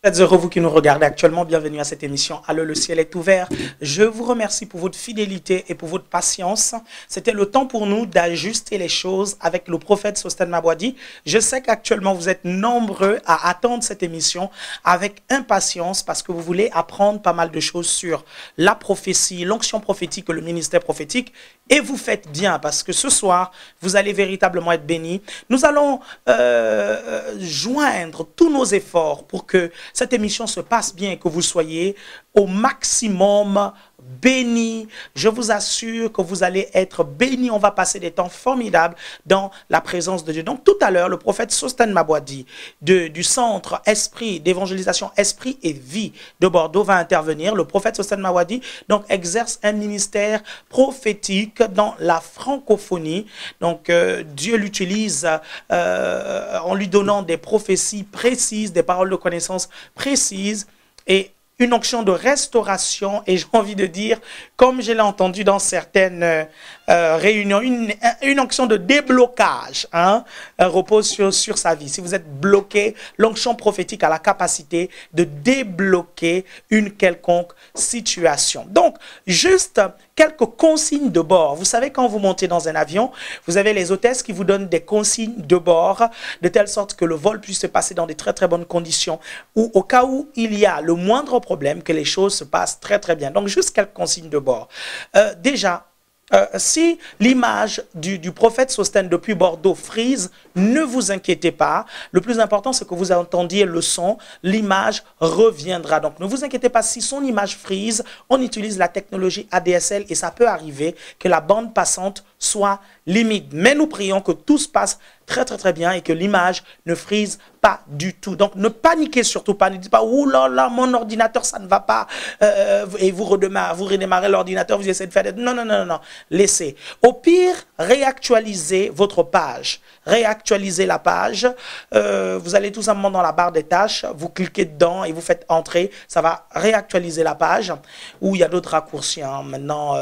Faites heureux, vous qui nous regardez actuellement, bienvenue à cette émission. Allô, le ciel est ouvert. Je vous remercie pour votre fidélité et pour votre patience. C'était le temps pour nous d'ajuster les choses avec le prophète Sosten Mabwadi. Je sais qu'actuellement, vous êtes nombreux à attendre cette émission avec impatience parce que vous voulez apprendre pas mal de choses sur la prophétie, l'onction prophétique et le ministère prophétique. Et vous faites bien parce que ce soir, vous allez véritablement être bénis. Nous allons joindre tous nos efforts pour que cette émission se passe bien et que vous soyez au maximum bénis. Je vous assure que vous allez être bénis. On va passer des temps formidables dans la présence de Dieu. Donc tout à l'heure, le prophète Sosten Mabwadi du centre Esprit d'évangélisation Esprit et Vie de Bordeaux va intervenir. Le prophète Sosten Mabwadi donc exerce un ministère prophétique dans la francophonie. Donc Dieu l'utilise en lui donnant des prophéties précises, des paroles de connaissance précises et une onction de restauration et j'ai envie de dire, comme je l'ai entendu dans certaines réunions, une onction de déblocage repose sur sa vie. Si vous êtes bloqué, l'onction prophétique a la capacité de débloquer une quelconque situation. Donc, juste quelques consignes de bord. Vous savez, quand vous montez dans un avion, vous avez les hôtesses qui vous donnent des consignes de bord, de telle sorte que le vol puisse se passer dans de très très bonnes conditions, ou au cas où il y a le moindre problème, que les choses se passent très très bien. Donc, juste quelques consignes de bord. Déjà, si l'image du prophète Sosten depuis Bordeaux frise, ne vous inquiétez pas. Le plus important, c'est que vous entendiez le son. L'image reviendra. Donc, ne vous inquiétez pas. Si son image frise, on utilise la technologie ADSL et ça peut arriver que la bande passante soit limite. Mais nous prions que tout se passe très très très bien et que l'image ne frise pas du tout. Donc ne paniquez surtout pas, ne dites pas ouh là là mon ordinateur ça ne va pas et vous redémarrez l'ordinateur, vous essayez de faire non non non non non, laissez. Au pire, réactualisez votre page, réactualisez la page. Vous allez tout simplement dans la barre des tâches, vous cliquez dedans et vous faites entrer, ça va réactualiser la page. Ou il y a d'autres raccourcis maintenant.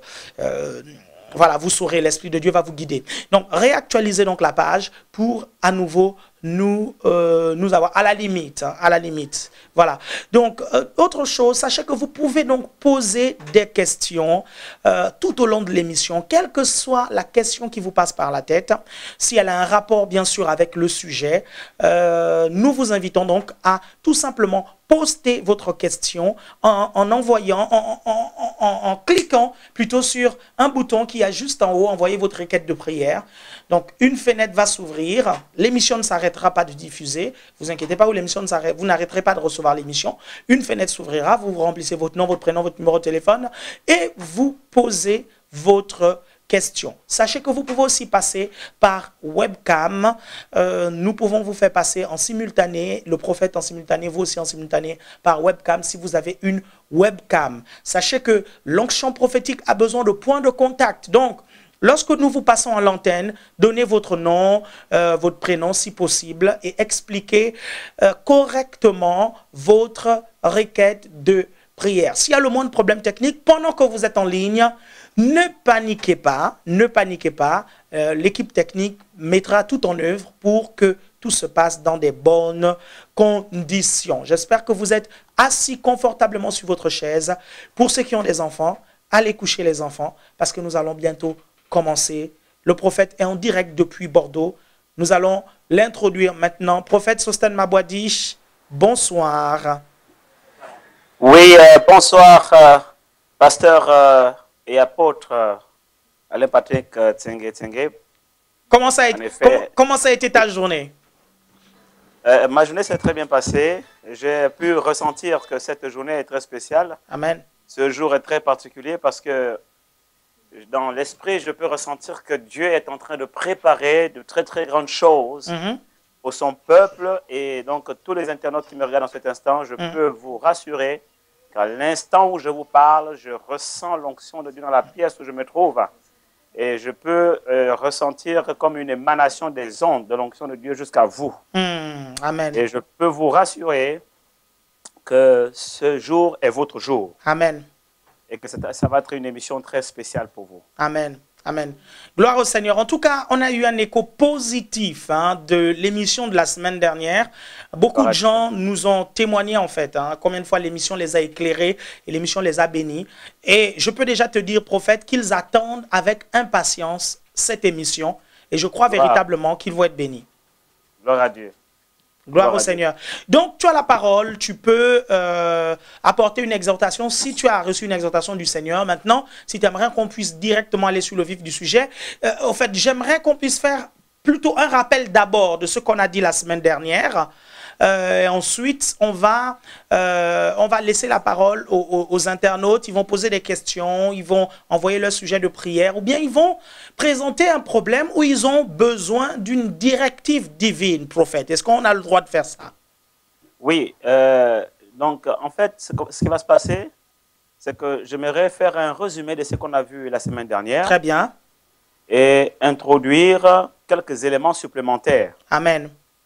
Voilà, vous saurez, l'Esprit de Dieu va vous guider. Donc, réactualisez donc la page pour à nouveau nous avoir à la limite, à la limite. Voilà. Donc, autre chose, sachez que vous pouvez donc poser des questions tout au long de l'émission, quelle que soit la question qui vous passe par la tête. Si elle a un rapport, bien sûr, avec le sujet, nous vous invitons donc à tout simplement poster votre question en envoyant, en cliquant plutôt sur un bouton qui a juste en haut, envoyez votre requête de prière. Donc, une fenêtre va s'ouvrir. L'émission ne s'arrêtera pas de diffuser. Vous inquiétez pas, l'émission ne s'arrête, vous n'arrêterez pas de recevoir l'émission. Une fenêtre s'ouvrira, vous remplissez votre nom, votre prénom, votre numéro de téléphone et vous posez votre question. Sachez que vous pouvez aussi passer par webcam. Nous pouvons vous faire passer en simultané, le prophète en simultané, vous aussi en simultané par webcam si vous avez une webcam. Sachez que l'onction prophétique a besoin de points de contact. Donc, lorsque nous vous passons à l'antenne, donnez votre nom, votre prénom si possible et expliquez correctement votre requête de prière. S'il y a le moindre problème technique, pendant que vous êtes en ligne, ne paniquez pas, ne paniquez pas. L'équipe technique mettra tout en œuvre pour que tout se passe dans des bonnes conditions. J'espère que vous êtes assis confortablement sur votre chaise. Pour ceux qui ont des enfants, allez coucher les enfants parce que nous allons bientôt commencer. Le prophète est en direct depuis Bordeaux. Nous allons l'introduire maintenant. Prophète Sosten Mabwadi, bonsoir. Oui, bonsoir, pasteur et apôtre Alain Patrick Tsenge. Comment ça a été ta journée? Ma journée s'est très bien passée. J'ai pu ressentir que cette journée est très spéciale. Amen. Ce jour est très particulier parce que dans l'esprit, je peux ressentir que Dieu est en train de préparer de très très grandes choses pour son peuple. Et donc, tous les internautes qui me regardent en cet instant, je peux vous rassurer qu'à l'instant où je vous parle, je ressens l'onction de Dieu dans la pièce où je me trouve. Et je peux ressentir comme une émanation des ondes de l'onction de Dieu jusqu'à vous. Amen. Et je peux vous rassurer que ce jour est votre jour. Amen. Et que ça va être une émission très spéciale pour vous. Amen. Amen. Gloire au Seigneur. En tout cas, on a eu un écho positif de l'émission de la semaine dernière. Beaucoup de gens nous ont témoigné en fait combien de fois l'émission les a éclairés et l'émission les a bénis. Et je peux déjà te dire, prophète, qu'ils attendent avec impatience cette émission. Et je crois véritablement qu'ils vont être bénis. Gloire à Dieu. Gloire au Seigneur. Donc, tu as la parole, tu peux apporter une exhortation si tu as reçu une exhortation du Seigneur. Maintenant, si tu aimerais qu'on puisse directement aller sur le vif du sujet, en fait, j'aimerais qu'on puisse faire plutôt un rappel d'abord de ce qu'on a dit la semaine dernière. Ensuite, on va laisser la parole aux internautes. Ils vont poser des questions, ils vont envoyer leur sujet de prière ou bien ils vont présenter un problème où ils ont besoin d'une directive divine, prophète. Est-ce qu'on a le droit de faire ça? Oui. Donc, en fait, ce qui va se passer, c'est que j'aimerais faire un résumé de ce qu'on a vu la semaine dernière. Très bien. Et introduire quelques éléments supplémentaires. Amen.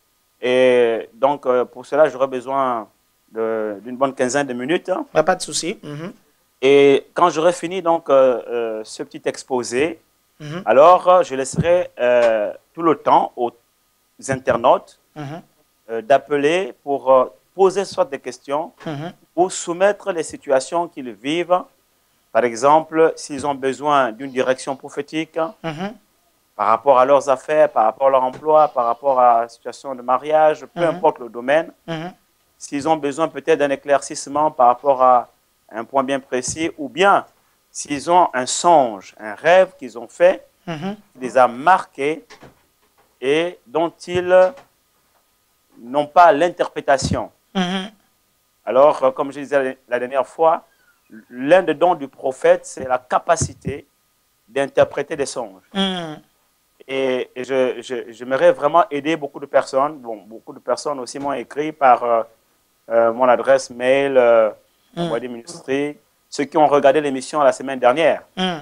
Et donc, pour cela, j'aurai besoin d'une bonne quinzaine de minutes. Pas de souci. Et quand j'aurai fini donc, ce petit exposé, alors je laisserai tout le temps aux internautes d'appeler pour poser soit des questions ou soumettre les situations qu'ils vivent. Par exemple, s'ils ont besoin d'une direction prophétique, par rapport à leurs affaires, par rapport à leur emploi, par rapport à la situation de mariage, peu importe le domaine. S'ils ont besoin peut-être d'un éclaircissement par rapport à un point bien précis, ou bien s'ils ont un songe, un rêve qu'ils ont fait, qui les a marqués et dont ils n'ont pas l'interprétation. Alors, comme je disais la dernière fois, l'un des dons du prophète, c'est la capacité d'interpréter des songes. Et j'aimerais vraiment aider beaucoup de personnes. Bon, beaucoup de personnes aussi m'ont écrit par mon adresse mail, Envoyé Ministry, ceux qui ont regardé l'émission la semaine dernière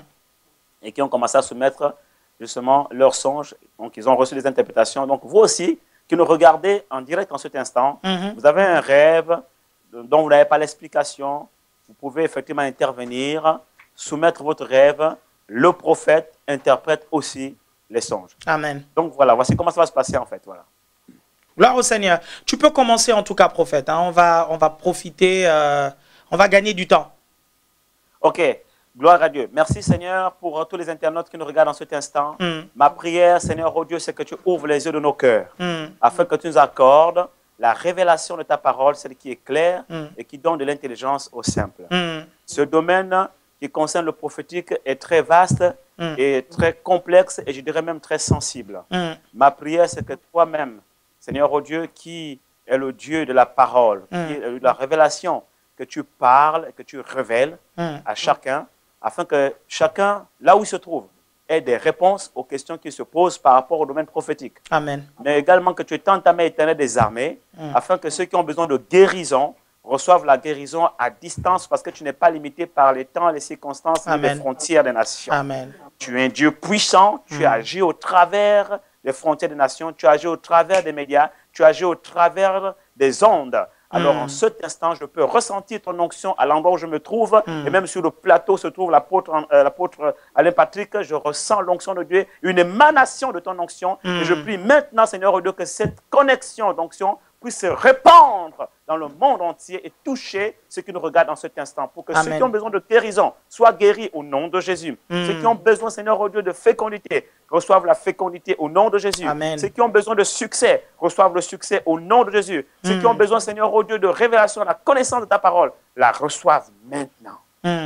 et qui ont commencé à soumettre justement leurs songes. Donc, ils ont reçu des interprétations. Donc, vous aussi, qui nous regardez en direct en cet instant, vous avez un rêve dont vous n'avez pas l'explication, vous pouvez effectivement intervenir, soumettre votre rêve. Le prophète interprète aussi les songes. Amen. Donc voilà, voici comment ça va se passer en fait. Voilà. Gloire au Seigneur. Tu peux commencer en tout cas, prophète. On va profiter, on va gagner du temps. Ok, gloire à Dieu. Merci Seigneur pour tous les internautes qui nous regardent en cet instant. Ma prière, Seigneur, oh Dieu, c'est que tu ouvres les yeux de nos cœurs afin que tu nous accordes la révélation de ta parole, celle qui est claire et qui donne de l'intelligence aux simples. Ce domaine qui concerne le prophétique est très vaste et très complexe et je dirais même très sensible. Ma prière, c'est que toi-même, Seigneur, oh Dieu, qui est le Dieu de la parole, qui est de la révélation, que tu parles et que tu révèles à chacun, afin que chacun, là où il se trouve, ait des réponses aux questions qui se posent par rapport au domaine prophétique. Amen. Mais également que tu étendes ta main éternelle des armées, afin que ceux qui ont besoin de guérison reçoivent la guérison à distance, parce que tu n'es pas limité par les temps, les circonstances, ni les frontières des nations. Amen. Tu es un Dieu puissant, tu agis au travers des frontières des nations, tu agis au travers des médias, tu agis au travers des ondes. Alors en cet instant, je peux ressentir ton onction à l'endroit où je me trouve, et même sur le plateau se trouve l'apôtre Alain Patrick, je ressens l'onction de Dieu, une émanation de ton onction, et je prie maintenant, Seigneur Dieu, que cette connexion d'onction puisse se répandre dans le monde entier et toucher ceux qui nous regardent en cet instant, pour que ceux qui ont besoin de guérison soient guéris au nom de Jésus. Ceux qui ont besoin, Seigneur oh Dieu, de fécondité, reçoivent la fécondité au nom de Jésus. Amen. Ceux qui ont besoin de succès, reçoivent le succès au nom de Jésus. Ceux qui ont besoin, Seigneur oh Dieu, de révélation, de la connaissance de ta parole, la reçoivent maintenant.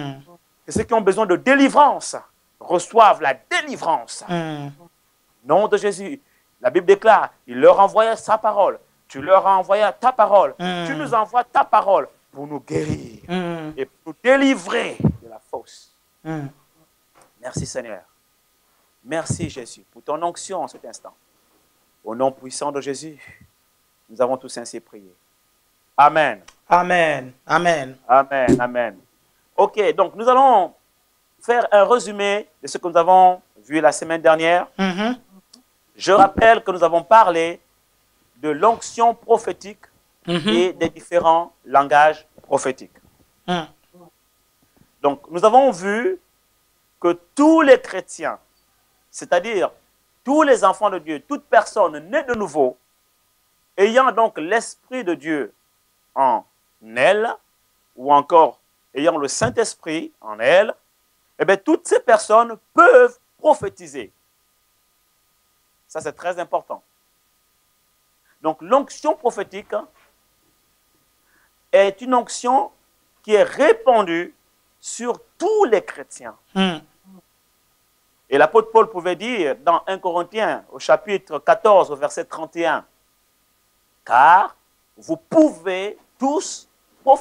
Et ceux qui ont besoin de délivrance, reçoivent la délivrance. Au nom de Jésus. La Bible déclare, il leur envoyait sa parole. Tu leur as envoyé ta parole. Tu nous envoies ta parole pour nous guérir et pour nous délivrer de la fausse. Merci Seigneur. Merci Jésus pour ton onction en cet instant. Au nom puissant de Jésus, nous avons tous ainsi prié. Amen. Amen. Amen. Amen. Amen. Ok, donc nous allons faire un résumé de ce que nous avons vu la semaine dernière. Je rappelle que nous avons parlé de l'onction prophétique et des différents langages prophétiques. Donc, nous avons vu que tous les chrétiens c'est-à-dire tous les enfants de Dieu, toute personne née de nouveau, ayant donc l'Esprit de Dieu en elle, ou encore ayant le Saint-Esprit en elle, eh bien, toutes ces personnes peuvent prophétiser. Ça, c'est très important. Donc, l'onction prophétique est une onction qui est répandue sur tous les chrétiens. Et l'apôtre Paul pouvait dire dans 1 Corinthiens, au chapitre 14, au verset 31, « Car vous pouvez tous prophétiser. »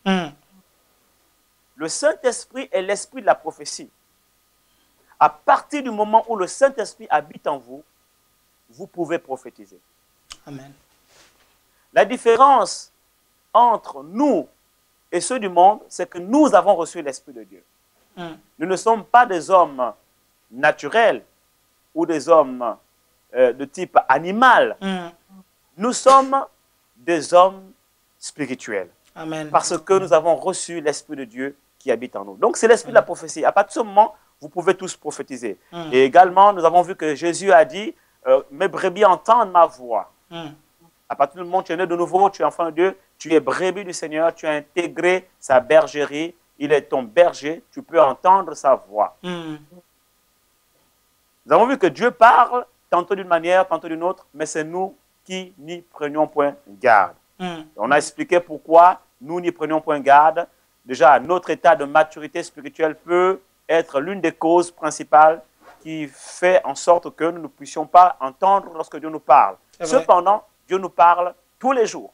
Le Saint-Esprit est l'esprit de la prophétie. À partir du moment où le Saint-Esprit habite en vous, vous pouvez prophétiser. Amen. La différence entre nous et ceux du monde, c'est que nous avons reçu l'Esprit de Dieu. Nous ne sommes pas des hommes naturels ou des hommes de type animal. Nous sommes des hommes spirituels. Amen. Parce que nous avons reçu l'Esprit de Dieu qui habite en nous. Donc, c'est l'Esprit de la prophétie. À partir de ce moment, vous pouvez tous prophétiser. Et également, nous avons vu que Jésus a dit, mes brebis entendent ma voix. À partir du moment où tu es né de nouveau, tu es enfant de Dieu, tu es brebis du Seigneur, tu as intégré sa bergerie, il est ton berger, tu peux entendre sa voix. Nous avons vu que Dieu parle, tantôt d'une manière, tantôt d'une autre, mais c'est nous qui n'y prenions point garde. On a expliqué pourquoi nous n'y prenions point garde. Déjà, notre état de maturité spirituelle peut être l'une des causes principales qui fait en sorte que nous ne puissions pas entendre lorsque Dieu nous parle. Cependant, Dieu nous parle tous les jours.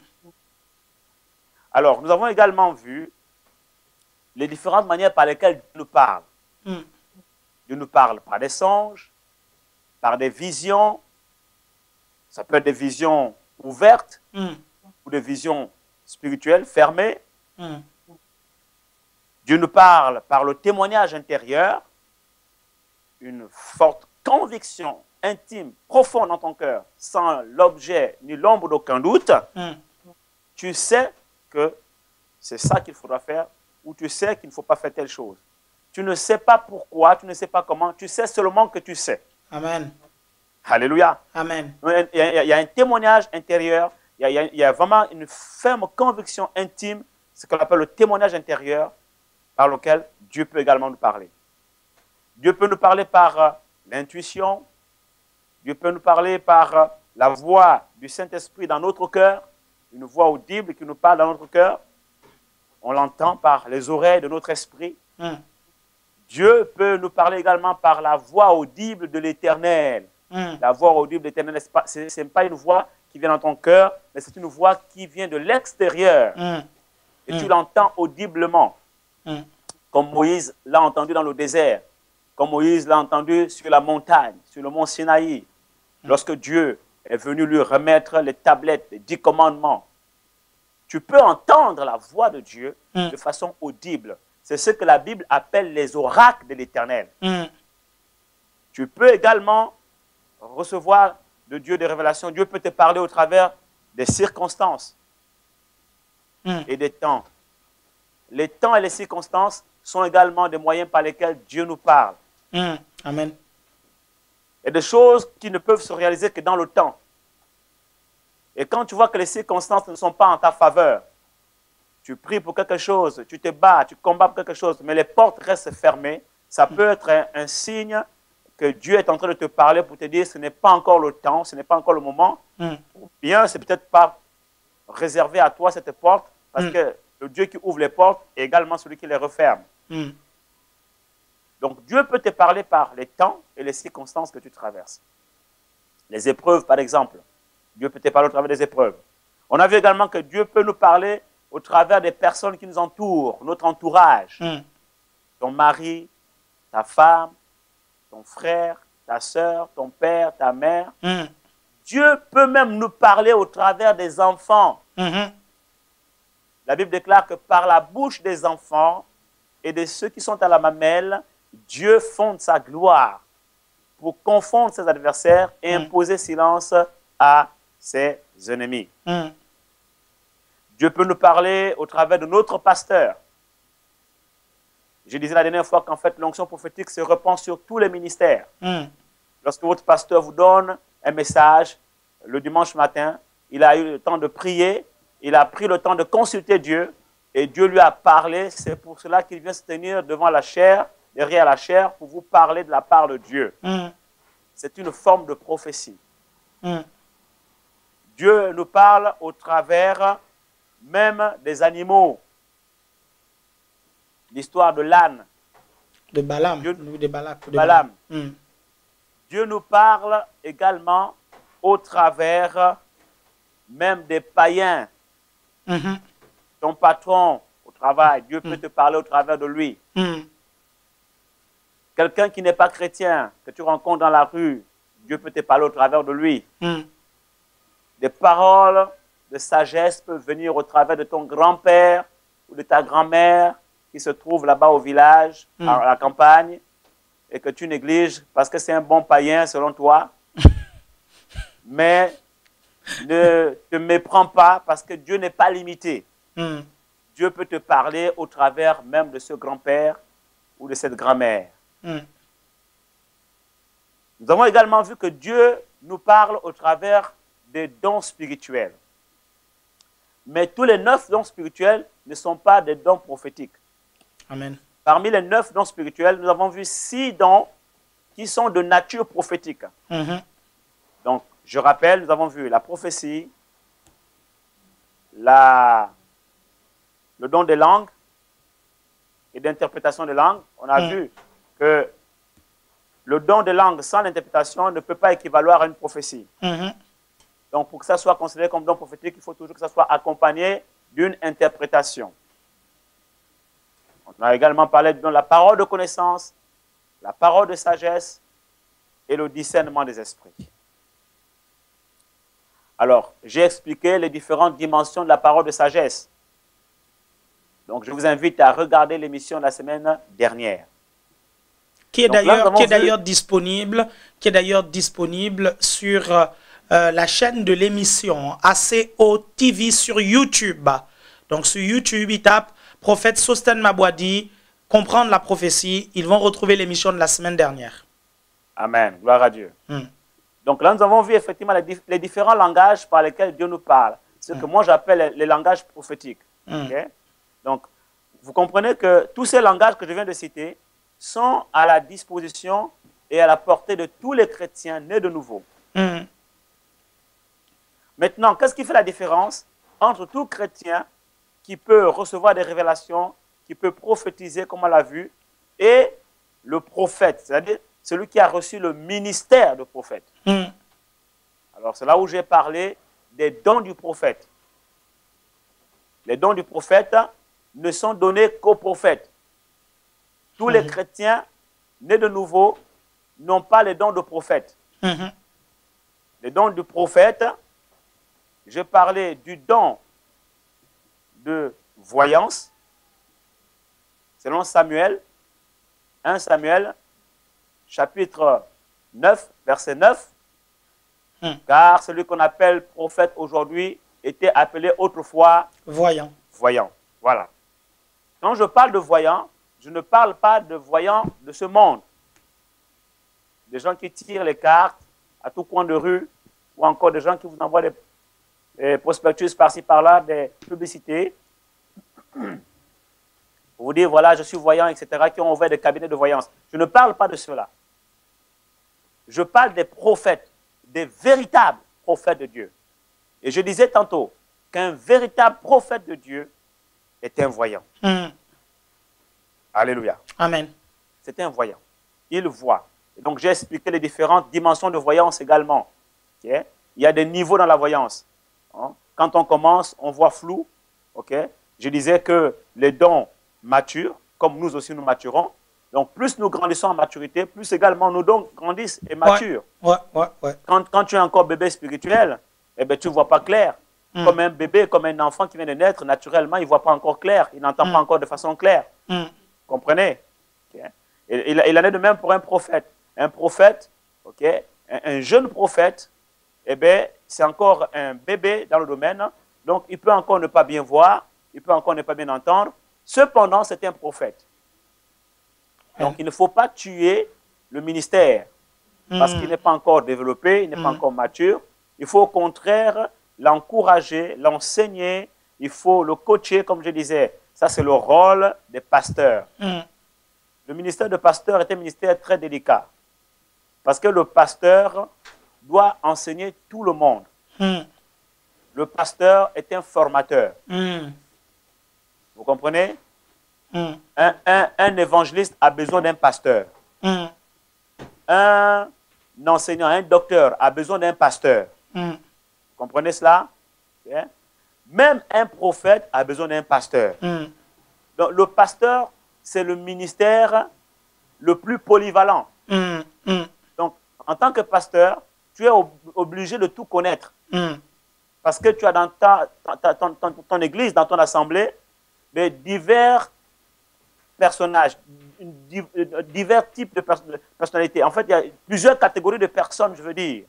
Alors, nous avons également vu les différentes manières par lesquelles Dieu nous parle. Dieu nous parle par des songes, par des visions. Ça peut être des visions ouvertes ou des visions spirituelles fermées. Dieu nous parle par le témoignage intérieur, une forte conviction intime, profonde dans ton cœur, sans l'objet ni l'ombre d'aucun doute. Tu sais que c'est ça qu'il faudra faire ou tu sais qu'il ne faut pas faire telle chose. Tu ne sais pas pourquoi, tu ne sais pas comment, tu sais seulement que tu sais. Amen. Alléluia. Amen. Il y a un témoignage intérieur, il y a vraiment une ferme conviction intime, ce qu'on appelle le témoignage intérieur, par lequel Dieu peut également nous parler. Dieu peut nous parler par l'intuition, Dieu peut nous parler par la voix du Saint-Esprit dans notre cœur, une voix audible qui nous parle dans notre cœur. On l'entend par les oreilles de notre esprit. Dieu peut nous parler également par la voix audible de l'Éternel. La voix audible de l'Éternel, ce n'est pas une voix qui vient dans ton cœur, mais c'est une voix qui vient de l'extérieur. Et tu l'entends audiblement. Comme Moïse l'a entendu dans le désert, comme Moïse l'a entendu sur la montagne, sur le mont Sinaï, lorsque Dieu est venu lui remettre les tablettes, les 10 commandements. Tu peux entendre la voix de Dieu de façon audible. C'est ce que la Bible appelle les oracles de l'Éternel. Tu peux également recevoir de Dieu des révélations. Dieu peut te parler au travers des circonstances et des temps. Les temps et les circonstances sont également des moyens par lesquels Dieu nous parle. Amen. Il y a des choses qui ne peuvent se réaliser que dans le temps. Et quand tu vois que les circonstances ne sont pas en ta faveur, tu pries pour quelque chose, tu te bats, tu combats pour quelque chose, mais les portes restent fermées, ça peut être un signe que Dieu est en train de te parler pour te dire ce n'est pas encore le temps, ce n'est pas encore le moment. Ou bien c'est peut-être pas réservé à toi cette porte, parce que le Dieu qui ouvre les portes est également celui qui les referme. Donc Dieu peut te parler par les temps et les circonstances que tu traverses. Les épreuves, par exemple. Dieu peut te parler au travers des épreuves. On a vu également que Dieu peut nous parler au travers des personnes qui nous entourent, notre entourage. Ton mari, ta femme, ton frère, ta soeur, ton père, ta mère. Dieu peut même nous parler au travers des enfants. La Bible déclare que par la bouche des enfants et de ceux qui sont à la mamelle, Dieu fonde sa gloire pour confondre ses adversaires et imposer silence à ses ennemis. Dieu peut nous parler au travers de notre pasteur. Je disais la dernière fois qu'en fait, l'onction prophétique se répand sur tous les ministères. Lorsque votre pasteur vous donne un message le dimanche matin, il a eu le temps de prier, il a pris le temps de consulter Dieu et Dieu lui a parlé. C'est pour cela qu'il vient se tenir devant la chair, derrière la chair, pour vous parler de la part de Dieu. C'est une forme de prophétie. Dieu nous parle au travers même des animaux. L'histoire de l'âne. De Balaam. Balaam. Dieu nous parle également au travers même des païens. Ton patron au travail, Dieu peut te parler au travers de lui. Quelqu'un qui n'est pas chrétien, que tu rencontres dans la rue, Dieu peut te parler au travers de lui. Des paroles de sagesse peuvent venir au travers de ton grand-père ou de ta grand-mère qui se trouve là-bas au village, à la campagne, et que tu négliges parce que c'est un bon païen selon toi. Mais ne te méprends pas parce que Dieu n'est pas limité. Dieu peut te parler au travers même de ce grand-père ou de cette grand-mère. Nous avons également vu que Dieu nous parle au travers des dons spirituels. Mais tous les 9 dons spirituels ne sont pas des dons prophétiques. Amen. Parmi les 9 dons spirituels, nous avons vu 6 dons qui sont de nature prophétique. Donc, je rappelle, nous avons vu la prophétie, le don des langues et d'interprétation des langues. On a vu que le don des langues sans l'interprétation ne peut pas équivaloir à une prophétie. Donc, pour que ça soit considéré comme don prophétique, il faut toujours que ça soit accompagné d'une interprétation. On a également parlé de la parole de connaissance, la parole de sagesse et le discernement des esprits. Alors, j'ai expliqué les différentes dimensions de la parole de sagesse. Donc, je vous invite à regarder l'émission de la semaine dernière. Qui est d'ailleurs disponible sur la chaîne de l'émission ACO TV sur YouTube. Donc, sur YouTube, ils tapent Prophète Sostène Mabouadi, comprendre la prophétie. Ils vont retrouver l'émission de la semaine dernière. Amen. Gloire à Dieu. Donc là, nous avons vu effectivement les différents langages par lesquels Dieu nous parle. Ce que moi j'appelle les langages prophétiques. Okay? Donc, vous comprenez que tous ces langages que je viens de citer sont à la disposition et à la portée de tous les chrétiens nés de nouveau. Maintenant, qu'est-ce qui fait la différence entre tout chrétien qui peut recevoir des révélations, qui peut prophétiser, comme on l'a vu, et le prophète, c'est-à-dire celui qui a reçu le ministère de prophète. Alors, c'est là où j'ai parlé des dons du prophète. Les dons du prophète ne sont donnés qu'aux prophètes. Tous les chrétiens nés de nouveau n'ont pas les dons de prophète. Les dons du prophète, j'ai parlé du don de voyance, selon Samuel, 1 Samuel, chapitre 9, verset 9, car celui qu'on appelle prophète aujourd'hui était appelé autrefois voyant. Voyant, voilà. Quand je parle de voyant, je ne parle pas de voyants de ce monde. Des gens qui tirent les cartes à tout coin de rue, ou encore des gens qui vous envoient des prospectus par-ci par-là, des publicités, pour vous dire, voilà, je suis voyant, etc., qui ont ouvert des cabinets de voyance. Je ne parle pas de cela. Je parle des prophètes, des véritables prophètes de Dieu. Et je disais tantôt qu'un véritable prophète de Dieu est un voyant. Alléluia. Amen. C'est un voyant. Il voit. Et donc, j'ai expliqué les différentes dimensions de voyance également. Okay? Il y a des niveaux dans la voyance. Quand on commence, on voit flou. Okay? Je disais que les dons maturent, comme nous aussi nous maturons. Donc, plus nous grandissons en maturité, plus également nos dons grandissent et maturent. Quand tu es encore bébé spirituel, eh bien, tu ne vois pas clair. Comme un bébé, comme un enfant qui vient de naître, naturellement, il ne voit pas encore clair. Il n'entend pas encore de façon claire. Comprenez? Okay? Et il en est de même pour un prophète. Un prophète, okay? Un jeune prophète, eh bien, c'est encore un bébé dans le domaine. Donc, il peut encore ne pas bien voir, il peut encore ne pas bien entendre. Cependant, c'est un prophète. Donc, il ne faut pas tuer le ministère parce qu'il n'est pas encore développé, il n'est pas encore mature. Il faut au contraire l'encourager, l'enseigner, il faut le coacher, comme je disais. Ça, c'est le rôle des pasteurs. Le ministère de pasteur est un ministère très délicat parce que le pasteur doit enseigner tout le monde. Le pasteur est un formateur. Vous comprenez? Un évangéliste a besoin d'un pasteur. Un enseignant, un docteur a besoin d'un pasteur. Vous comprenez cela? Même un prophète a besoin d'un pasteur. Donc, le pasteur, c'est le ministère le plus polyvalent. Donc, en tant que pasteur, tu es obligé de tout connaître. Parce que tu as dans ton église, dans ton assemblée, des divers personnages, divers types de personnalités. En fait, il y a plusieurs catégories de personnes, je veux dire.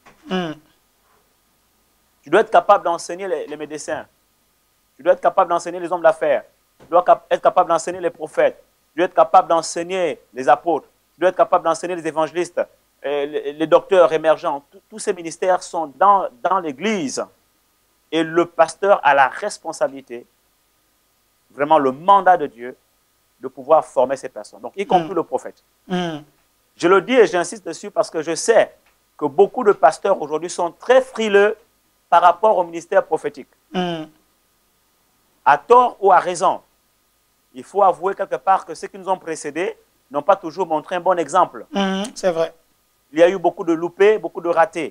Tu dois être capable d'enseigner les médecins. Tu dois être capable d'enseigner les hommes d'affaires. Tu dois être capable d'enseigner les prophètes. Tu dois être capable d'enseigner les apôtres. Tu dois être capable d'enseigner les évangélistes, les docteurs émergents. Tous ces ministères sont dans l'Église. Et le pasteur a la responsabilité, vraiment le mandat de Dieu, de pouvoir former ces personnes. Donc, y compris le prophète. Je le dis et j'insiste dessus parce que je sais que beaucoup de pasteurs aujourd'hui sont très frileux par rapport au ministère prophétique. À tort ou à raison. Il faut avouer quelque part que ceux qui nous ont précédés n'ont pas toujours montré un bon exemple. C'est vrai. Il y a eu beaucoup de loupés, beaucoup de ratés.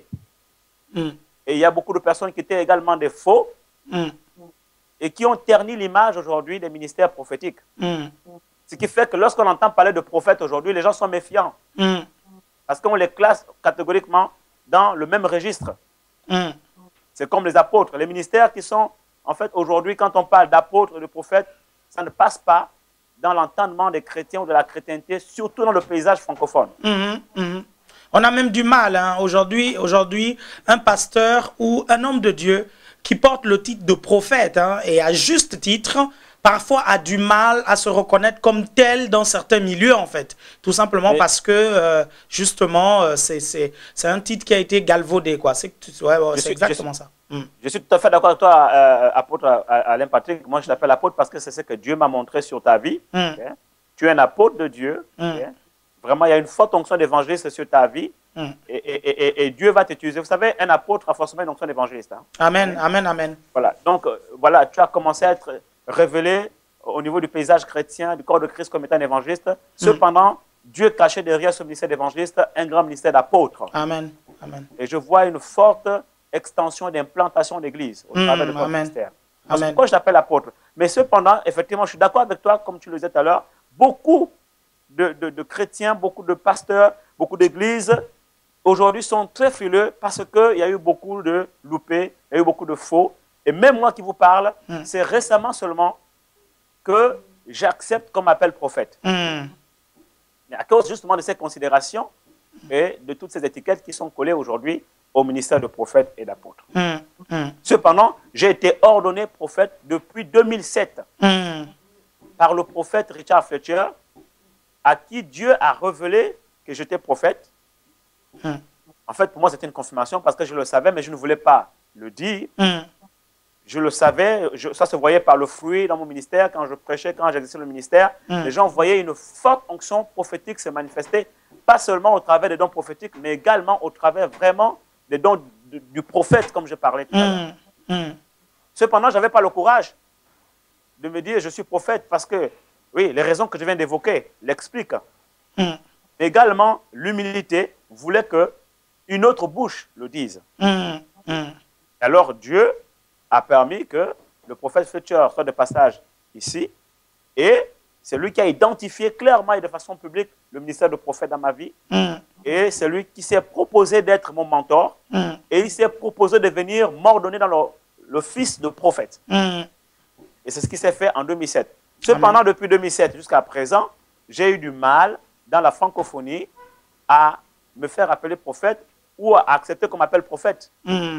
Et il y a beaucoup de personnes qui étaient également des faux et qui ont terni l'image aujourd'hui des ministères prophétiques. Ce qui fait que lorsqu'on entend parler de prophètes aujourd'hui, les gens sont méfiants. Parce qu'on les classe catégoriquement dans le même registre. C'est comme les apôtres. Les ministères qui sont, en fait, aujourd'hui, quand on parle d'apôtres et de prophètes, ça ne passe pas dans l'entendement des chrétiens ou de la chrétienté, surtout dans le paysage francophone. On a même du mal, hein, aujourd'hui, un pasteur ou un homme de Dieu qui porte le titre de prophète, hein, et à juste titre, parfois a du mal à se reconnaître comme tel dans certains milieux, en fait. Tout simplement parce que, justement, c'est un titre qui a été galvaudé, quoi. C'est exactement ça. Je suis tout à fait d'accord avec toi, apôtre Alain Patrick. Moi, je t'appelle apôtre parce que c'est ce que Dieu m'a montré sur ta vie. Tu es un apôtre de Dieu. Vraiment, il y a une forte onction d'évangéliste sur ta vie. Et Dieu va t'utiliser. Vous savez, un apôtre a forcément une onction d'évangéliste. Hein? Amen, amen, amen. Voilà. Donc, voilà, tu as commencé à être révélé au niveau du paysage chrétien, du corps de Christ comme étant un évangéliste. Cependant, Dieu cachait derrière ce ministère d'évangéliste un grand ministère d'apôtre. Amen, amen. Et je vois une forte extension d'implantation d'église au travers de ton ministère. Pourquoi je t'appelle apôtre? Mais cependant, effectivement, je suis d'accord avec toi, comme tu le disais tout à l'heure, beaucoup de chrétiens, beaucoup de pasteurs, beaucoup d'églises, aujourd'hui sont très frileux parce qu'il y a eu beaucoup de loupés, il y a eu beaucoup de faux. Et même moi qui vous parle, c'est récemment seulement que j'accepte qu'on m'appelle prophète. Mais à cause justement de ces considérations et de toutes ces étiquettes qui sont collées aujourd'hui au ministère de prophète et d'apôtre. Cependant, j'ai été ordonné prophète depuis 2007 par le prophète Richard Fletcher, à qui Dieu a révélé que j'étais prophète. En fait, pour moi, c'était une confirmation parce que je le savais, mais je ne voulais pas le dire. Je le savais, ça se voyait par le fruit dans mon ministère, quand je prêchais, quand j'exerçais le ministère. Les gens voyaient une forte onction prophétique se manifester, pas seulement au travers des dons prophétiques, mais également au travers vraiment des dons du prophète, comme je parlais tout à l'heure. Cependant, je n'avais pas le courage de me dire je suis prophète parce que, oui, les raisons que je viens d'évoquer l'expliquent. Également, l'humilité voulait qu'une autre bouche le dise. Alors, Dieu a permis que le prophète Fletcher soit de passage ici, et c'est lui qui a identifié clairement et de façon publique le ministère de prophète dans ma vie, et c'est lui qui s'est proposé d'être mon mentor, et il s'est proposé de venir m'ordonner dans le fils de prophète. Et c'est ce qui s'est fait en 2007. Cependant, depuis 2007 jusqu'à présent, j'ai eu du mal dans la francophonie à me faire appeler prophète ou à accepter qu'on m'appelle prophète.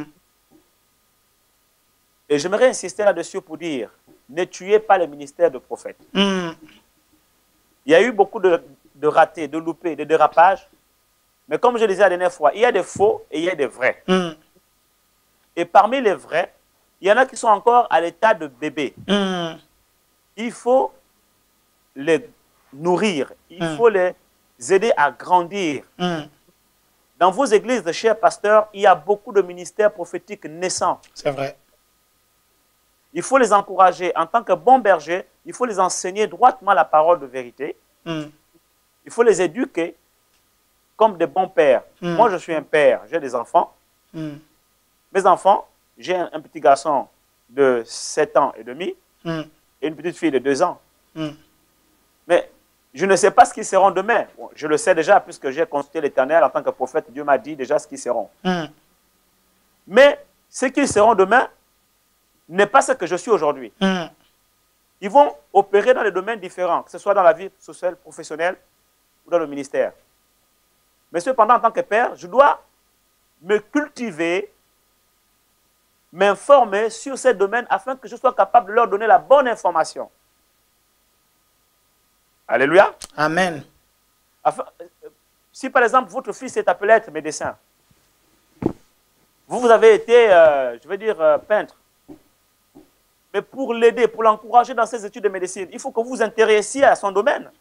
Et j'aimerais insister là-dessus pour dire, ne tuez pas le ministère de prophète. Il y a eu beaucoup de de ratés, de loupés, de dérapages. Mais comme je le disais la dernière fois, il y a des faux et il y a des vrais. Et parmi les vrais, il y en a qui sont encore à l'état de bébé. Il faut les nourrir. Il faut les aider à grandir. Dans vos églises, chers pasteurs, il y a beaucoup de ministères prophétiques naissants. C'est vrai. Il faut les encourager. En tant que bons bergers, il faut les enseigner droitement la parole de vérité. Il faut les éduquer comme des bons pères. Moi, je suis un père, j'ai des enfants. Mes enfants, j'ai un petit garçon de 7 ans et demi et une petite fille de 2 ans. Mais je ne sais pas ce qu'ils seront demain. Bon, je le sais déjà puisque j'ai consulté l'Éternel en tant que prophète. Dieu m'a dit déjà ce qu'ils seront. Mais ce qu'ils seront demain n'est pas ce que je suis aujourd'hui. Ils vont opérer dans des domaines différents, que ce soit dans la vie sociale, professionnelle ou dans le ministère. Mais cependant, en tant que père, je dois me cultiver, m'informer sur ces domaines afin que je sois capable de leur donner la bonne information. Alléluia. Amen. Si par exemple, votre fils est appelé à être médecin, vous avez été, je vais dire, peintre, mais pour l'aider, pour l'encourager dans ses études de médecine, il faut que vous vous intéressiez à son domaine.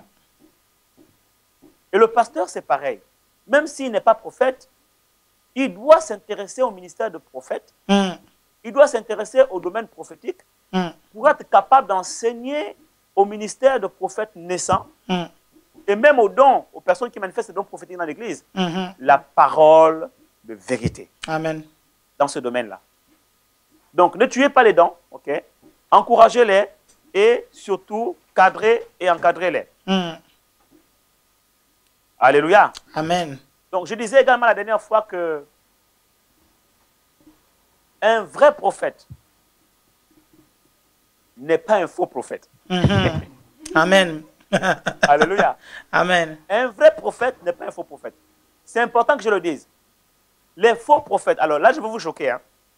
Et le pasteur, c'est pareil. Même s'il n'est pas prophète, il doit s'intéresser au ministère de prophète. Il doit s'intéresser au domaine prophétique pour être capable d'enseigner au ministère de prophètes naissants et même aux dons, aux personnes qui manifestent les dons prophétiques dans l'Église, la parole de vérité. Amen. Dans ce domaine-là. Donc, ne tuez pas les dons, ok? Encouragez-les et surtout, cadrez et encadrez-les. Alléluia. Amen. Donc, je disais également la dernière fois que un vrai prophète n'est pas un faux prophète. Amen. Alléluia. Amen. Un vrai prophète n'est pas un faux prophète. C'est important que je le dise. Les faux prophètes, alors là, je vais vous choquer.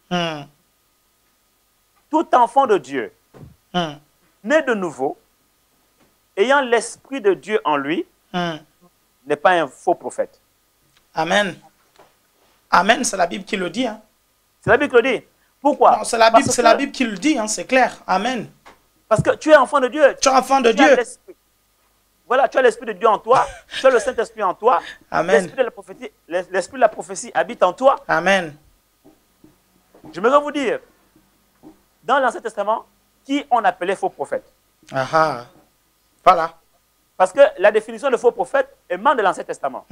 Tout enfant de Dieu, né de nouveau, ayant l'Esprit de Dieu en lui, n'est pas un faux prophète. Amen. Amen, c'est la Bible qui le dit. C'est la Bible qui le dit. Pourquoi? C'est la Bible qui le dit, c'est clair. Amen. Parce que tu es enfant de Dieu. Tu es enfant de Dieu. Voilà, tu as l'Esprit de Dieu en toi. Tu as le Saint-Esprit en toi. Amen. L'Esprit de la prophétie habite en toi. Amen. J'aimerais vous dire, dans l'Ancien Testament, qui on appelait faux prophète? Voilà. Parce que la définition de faux prophète émane de l'Ancien Testament.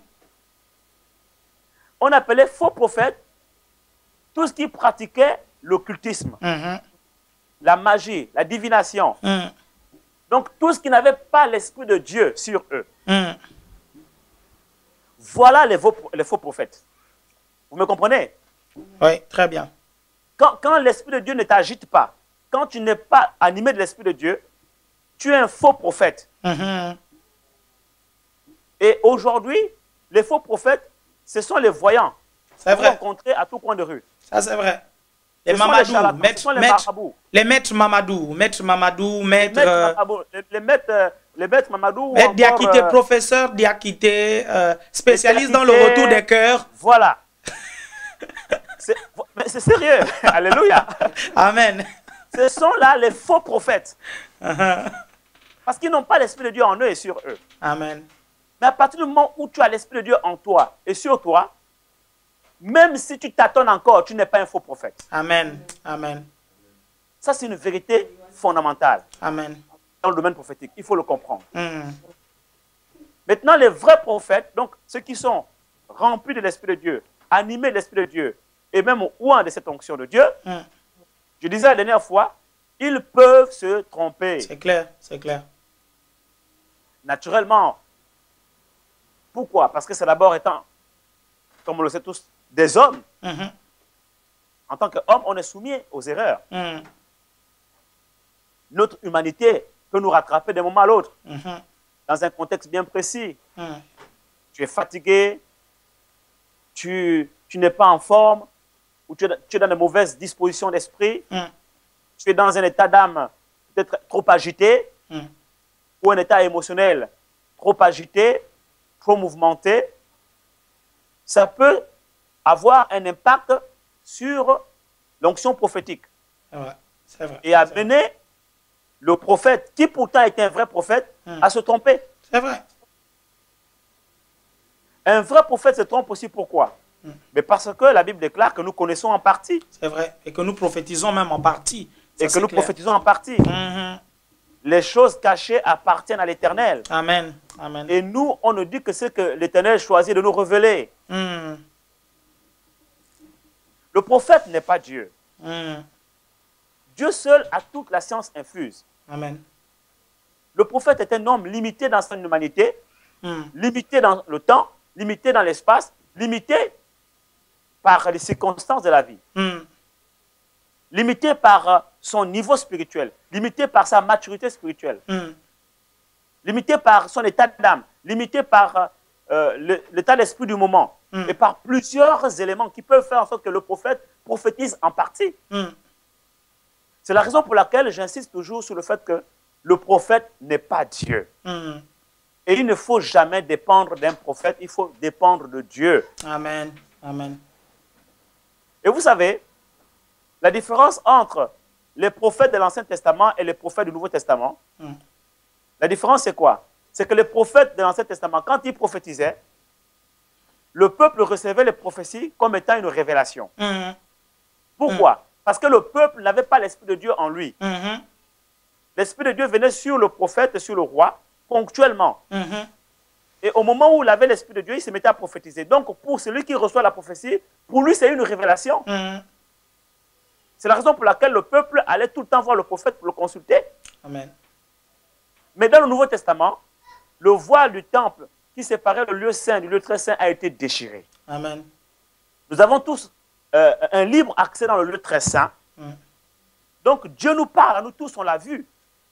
On appelait faux prophète tout ce qui pratiquait l'occultisme, la magie, la divination. Donc, tout ce qui n'avait pas l'Esprit de Dieu sur eux. Voilà les faux prophètes. Vous me comprenez? Oui, très bien. Quand l'Esprit de Dieu ne t'agite pas, quand tu n'es pas animé de l'Esprit de Dieu, tu es un faux prophète. Et aujourd'hui, les faux prophètes, ce sont les voyants. C'est vrai. Rencontrés à tout coin de rue. Ça, c'est vrai. Les Mamadou, les maîtres Mamadou, les maîtres Mamadou, maîtres Diakité, professeurs Diakité, spécialistes dans le retour des cœurs. Voilà. C'est sérieux. Alléluia. Amen. Ce sont là les faux prophètes. Parce qu'ils n'ont pas l'Esprit de Dieu en eux et sur eux. Amen. Mais à partir du moment où tu as l'Esprit de Dieu en toi et sur toi, même si tu tâtonnes encore, tu n'es pas un faux prophète. Amen. Amen. Ça, c'est une vérité fondamentale. Amen. Dans le domaine prophétique, il faut le comprendre. Maintenant, les vrais prophètes, donc ceux qui sont remplis de l'Esprit de Dieu, animés de l'Esprit de Dieu, et même au loin de cette onction de Dieu, je disais la dernière fois, ils peuvent se tromper. C'est clair, c'est clair. Naturellement. Pourquoi? Parce que c'est d'abord étant, comme on le sait tous, des hommes. En tant qu'homme, on est soumis aux erreurs. Notre humanité peut nous rattraper d'un moment à l'autre, dans un contexte bien précis. Tu es fatigué, tu n'es pas en forme, ou tu es dans de mauvaises dispositions d'esprit, tu es dans un état d'âme peut-être trop agité, ou un état émotionnel trop agité, trop mouvementé, ça peut avoir un impact sur l'onction prophétique. Ouais, c'est vrai. Et amener le prophète, qui pourtant était un vrai prophète, à se tromper. C'est vrai. Un vrai prophète se trompe aussi, pourquoi? Mais parce que la Bible déclare que nous connaissons en partie. C'est vrai. Et que nous prophétisons même en partie. Ça, et que nous clair. prophétisons en partie. Les choses cachées appartiennent à l'Éternel. Amen. Amen. Et nous, on nous dit que c'est que l'Éternel choisit de nous révéler. Le prophète n'est pas Dieu. Dieu seul a toute la science infuse. Amen. Le prophète est un homme limité dans son humanité, limité dans le temps, limité dans l'espace, limité par les circonstances de la vie, limité par son niveau spirituel, limité par sa maturité spirituelle, limité par son état d'âme, limité par l'état d'esprit du moment, et par plusieurs éléments qui peuvent faire en sorte que le prophète prophétise en partie. C'est la raison pour laquelle j'insiste toujours sur le fait que le prophète n'est pas Dieu. Et il ne faut jamais dépendre d'un prophète, il faut dépendre de Dieu. Amen. Amen. Et vous savez, la différence entre les prophètes de l'Ancien Testament et les prophètes du Nouveau Testament, la différence c'est quoi? C'est que les prophètes de l'Ancien Testament, quand ils prophétisaient, le peuple recevait les prophéties comme étant une révélation. Pourquoi? Parce que le peuple n'avait pas l'Esprit de Dieu en lui. L'Esprit de Dieu venait sur le prophète et sur le roi, ponctuellement. Et au moment où il avait l'Esprit de Dieu, il se mettait à prophétiser. Donc, pour celui qui reçoit la prophétie, pour lui, c'est une révélation. C'est la raison pour laquelle le peuple allait tout le temps voir le prophète pour le consulter. Amen. Mais dans le Nouveau Testament, le voile du temple qui séparait le lieu saint du lieu très saint a été déchiré. Amen. Nous avons tous un libre accès dans le lieu très saint. Donc, Dieu nous parle, nous tous, on l'a vu.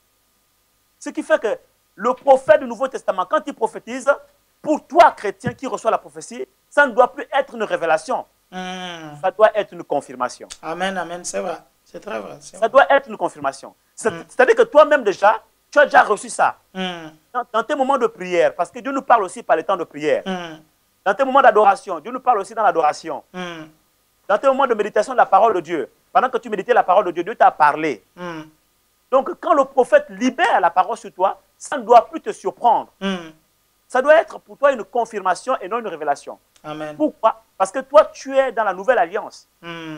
Ce qui fait que le prophète du Nouveau Testament, quand il prophétise, pour toi, chrétien qui reçoit la prophétie, ça ne doit plus être une révélation. Ça doit être une confirmation. Amen, amen, c'est vrai. C'est très vrai. Ça doit être une confirmation. C'est-à-dire que toi-même déjà, tu as déjà reçu ça. Dans tes moments de prière, parce que Dieu nous parle aussi par les temps de prière. Dans tes moments d'adoration, Dieu nous parle aussi dans l'adoration. Dans tes moments de méditation de la parole de Dieu, pendant que tu méditais la parole de Dieu, Dieu t'a parlé. Donc, quand le prophète libère la parole sur toi, ça ne doit plus te surprendre. Ça doit être pour toi une confirmation et non une révélation. Amen. Pourquoi? Parce que toi, tu es dans la nouvelle alliance.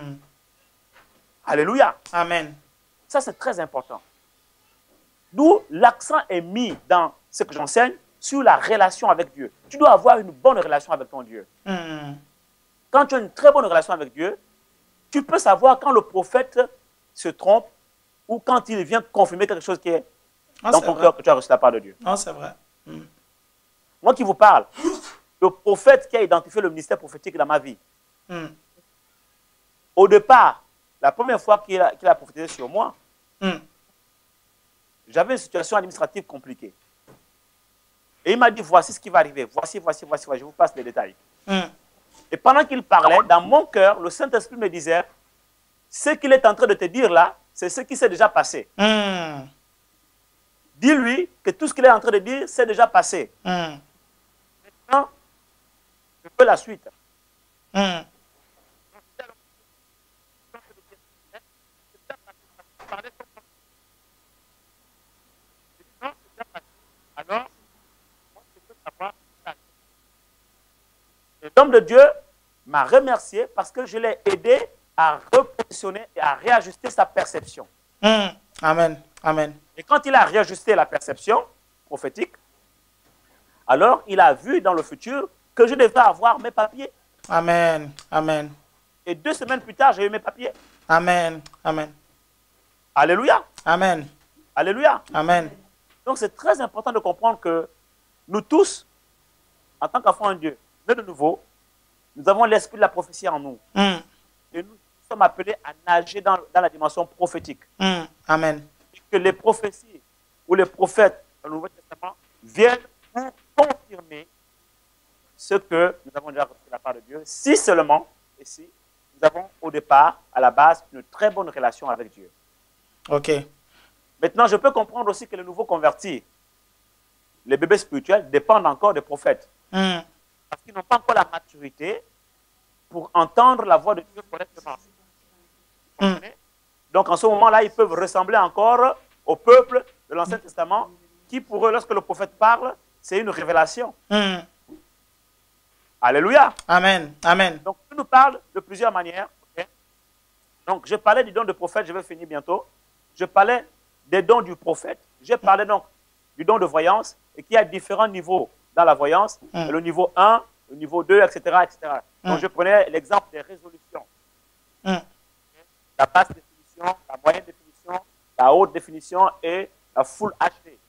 Alléluia. Amen. Ça, c'est très important. D'où l'accent est mis dans ce que j'enseigne sur la relation avec Dieu. Tu dois avoir une bonne relation avec ton Dieu. Quand tu as une très bonne relation avec Dieu, tu peux savoir quand le prophète se trompe ou quand il vient confirmer quelque chose qui est dans ton cœur que tu as reçu de la part de Dieu. Non, c'est vrai. Moi qui vous parle, le prophète qui a identifié le ministère prophétique dans ma vie, au départ, la première fois qu'il a prophétisé sur moi, j'avais une situation administrative compliquée. Et il m'a dit, voici ce qui va arriver, voici, je vous passe les détails. Et pendant qu'il parlait, dans mon cœur, le Saint-Esprit me disait, ce qu'il est en train de te dire là, c'est ce qui s'est déjà passé. Dis-lui que tout ce qu'il est en train de dire, c'est déjà passé. Maintenant, je veux la suite. Alors, l'homme de Dieu m'a remercié parce que je l'ai aidé à repositionner et à réajuster sa perception. Amen. Amen. Et quand il a réajusté la perception prophétique, alors il a vu dans le futur que je devais avoir mes papiers. Amen. Amen. Et 2 semaines plus tard, j'ai eu mes papiers. Amen. Amen. Alléluia. Amen. Alléluia. Amen. Donc c'est très important de comprendre que nous tous, en tant qu'enfants de Dieu, nés de nouveau, nous avons l'esprit de la prophétie en nous. Et nous sommes appelés à nager dans la dimension prophétique. Amen. Et que les prophéties ou les prophètes dans le Nouveau Testament viennent pour confirmer ce que nous avons déjà reçu de la part de Dieu, si seulement, et si nous avons au départ, à la base, une très bonne relation avec Dieu. Ok. Maintenant, je peux comprendre aussi que les nouveaux convertis, les bébés spirituels dépendent encore des prophètes. Parce qu'ils n'ont pas encore la maturité pour entendre la voix de Dieu correctement. Donc, en ce moment-là, ils peuvent ressembler encore au peuple de l'Ancien Testament qui, pour eux, lorsque le prophète parle, c'est une révélation. Alléluia. Amen. Amen. Donc, il nous parle de plusieurs manières. Okay? Donc, je parlais du don de prophète, je vais finir bientôt. Je parlais des dons du prophète. J'ai parlé donc du don de voyance et qu'il y a différents niveaux dans la voyance. Le niveau 1, le niveau 2, etc. etc. Donc, je prenais l'exemple des résolutions. La basse définition, la moyenne définition, la haute définition et la full HD.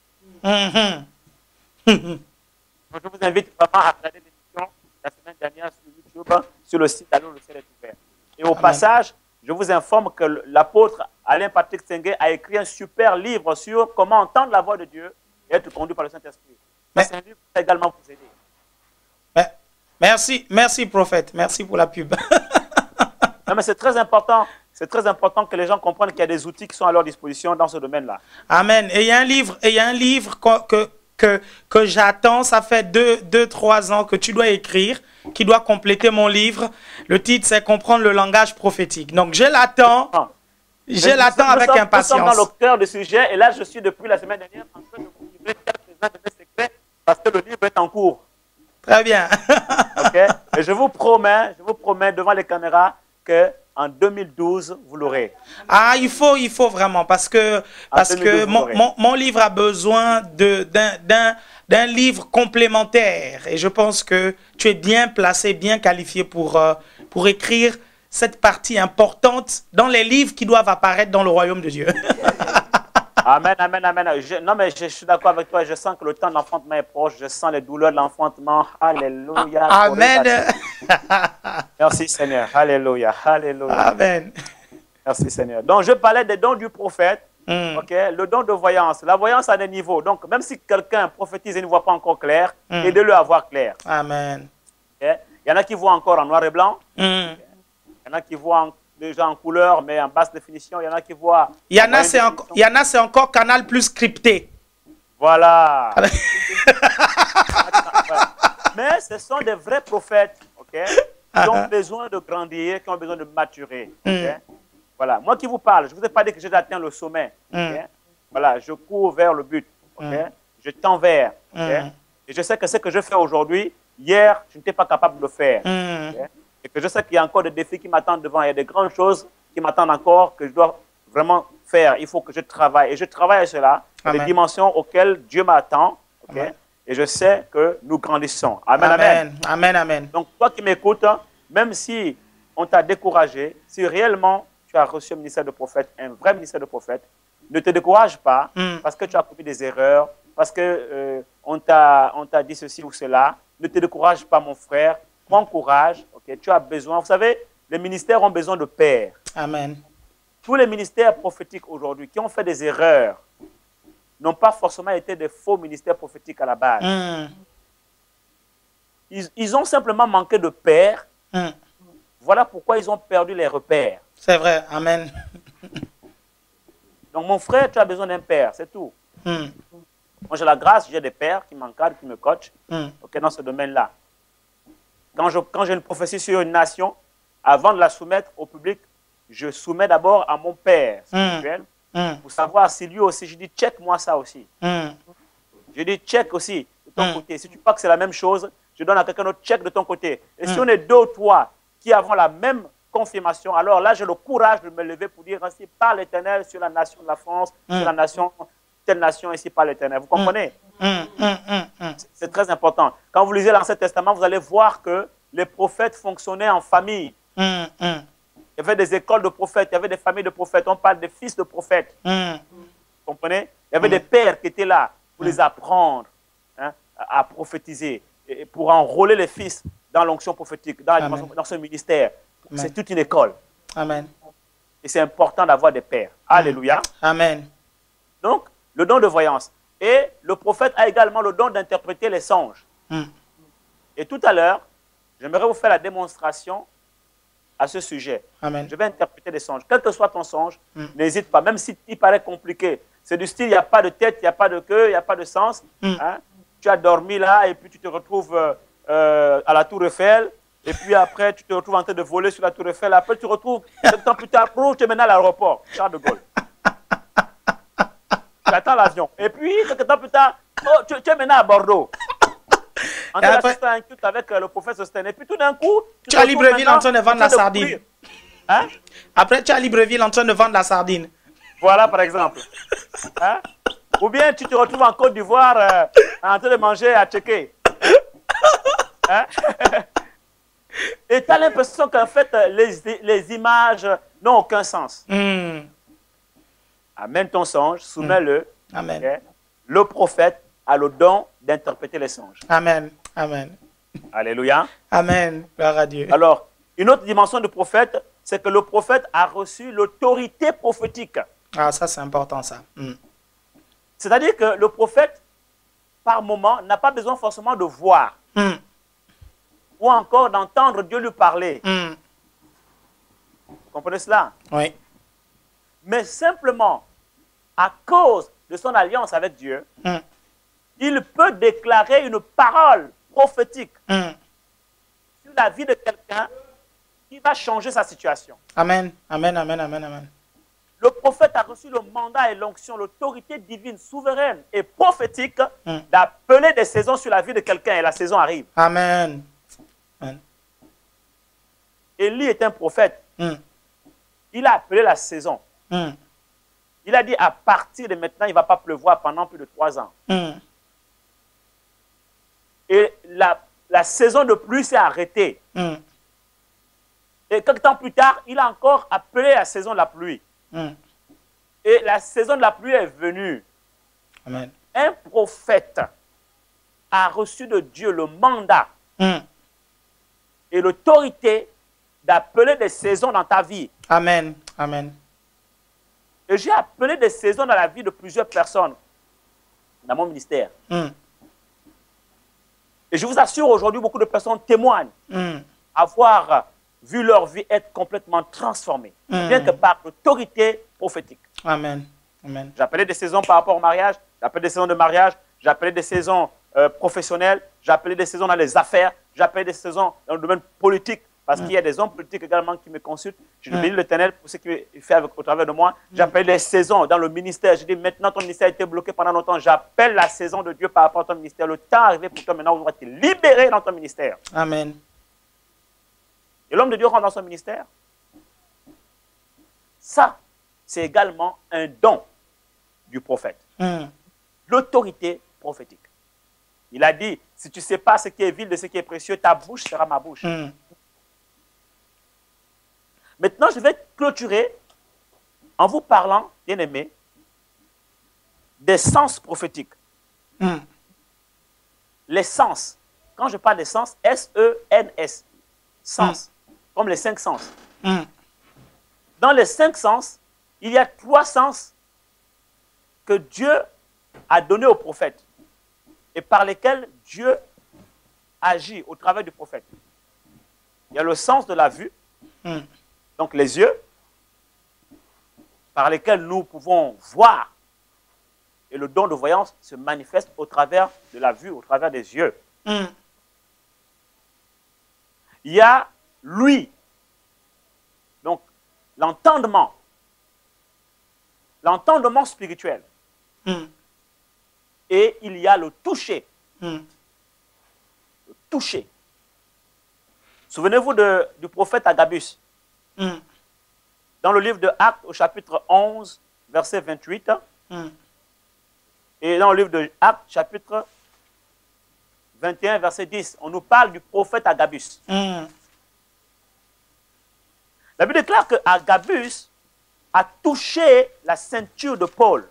Donc, je vous invite vraiment à regarder l'émission la semaine dernière sur YouTube, sur le site Allô, le ciel est ouvert. Et au passage, je vous informe que l'apôtre Alain Patrick Tsengue a écrit un super livre sur comment entendre la voix de Dieu et être conduit par le Saint-Esprit. C'est un livre qui va également vous aider. Merci prophète. Merci pour la pub. Non, mais c'est très important. C'est très important que les gens comprennent qu'il y a des outils qui sont à leur disposition dans ce domaine-là. Amen. Et il y a un livre, que j'attends. Ça fait 2-3 ans que tu dois écrire, qui doit compléter mon livre. Le titre, c'est Comprendre le langage prophétique. Donc, je l'attends. Je l'attends avec impatience. Nous sommes dans le cœur du sujet. Et là, je suis depuis la semaine dernière en train de vous livrer quelques-uns de mes secrets parce que le livre est en cours. Très bien. Okay? Et je vous promets devant les caméras que en 2012, vous l'aurez. Ah, il faut vraiment, parce que mon livre a besoin d'un livre complémentaire. Et je pense que tu es bien placé, bien qualifié pour écrire cette partie importante dans les livres qui doivent apparaître dans le royaume de Dieu. Amen, amen, amen. Non, mais je suis d'accord avec toi. Je sens que le temps de l'enfantement est proche. Je sens les douleurs de l'enfantement. Alléluia. Amen. Merci, Seigneur. Alléluia. Alléluia. Amen. Merci, Seigneur. Donc, je parlais des dons du prophète. Okay? Le don de voyance. La voyance a des niveaux. Donc, même si quelqu'un prophétise et ne voit pas encore clair, aidez-le à voir clair. Amen. Okay? Il y en a qui voient encore en noir et blanc. Okay? Il y en a qui voient déjà en couleur, mais en basse définition. Il y en a qui voient... Il y en a, c'est encore canal plus crypté. Voilà. Mais ce sont des vrais prophètes, okay, qui ont besoin de grandir, qui ont besoin de maturer. Okay? Voilà. Moi qui vous parle, je ne vous ai pas dit que j'ai atteint le sommet. Okay? Voilà, je cours vers le but. Okay? Je tends vers. Okay? Et je sais que ce que je fais aujourd'hui, hier, je n'étais pas capable de le faire. Okay? Et que je sais qu'il y a encore des défis qui m'attendent devant. Il y a des grandes choses qui m'attendent encore que je dois vraiment faire. Il faut que je travaille. Et je travaille à cela, les dimensions auxquelles Dieu m'attend. Okay? Et je sais que nous grandissons. Amen, amen. Amen, amen. Donc, toi qui m'écoutes, même si on t'a découragé, si réellement tu as reçu un ministère de prophète, un vrai ministère de prophète, ne te décourage pas parce que tu as commis des erreurs, parce que on t'a dit ceci ou cela. Ne te décourage pas, mon frère. Prends courage. Okay? Tu as besoin. Vous savez, les ministères ont besoin de pères. Amen. Tous les ministères prophétiques aujourd'hui qui ont fait des erreurs n'ont pas forcément été des faux ministères prophétiques à la base. Ils ont simplement manqué de pères. Voilà pourquoi ils ont perdu les repères. C'est vrai. Amen. Donc, mon frère, tu as besoin d'un père, c'est tout. Moi, j'ai la grâce, j'ai des pères qui m'encadrent, qui me coachent dans ce domaine-là. Quand j'ai une prophétie sur une nation, avant de la soumettre au public, je soumets d'abord à mon père spirituel pour savoir si lui aussi, je dis check-moi ça aussi. Je dis check aussi de ton côté. Si tu crois que c'est la même chose, je donne à quelqu'un d'autre check de ton côté. Et si on est deux ou trois qui avons la même confirmation, alors là, j'ai le courage de me lever pour dire ainsi par l'Éternel sur la nation de la France, sur la nation, telle nation ici par l'Éternel. Vous comprenez? C'est très important. Quand vous lisez l'Ancien Testament, vous allez voir que les prophètes fonctionnaient en famille. Il y avait des écoles de prophètes, il y avait des familles de prophètes. On parle des fils de prophètes. Vous comprenez? Il y avait des pères qui étaient là pour les apprendre à prophétiser, et pour enrôler les fils dans l'onction prophétique, dans ce ministère. C'est toute une école. Amen. Et c'est important d'avoir des pères. Alléluia. Amen. Donc, le don de voyance. Et le prophète a également le don d'interpréter les songes. Et tout à l'heure, j'aimerais vous faire la démonstration à ce sujet. Amen. Je vais interpréter des songes. Quel que soit ton songe, n'hésite pas, même s'il paraît compliqué. C'est du style, il n'y a pas de tête, il n'y a pas de queue, il n'y a pas de sens. tu as dormi là et puis tu te retrouves à la Tour Eiffel. Et puis après, tu te retrouves en train de voler sur la Tour Eiffel. Après, tu te retrouves, quelques temps plus tard, tu es maintenant à l'aéroport, Charles de Gaulle. Tu attends l'avion. Et puis, quelques temps plus tard, tu es maintenant à Bordeaux. En train d'assister à un culte avec le prophète Sosten. Et puis tout d'un coup, tu es à Libreville en train de vendre la sardine. Hein? Après, tu es à Libreville en train de vendre la sardine. Voilà, par exemple. Hein? Ou bien tu te retrouves en Côte d'Ivoire en train de manger à Tchéké. Hein? Et tu as l'impression qu'en fait, les images n'ont aucun sens. Amène ton songe, soumets-le. Amen. Okay? Le prophète a le don d'interpréter les songes. Amen. Amen. Alléluia. Amen. Gloire à Dieu. Alors, une autre dimension du prophète, c'est que le prophète a reçu l'autorité prophétique. Ah, ça, c'est important, ça. C'est-à-dire que le prophète, par moment, n'a pas besoin forcément de voir. Ou encore d'entendre Dieu lui parler. Vous comprenez cela? Oui. Mais simplement, à cause de son alliance avec Dieu, il peut déclarer une parole prophétique sur la vie de quelqu'un qui va changer sa situation. Amen. Amen, amen, amen, amen. Le prophète a reçu le mandat et l'onction, l'autorité divine, souveraine et prophétique d'appeler des saisons sur la vie de quelqu'un et la saison arrive. Amen. Amen. Élie est un prophète. Il a appelé la saison. Il a dit à partir de maintenant, il ne va pas pleuvoir pendant plus de 3 ans. Et la saison de pluie s'est arrêtée. Et quelques temps plus tard, il a encore appelé la saison de la pluie. Et la saison de la pluie est venue. Amen. Un prophète a reçu de Dieu le mandat et l'autorité d'appeler des saisons dans ta vie. Amen. Amen. Et j'ai appelé des saisons dans la vie de plusieurs personnes dans mon ministère. Et je vous assure, aujourd'hui, beaucoup de personnes témoignent avoir vu leur vie être complètement transformée, bien que par l'autorité prophétique. Amen. Amen. J'appelais des saisons par rapport au mariage, j'appelais des saisons de mariage, j'appelais des saisons professionnelles, j'appelais des saisons dans les affaires, j'appelais des saisons dans le domaine politique, parce qu'il y a des hommes politiques également qui me consultent. Je bénis l'Éternel pour ce qu'il fait au travers de moi. J'appelle les saisons dans le ministère. Je dis maintenant ton ministère a été bloqué pendant longtemps. J'appelle la saison de Dieu par rapport à ton ministère. Le temps est arrivé pour toi maintenant, vous devez être libéré dans ton ministère. Amen. Et l'homme de Dieu rentre dans son ministère. Ça, c'est également un don du prophète. L'autorité prophétique. Il a dit, si tu ne sais pas ce qui est vil de ce qui est précieux, ta bouche sera ma bouche. Maintenant, je vais clôturer en vous parlant, bien-aimés, des sens prophétiques. Les sens. Quand je parle des sens, S-E-N-S. Sens. Comme les 5 sens. Dans les 5 sens, il y a 3 sens que Dieu a donnés au prophète et par lesquels Dieu agit au travers du prophète. Il y a le sens de la vue, donc les yeux, par lesquels nous pouvons voir. Et le don de voyance se manifeste au travers de la vue, au travers des yeux. Il y a l'ouïe, donc l'entendement spirituel. Et il y a le toucher. Le toucher. Souvenez-vous du prophète Agabus. Dans le livre de Actes, au chapitre 11, verset 28, et dans le livre de Actes, chapitre 21, verset 10, on nous parle du prophète Agabus. La Bible déclare que Agabus a touché la ceinture de Paul.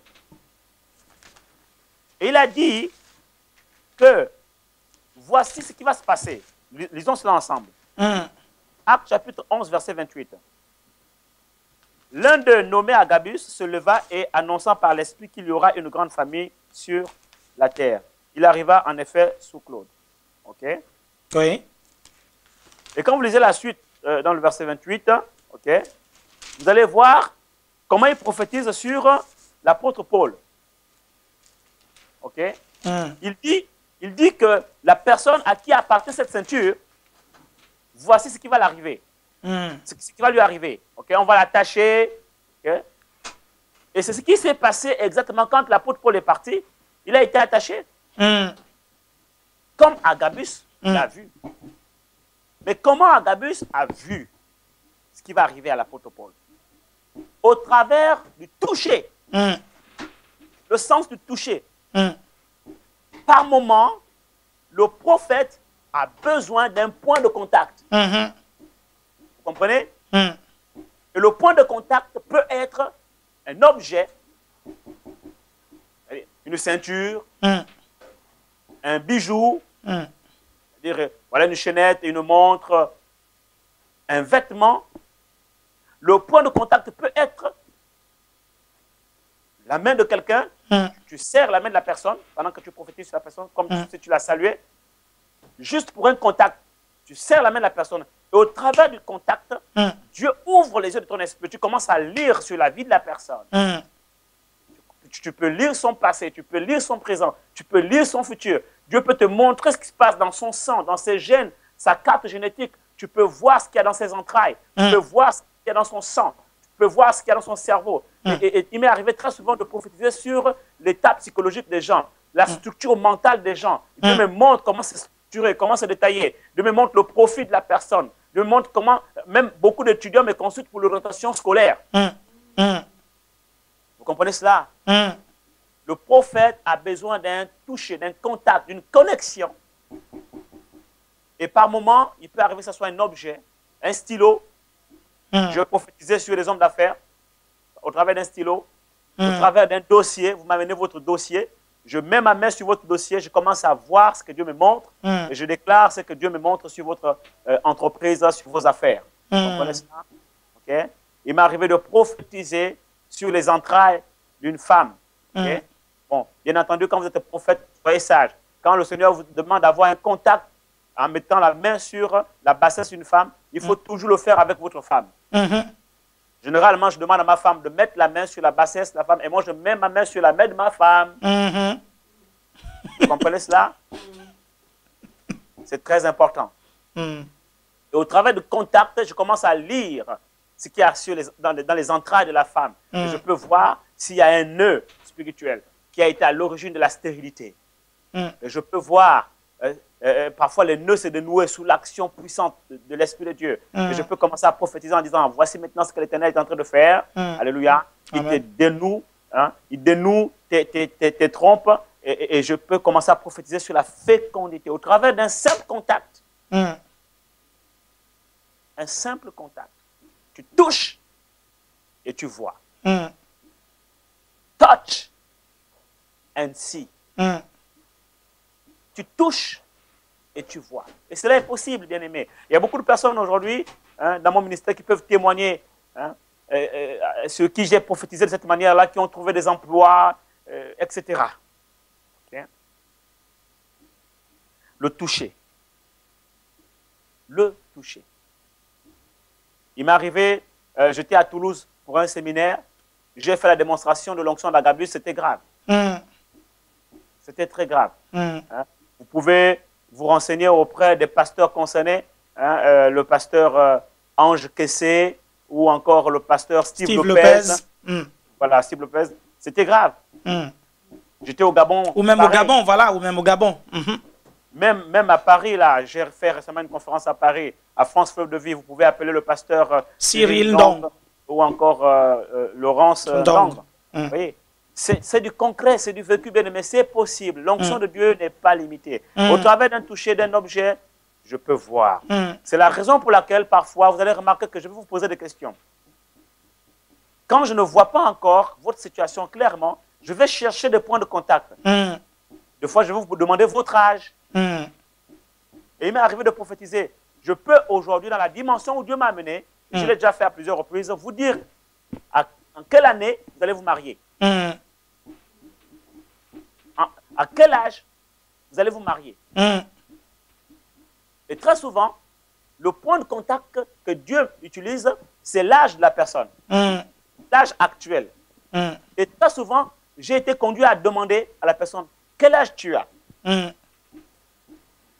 Et il a dit que voici ce qui va se passer. Lisons cela ensemble. Actes chapitre 11, verset 28. L'un d'eux, nommé Agabus, se leva et annonçant par l'Esprit qu'il y aura une grande famille sur la terre. Il arriva en effet sous Claude. OK? Oui. Et quand vous lisez la suite dans le verset 28, OK, vous allez voir comment il prophétise sur l'apôtre Paul. OK? Il dit il dit que la personne à qui appartient cette ceinture, voici ce qui va l'arriver. Ce qui va lui arriver. Okay? On va l'attacher. Okay? Et c'est ce qui s'est passé exactement quand l'apôtre Paul est parti. Il a été attaché. Comme Agabus l'a vu. Mais comment Agabus a vu ce qui va arriver à l'apôtre Paul? Au travers du toucher. Le sens du toucher. Par moment, le prophète a besoin d'un point de contact. Vous comprenez? Et le point de contact peut être un objet, une ceinture, un bijou, c'est-à-dire voilà une chaînette, une montre, un vêtement. Le point de contact peut être la main de quelqu'un. Tu serres la main de la personne pendant que tu prophétises sur la personne, comme si tu l'as salué. Juste pour un contact, tu serres la main de la personne. Et au travers du contact, Dieu ouvre les yeux de ton esprit. Tu commences à lire sur la vie de la personne. Tu peux lire son passé, tu peux lire son présent, tu peux lire son futur. Dieu peut te montrer ce qui se passe dans son sang, dans ses gènes, sa carte génétique. Tu peux voir ce qu'il y a dans ses entrailles. Tu peux voir ce qu'il y a dans son sang. Tu peux voir ce qu'il y a dans son cerveau. Et il m'est arrivé très souvent de prophétiser sur l'état psychologique des gens, la structure mentale des gens. Dieu me montre comment c'est structuré, comment c'est détaillé. Dieu me montre le profil de la personne. Dieu me montre comment, même beaucoup d'étudiants me consultent pour l'orientation scolaire. Vous comprenez cela? Le prophète a besoin d'un toucher, d'un contact, d'une connexion. Et par moment, il peut arriver que ce soit un objet, un stylo. Je prophétisais sur les hommes d'affaires au travers d'un stylo, au travers d'un dossier. Vous m'amenez votre dossier. Je mets ma main sur votre dossier. Je commence à voir ce que Dieu me montre. Et je déclare ce que Dieu me montre sur votre entreprise, sur vos affaires. Vous comprenez ça? Okay? Il m'est arrivé de prophétiser sur les entrailles d'une femme. Okay? Bon, bien entendu, quand vous êtes prophète, soyez sage. Quand le Seigneur vous demande d'avoir un contact en mettant la main sur la bassesse d'une femme, il faut toujours le faire avec votre femme. Généralement, je demande à ma femme de mettre la main sur la bassesse de la femme et moi, je mets ma main sur la main de ma femme. Vous comprenez cela? C'est très important. Et au travers du contact, je commence à lire ce qu'il y a dans les entrailles de la femme. Et je peux voir s'il y a un nœud spirituel qui a été à l'origine de la stérilité. Et je peux voir, parfois les nœuds se dénouer sous l'action puissante de l'Esprit de Dieu. Et je peux commencer à prophétiser en disant, voici maintenant ce que l'Éternel est en train de faire. Alléluia. Il te dénoue, il dénoue tes trompes. Et je peux commencer à prophétiser sur la fécondité au travers d'un simple contact. Un simple contact. Tu touches et tu vois. Touch and see. Tu touches et tu vois. Et cela est possible, bien aimé. Il y a beaucoup de personnes aujourd'hui, dans mon ministère, qui peuvent témoigner sur qui j'ai prophétisé de cette manière-là, qui ont trouvé des emplois, etc. Okay? Le toucher. Le toucher. Il m'est arrivé, j'étais à Toulouse pour un séminaire, j'ai fait la démonstration de l'onction d'Agabus, c'était grave. C'était très grave. Vous pouvez vous renseigner auprès des pasteurs concernés, le pasteur Ange Kessé ou encore le pasteur Steve Lopez. Voilà, Steve Lopez. C'était grave. J'étais au Gabon. Ou même Paris. Au Gabon, voilà, ou même au Gabon. Même à Paris, là, j'ai fait récemment une conférence à Paris, à France Fleuve de Vie. Vous pouvez appeler le pasteur Cyril Ndong ou encore Laurence Ndong. Vous voyez, c'est du concret, c'est du vécu, bien aimé, c'est possible. L'onction de Dieu n'est pas limitée. Au travers d'un toucher, d'un objet, je peux voir. C'est la raison pour laquelle, parfois, vous allez remarquer que je vais vous poser des questions. Quand je ne vois pas encore votre situation clairement, je vais chercher des points de contact. Des fois, je vais vous demander votre âge. Et il m'est arrivé de prophétiser. Je peux aujourd'hui, dans la dimension où Dieu m'a amené, je l'ai déjà fait à plusieurs reprises, vous dire en quelle année vous allez vous marier. À quel âge vous allez vous marier. Et très souvent, le point de contact que Dieu utilise, c'est l'âge de la personne. L'âge actuel. Et très souvent, j'ai été conduit à demander à la personne, quel âge tu as?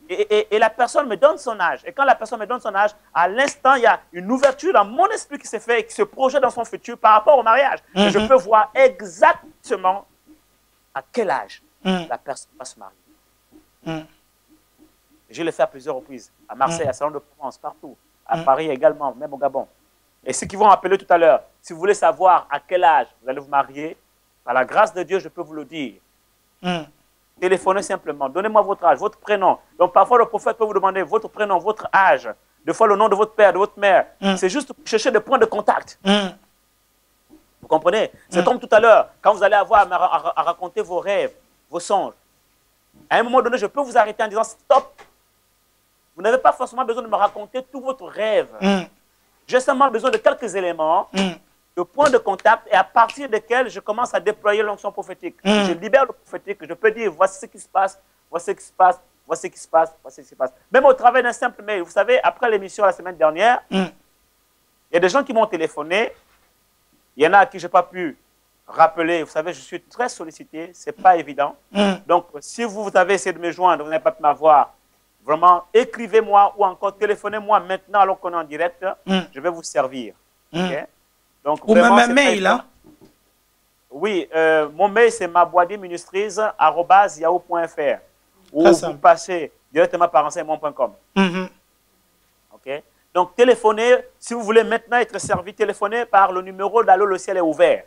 Et la personne me donne son âge. Et quand la personne me donne son âge, à l'instant, il y a une ouverture dans mon esprit qui s'est fait et qui se projette dans son futur par rapport au mariage. Et je peux voir exactement à quel âge la personne va se marier. Je l'ai fait à plusieurs reprises. À Marseille, à Salon de Provence, partout. À Paris également, même au Gabon. Et ceux qui vont appeler tout à l'heure, si vous voulez savoir à quel âge vous allez vous marier, par la grâce de Dieu, je peux vous le dire. Téléphonez simplement, donnez-moi votre âge, votre prénom. Donc parfois le prophète peut vous demander votre prénom, votre âge, des fois le nom de votre père, de votre mère. C'est juste pour chercher des points de contact. Vous comprenez? C'est comme tout à l'heure, quand vous allez avoir à raconter vos rêves, vos songes. À un moment donné, je peux vous arrêter en disant stop. Vous n'avez pas forcément besoin de me raconter tout votre rêve. J'ai seulement besoin de quelques éléments, de points de contact, et à partir desquels je commence à déployer l'onction prophétique. Je libère le prophétique, je peux dire voici ce qui se passe, voici ce qui se passe, voici ce qui se passe, voici ce qui se passe. Même au travers d'un simple mail. Vous savez, après l'émission la semaine dernière, il y a des gens qui m'ont téléphoné. Il y en a à qui je n'ai pas pu rappeler. Vous savez, je suis très sollicité, ce n'est pas évident. Donc, si vous avez essayé de me joindre, vous n'avez pas pu m'avoir, vraiment, écrivez-moi ou encore téléphonez-moi maintenant alors qu'on est en direct. Je vais vous servir. Okay? Donc, ou même un mail, hein? Oui, mon mail, c'est mabouadiministries@yahoo.fr ou vous passez directement par renseignement.com. OK? Donc, téléphonez, si vous voulez maintenant être servi, téléphonez par le numéro d'Allô, le ciel est ouvert.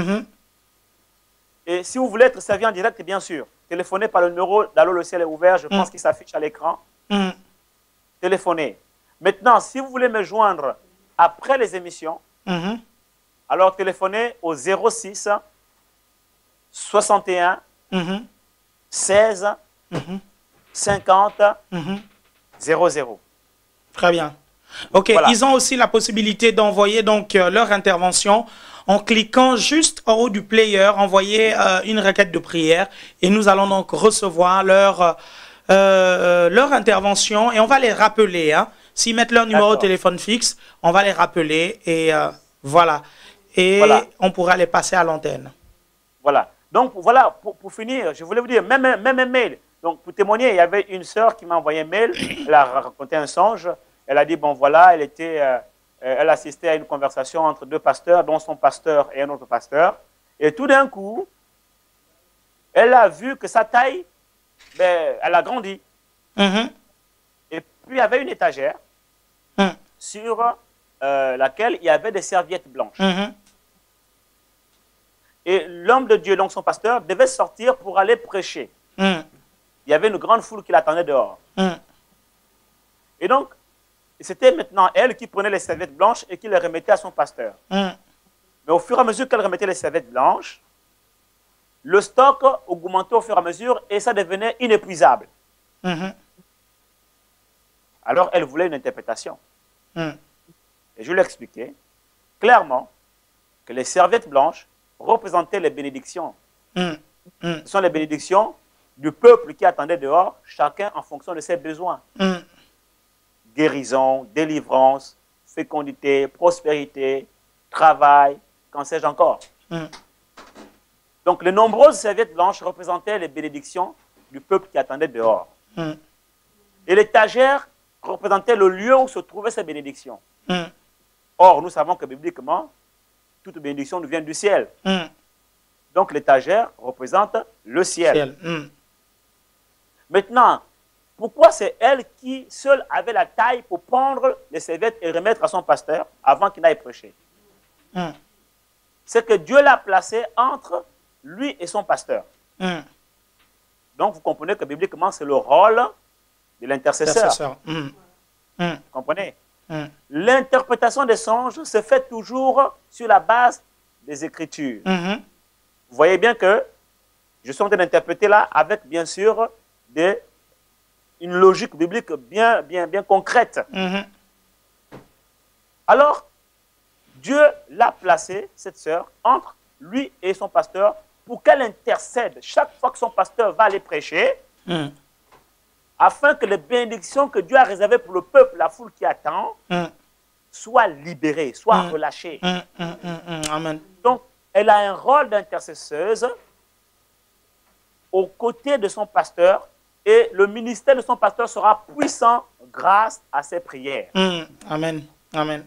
Et si vous voulez être servi en direct, bien sûr, téléphonez par le numéro d'Allô, le ciel est ouvert, je pense qu'il s'affiche à l'écran. Téléphonez. Maintenant, si vous voulez me joindre après les émissions, alors téléphonez au 06 61 16 50 00. Très bien. OK, voilà. Ils ont aussi la possibilité d'envoyer donc leur intervention en cliquant juste en haut du player, envoyer une requête de prière et nous allons donc recevoir leur intervention et on va les rappeler. Hein. S'ils mettent leur numéro de téléphone fixe, on va les rappeler et voilà. Et voilà. On pourra les passer à l'antenne. Voilà. Donc voilà, pour finir, je voulais vous dire, même un mail. Donc pour témoigner, il y avait une sœur qui m'a envoyé un mail, elle a raconté un songe, elle a dit, bon voilà, elle assistait à une conversation entre deux pasteurs, dont son pasteur et un autre pasteur. Et tout d'un coup, elle a vu que sa taille, ben, elle a grandi. Et puis il y avait une étagère sur laquelle il y avait des serviettes blanches. Et l'homme de Dieu, donc son pasteur, devait sortir pour aller prêcher. Il y avait une grande foule qui l'attendait dehors. Et donc, c'était maintenant elle qui prenait les serviettes blanches et qui les remettait à son pasteur. Mais au fur et à mesure qu'elle remettait les serviettes blanches, le stock augmentait au fur et à mesure et ça devenait inépuisable. Alors, elle voulait une interprétation. Et je lui ai expliqué clairement que les serviettes blanches représentaient les bénédictions. Ce sont les bénédictions du peuple qui attendait dehors, chacun en fonction de ses besoins. Guérison, délivrance, fécondité, prospérité, travail, qu'en sais-je encore. Donc, les nombreuses serviettes blanches représentaient les bénédictions du peuple qui attendait dehors. Et l'étagère représentait le lieu où se trouvaient ces bénédictions. Or, nous savons que bibliquement, toute bénédiction nous vient du ciel. Donc, l'étagère représente le ciel. Maintenant, pourquoi c'est elle qui seule avait la taille pour prendre les serviettes et remettre à son pasteur avant qu'il n'aille prêcher? C'est que Dieu l'a placé entre lui et son pasteur. Donc, vous comprenez que bibliquement, c'est le rôle de l'intercesseur. Vous comprenez? L'interprétation des songes se fait toujours sur la base des Écritures. Vous voyez bien que je suis en train d'interpréter là avec, bien sûr, une logique biblique bien concrète. Alors, Dieu l'a placé, cette sœur, entre lui et son pasteur pour qu'elle intercède chaque fois que son pasteur va aller prêcher, afin que les bénédictions que Dieu a réservées pour le peuple, la foule qui attend, soient libérées, soient relâchées. Amen. Donc, elle a un rôle d'intercesseuse aux côtés de son pasteur et le ministère de son pasteur sera puissant grâce à ses prières. Amen. Amen.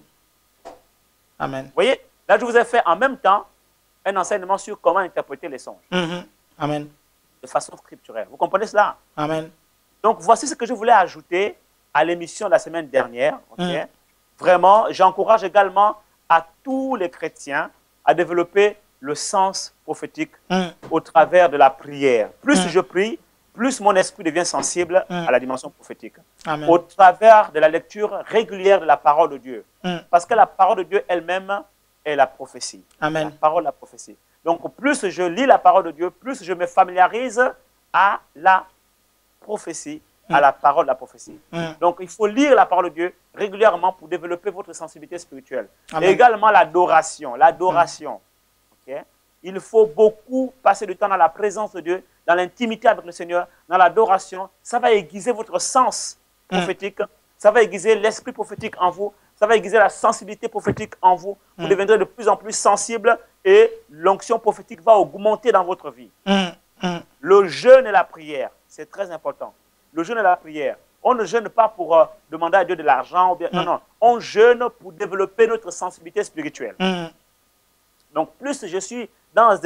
Amen. Vous voyez, là, je vous ai fait en même temps un enseignement sur comment interpréter les songes. Amen. De façon scripturelle. Vous comprenez cela? Amen. Donc, voici ce que je voulais ajouter à l'émission de la semaine dernière. Okay? Vraiment, j'encourage également à tous les chrétiens à développer le sens prophétique au travers de la prière. Plus je prie, plus mon esprit devient sensible à la dimension prophétique. Amen. Au travers de la lecture régulière de la parole de Dieu. Parce que la parole de Dieu elle-même est la prophétie. Amen. La parole, la prophétie. Donc, plus je lis la parole de Dieu, plus je me familiarise à la prophétie, à la parole de la prophétie. Donc, il faut lire la parole de Dieu régulièrement pour développer votre sensibilité spirituelle. Amen. Et également l'adoration. L'adoration. Okay? Il faut beaucoup passer du temps dans la présence de Dieu, dans l'intimité avec le Seigneur, dans l'adoration. Ça va aiguiser votre sens prophétique. Ça va aiguiser l'esprit prophétique en vous. Ça va aiguiser la sensibilité prophétique en vous. Vous deviendrez de plus en plus sensible et l'onction prophétique va augmenter dans votre vie. Le jeûne et la prière, c'est très important. Le jeûne et la prière. On ne jeûne pas pour demander à Dieu de l'argent. Non, non. On jeûne pour développer notre sensibilité spirituelle. Donc, plus je suis dans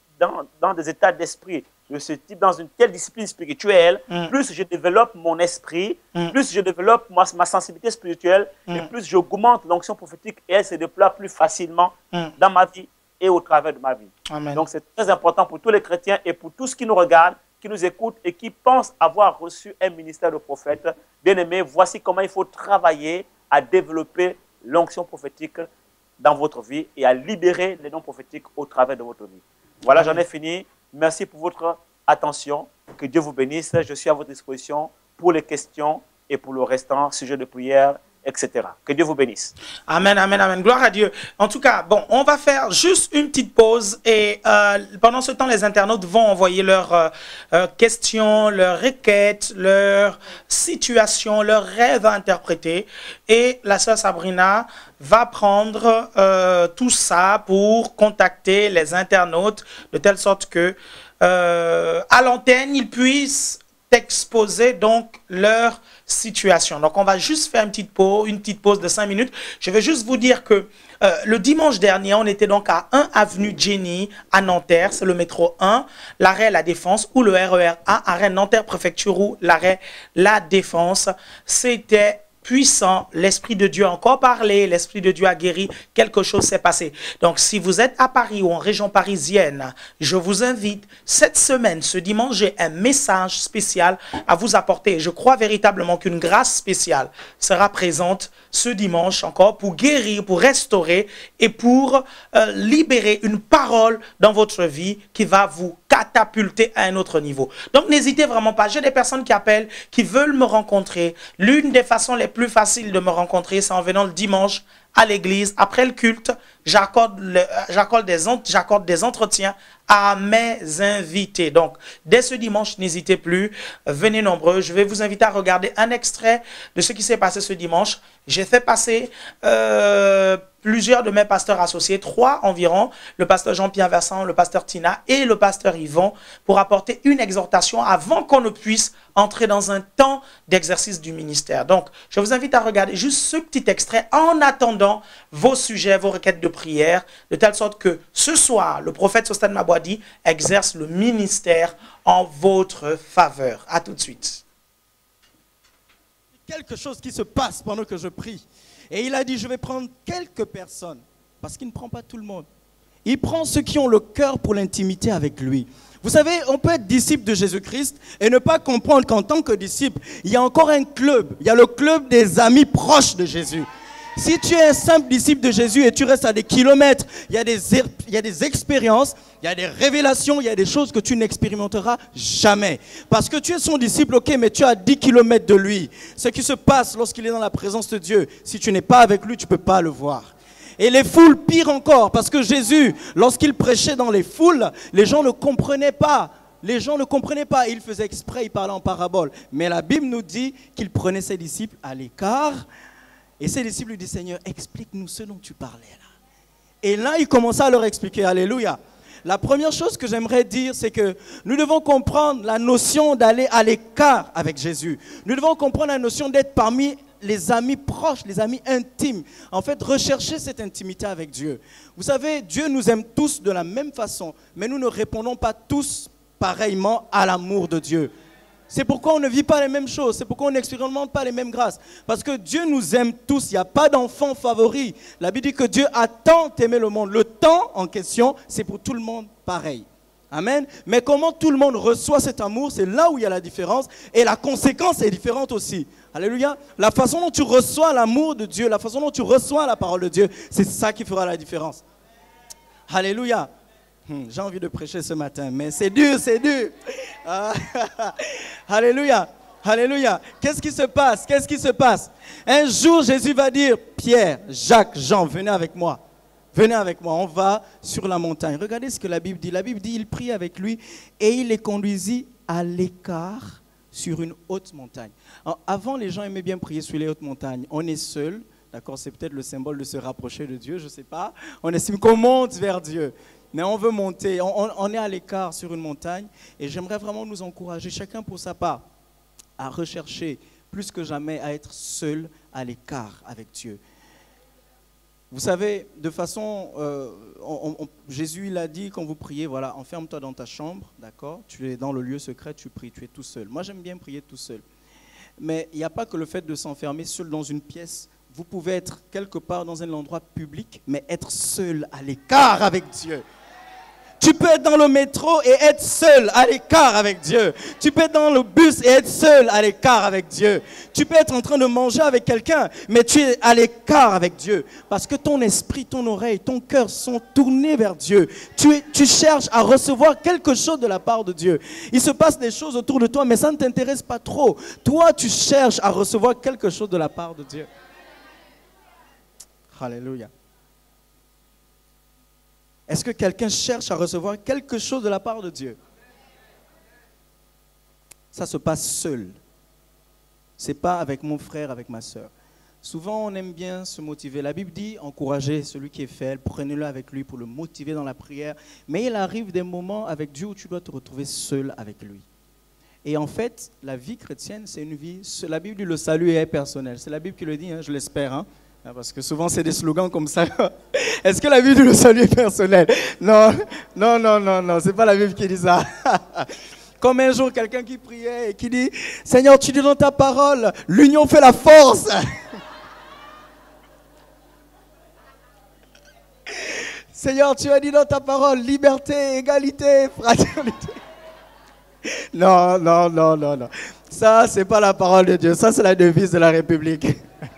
des états d'esprit de ce type, dans une telle discipline spirituelle, plus je développe mon esprit, plus je développe ma sensibilité spirituelle, et plus j'augmente l'onction prophétique et elle se déploie plus facilement dans ma vie et au travers de ma vie. Amen. Donc, c'est très important pour tous les chrétiens et pour tous qui nous regardent, qui nous écoutent et qui pensent avoir reçu un ministère de prophète. Bien-aimés, voici comment il faut travailler à développer l'onction prophétique dans votre vie et à libérer les dons prophétiques au travers de votre vie. Voilà, j'en ai fini. Merci pour votre attention. Que Dieu vous bénisse. Je suis à votre disposition pour les questions et pour le restant sujet de prière, etc. Que Dieu vous bénisse. Amen, amen, amen. Gloire à Dieu. En tout cas, bon, on va faire juste une petite pause et pendant ce temps, les internautes vont envoyer leurs questions, leurs requêtes, leurs situations, leurs rêves à interpréter. Et la sœur Sabrina va prendre tout ça pour contacter les internautes de telle sorte que à l'antenne, ils puissent exposer donc leur situation. Donc, on va juste faire une petite pause de 5 minutes. Je vais juste vous dire que le dimanche dernier, on était donc à 1 avenue Jenny à Nanterre. C'est le métro 1, l'arrêt La Défense ou le RER A, arrêt Nanterre Préfecture ou l'arrêt La Défense. C'était puissant, l'Esprit de Dieu a encore parlé, l'Esprit de Dieu a guéri, quelque chose s'est passé. Donc, si vous êtes à Paris ou en région parisienne, je vous invite, cette semaine, ce dimanche, j'ai un message spécial à vous apporter. Je crois véritablement qu'une grâce spéciale sera présente ce dimanche encore pour guérir, pour restaurer et pour libérer une parole dans votre vie qui va vous catapulter à un autre niveau. Donc, n'hésitez vraiment pas. J'ai des personnes qui appellent, qui veulent me rencontrer. L'une des façons les plus faciles de me rencontrer, c'est en venant le dimanche à l'église. Après le culte, j'accorde des entretiens à mes invités. Donc, dès ce dimanche, n'hésitez plus. Venez nombreux. Je vais vous inviter à regarder un extrait de ce qui s'est passé ce dimanche. J'ai fait passer plusieurs de mes pasteurs associés, 3 environ, le pasteur Jean-Pierre Versant, le pasteur Tina et le pasteur Yvon, pour apporter une exhortation avant qu'on ne puisse entrer dans un temps d'exercice du ministère. Donc, je vous invite à regarder juste ce petit extrait en attendant vos sujets, vos requêtes de prière, de telle sorte que ce soir, le prophète Sosthène Mabouadi exerce le ministère en votre faveur. À tout de suite. Quelque chose qui se passe pendant que je prie. Et il a dit, je vais prendre quelques personnes, parce qu'il ne prend pas tout le monde. Il prend ceux qui ont le cœur pour l'intimité avec lui. Vous savez, on peut être disciple de Jésus-Christ et ne pas comprendre qu'en tant que disciple, il y a encore un club. Il y a le club des amis proches de Jésus. Si tu es un simple disciple de Jésus et tu restes à des kilomètres, il y a des expériences, il y a des révélations, il y a des choses que tu n'expérimenteras jamais. Parce que tu es son disciple, ok, mais tu es à 10 kilomètres de lui. Ce qui se passe lorsqu'il est dans la présence de Dieu, si tu n'es pas avec lui, tu ne peux pas le voir. Et les foules, pire encore, parce que Jésus, lorsqu'il prêchait dans les foules, les gens ne comprenaient pas. Les gens ne comprenaient pas. Il faisait exprès, il parlait en parabole. Mais la Bible nous dit qu'il prenait ses disciples à l'écart. Et ses disciples lui disent, Seigneur, explique-nous ce dont tu parlais là. Et là, il commença à leur expliquer, alléluia. La première chose que j'aimerais dire, c'est que nous devons comprendre la notion d'aller à l'écart avec Jésus. Nous devons comprendre la notion d'être parmi les amis proches, les amis intimes. En fait, rechercher cette intimité avec Dieu. Vous savez, Dieu nous aime tous de la même façon, mais nous ne répondons pas tous pareillement à l'amour de Dieu. C'est pourquoi on ne vit pas les mêmes choses, c'est pourquoi on n'expérimente pas les mêmes grâces. Parce que Dieu nous aime tous, il n'y a pas d'enfant favori. La Bible dit que Dieu a tant aimé le monde. Le temps en question, c'est pour tout le monde pareil. Amen. Mais comment tout le monde reçoit cet amour, c'est là où il y a la différence. Et la conséquence est différente aussi. Alléluia. La façon dont tu reçois l'amour de Dieu, la façon dont tu reçois la parole de Dieu, c'est ça qui fera la différence. Alléluia. J'ai envie de prêcher ce matin, mais c'est dur, c'est dur. Alléluia. Alléluia. Qu'est-ce qui se passe? Qu'est-ce qui se passe? Un jour, Jésus va dire, Pierre, Jacques, Jean, venez avec moi. Venez avec moi, on va sur la montagne. Regardez ce que la Bible dit. La Bible dit, il prit avec lui et il les conduisit à l'écart sur une haute montagne. Alors, avant, les gens aimaient bien prier sur les hautes montagnes. On est seul, d'accord, c'est peut-être le symbole de se rapprocher de Dieu, je ne sais pas. On estime qu'on monte vers Dieu. Mais on veut monter, on est à l'écart sur une montagne. Et j'aimerais vraiment nous encourager, chacun pour sa part, à rechercher plus que jamais à être seul à l'écart avec Dieu. Vous savez, de façon, Jésus il a dit quand vous priez, voilà, enferme-toi dans ta chambre, d'accord? Tu es dans le lieu secret, tu pries, tu es tout seul. Moi j'aime bien prier tout seul. Mais il n'y a pas que le fait de s'enfermer seul dans une pièce. Vous pouvez être quelque part dans un endroit public, mais être seul à l'écart avec Dieu. Tu peux être dans le métro et être seul à l'écart avec Dieu. Tu peux être dans le bus et être seul à l'écart avec Dieu. Tu peux être en train de manger avec quelqu'un, mais tu es à l'écart avec Dieu. Parce que ton esprit, ton oreille, ton cœur sont tournés vers Dieu. Tu cherches à recevoir quelque chose de la part de Dieu. Il se passe des choses autour de toi, mais ça ne t'intéresse pas trop. Toi, tu cherches à recevoir quelque chose de la part de Dieu. Alléluia. Est-ce que quelqu'un cherche à recevoir quelque chose de la part de Dieu? Ça se passe seul. Ce n'est pas avec mon frère, avec ma soeur. Souvent, on aime bien se motiver. La Bible dit, encouragez celui qui est faible, prenez-le avec lui pour le motiver dans la prière. Mais il arrive des moments avec Dieu où tu dois te retrouver seul avec lui. Et en fait, la vie chrétienne, c'est une vie... La Bible dit, le salut est personnel. C'est la Bible qui le dit, hein, je l'espère, hein. Parce que souvent, c'est des slogans comme ça. Est-ce que la Bible dit le salut est personnel? Non, non, non, non, non, c'est pas la Bible qui dit ça. Comme un jour, quelqu'un qui priait et qui dit, Seigneur, tu dis dans ta parole, l'union fait la force. Seigneur, tu as dit dans ta parole, liberté, égalité, fraternité. Non, non, non, non, non. Ça, c'est pas la parole de Dieu. Ça, c'est la devise de la République.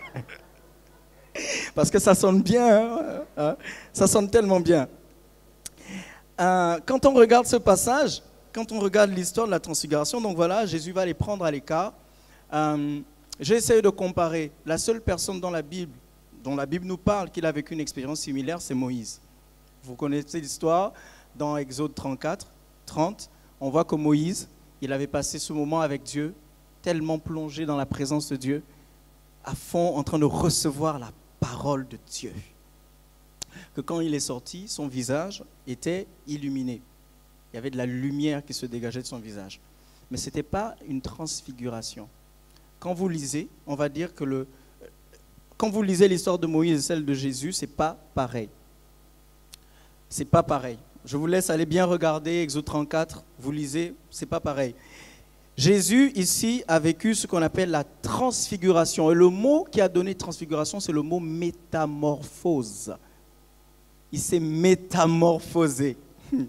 Parce que ça sonne bien, hein? Ça sonne tellement bien. Quand on regarde ce passage, quand on regarde l'histoire de la transfiguration, donc voilà, Jésus va les prendre à l'écart. J'ai essayé de comparer. La seule personne dans la Bible, dont la Bible nous parle qu'il a vécu une expérience similaire, c'est Moïse. Vous connaissez l'histoire dans Exode 34, 30. On voit que Moïse, il avait passé ce moment avec Dieu, tellement plongé dans la présence de Dieu, à fond en train de recevoir la parole de Dieu, que quand il est sorti, son visage était illuminé. Il y avait de la lumière qui se dégageait de son visage. Mais ce n'était pas une transfiguration. Quand vous lisez, on va dire que quand vous lisez l'histoire de Moïse et celle de Jésus, ce n'est pas pareil. C'est pas pareil. Je vous laisse aller bien regarder Exode 34, vous lisez, c'est pas pareil. Jésus, ici, a vécu ce qu'on appelle la transfiguration. Et le mot qui a donné transfiguration, c'est le mot métamorphose. Il s'est métamorphosé.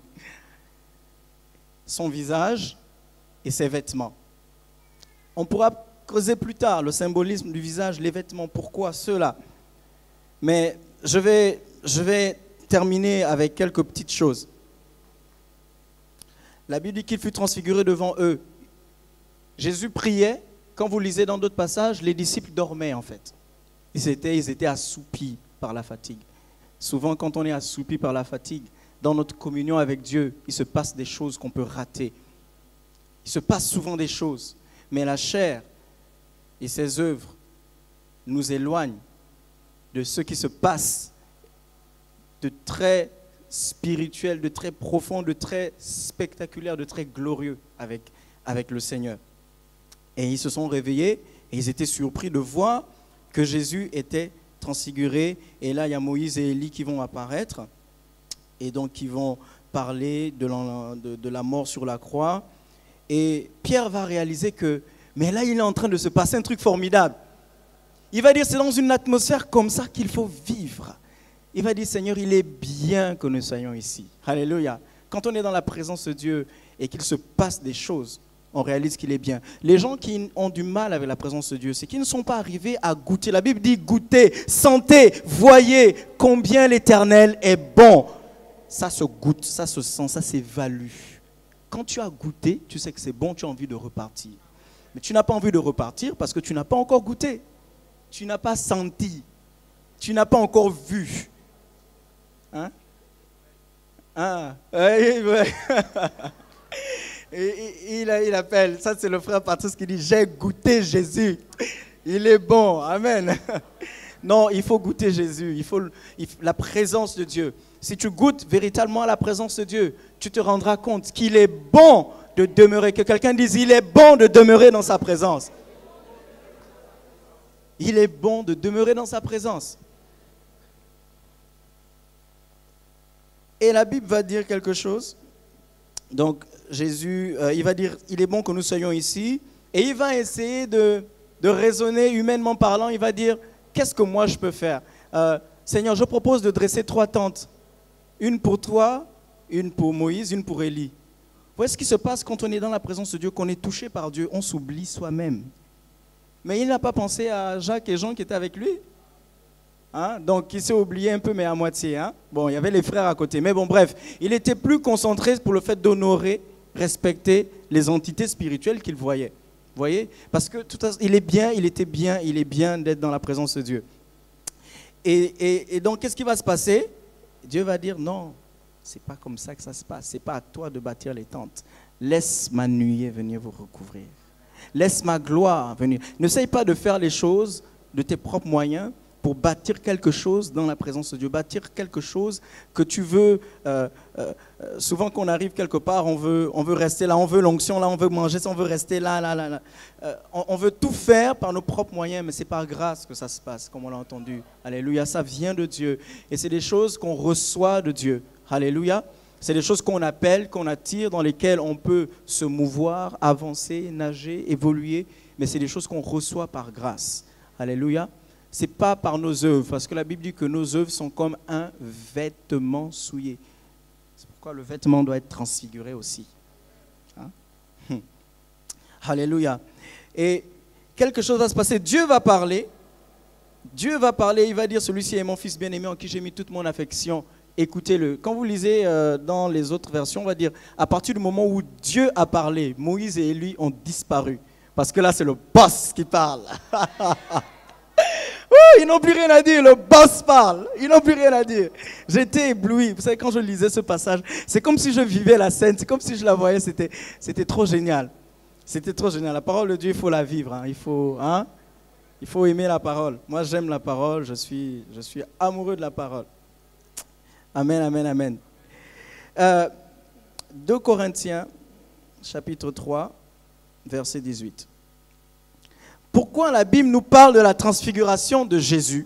Son visage et ses vêtements. On pourra creuser plus tard le symbolisme du visage, les vêtements, pourquoi cela. Mais je vais terminer avec quelques petites choses. La Bible dit qu'il fut transfiguré devant eux. Jésus priait, quand vous lisez dans d'autres passages, les disciples dormaient en fait. Ils étaient assoupis par la fatigue. Souvent quand on est assoupi par la fatigue, dans notre communion avec Dieu, il se passe des choses qu'on peut rater. Il se passe souvent des choses, mais la chair et ses œuvres nous éloignent de ce qui se passe de très spirituel, de très profond, de très spectaculaire, de très glorieux avec le Seigneur. Et ils se sont réveillés et ils étaient surpris de voir que Jésus était transfiguré. Et là, il y a Moïse et Élie qui vont apparaître et donc qui vont parler de la mort sur la croix. Et Pierre va réaliser que, mais là, il est en train de se passer un truc formidable. Il va dire, c'est dans une atmosphère comme ça qu'il faut vivre. Il va dire, Seigneur, il est bien que nous soyons ici. Alléluia. Quand on est dans la présence de Dieu et qu'il se passe des choses, on réalise qu'il est bien. Les gens qui ont du mal avec la présence de Dieu, c'est qu'ils ne sont pas arrivés à goûter. La Bible dit, goûtez, sentez, voyez combien l'Éternel est bon. Ça se goûte, ça se sent, ça s'évalue. Quand tu as goûté, tu sais que c'est bon, tu as envie de repartir. Mais tu n'as pas envie de repartir parce que tu n'as pas encore goûté. Tu n'as pas senti. Tu n'as pas encore vu. Hein? Ah, ouais. Il appelle, ça c'est le frère Patrice qui dit, j'ai goûté Jésus. Il est bon, amen. Non, il faut goûter Jésus, il faut la présence de Dieu. Si tu goûtes véritablement à la présence de Dieu, tu te rendras compte qu'il est bon de demeurer. Que quelqu'un dise, il est bon de demeurer dans sa présence. Il est bon de demeurer dans sa présence. Et la Bible va dire quelque chose. Donc Jésus, il va dire, il est bon que nous soyons ici. Et il va essayer de raisonner humainement parlant. Il va dire, qu'est-ce que moi je peux faire? Seigneur, je propose de dresser 3 tentes. Une pour toi, une pour Moïse, une pour Élie. Vous voyez ce qui se passe quand on est dans la présence de Dieu, qu'on est touché par Dieu, on s'oublie soi-même. Mais il n'a pas pensé à Jacques et Jean qui étaient avec lui. Hein? Donc il s'est oublié un peu, mais à moitié. Hein? Bon, il y avait les frères à côté. Mais bon, bref, il était plus concentré pour le fait d'honorer, respecter les entités spirituelles qu'il voyait. Vous voyez? Parce que il est bien, il était bien, il est bien d'être dans la présence de Dieu. Et donc, qu'est-ce qui va se passer? Dieu va dire, non, c'est pas comme ça que ça se passe. C'est pas à toi de bâtir les tentes. Laisse ma nuée venir vous recouvrir. Laisse ma gloire venir. N'essaye pas de faire les choses de tes propres moyens pour bâtir quelque chose dans la présence de Dieu. Bâtir quelque chose que tu veux. Souvent, quand on arrive quelque part, on veut rester là, on veut l'onction là, on veut manger ça, on veut rester là. On veut tout faire par nos propres moyens, mais c'est par grâce que ça se passe, comme on l'a entendu. Alléluia, ça vient de Dieu. Et c'est des choses qu'on reçoit de Dieu. Alléluia. C'est des choses qu'on appelle, qu'on attire, dans lesquelles on peut se mouvoir, avancer, nager, évoluer. Mais c'est des choses qu'on reçoit par grâce. Alléluia. Ce n'est pas par nos œuvres, parce que la Bible dit que nos œuvres sont comme un vêtement souillé. C'est pourquoi le vêtement doit être transfiguré aussi. Hein? Alléluia. Et quelque chose va se passer. Dieu va parler. Dieu va parler, il va dire, celui-ci est mon fils bien-aimé en qui j'ai mis toute mon affection. Écoutez-le. Quand vous lisez dans les autres versions, on va dire, à partir du moment où Dieu a parlé, Moïse et Élie ont disparu. Parce que là, c'est le boss qui parle. Ils n'ont plus rien à dire, le boss parle. Ils n'ont plus rien à dire. J'étais ébloui. Vous savez, quand je lisais ce passage, c'est comme si je vivais la scène, c'est comme si je la voyais, c'était trop génial. C'était trop génial. La parole de Dieu, il faut la vivre. Hein. Il faut aimer la parole. Moi, j'aime la parole, je suis amoureux de la parole. Amen, amen, amen. 2 Corinthiens, chapitre 3, verset 18. Pourquoi la Bible nous parle de la transfiguration de Jésus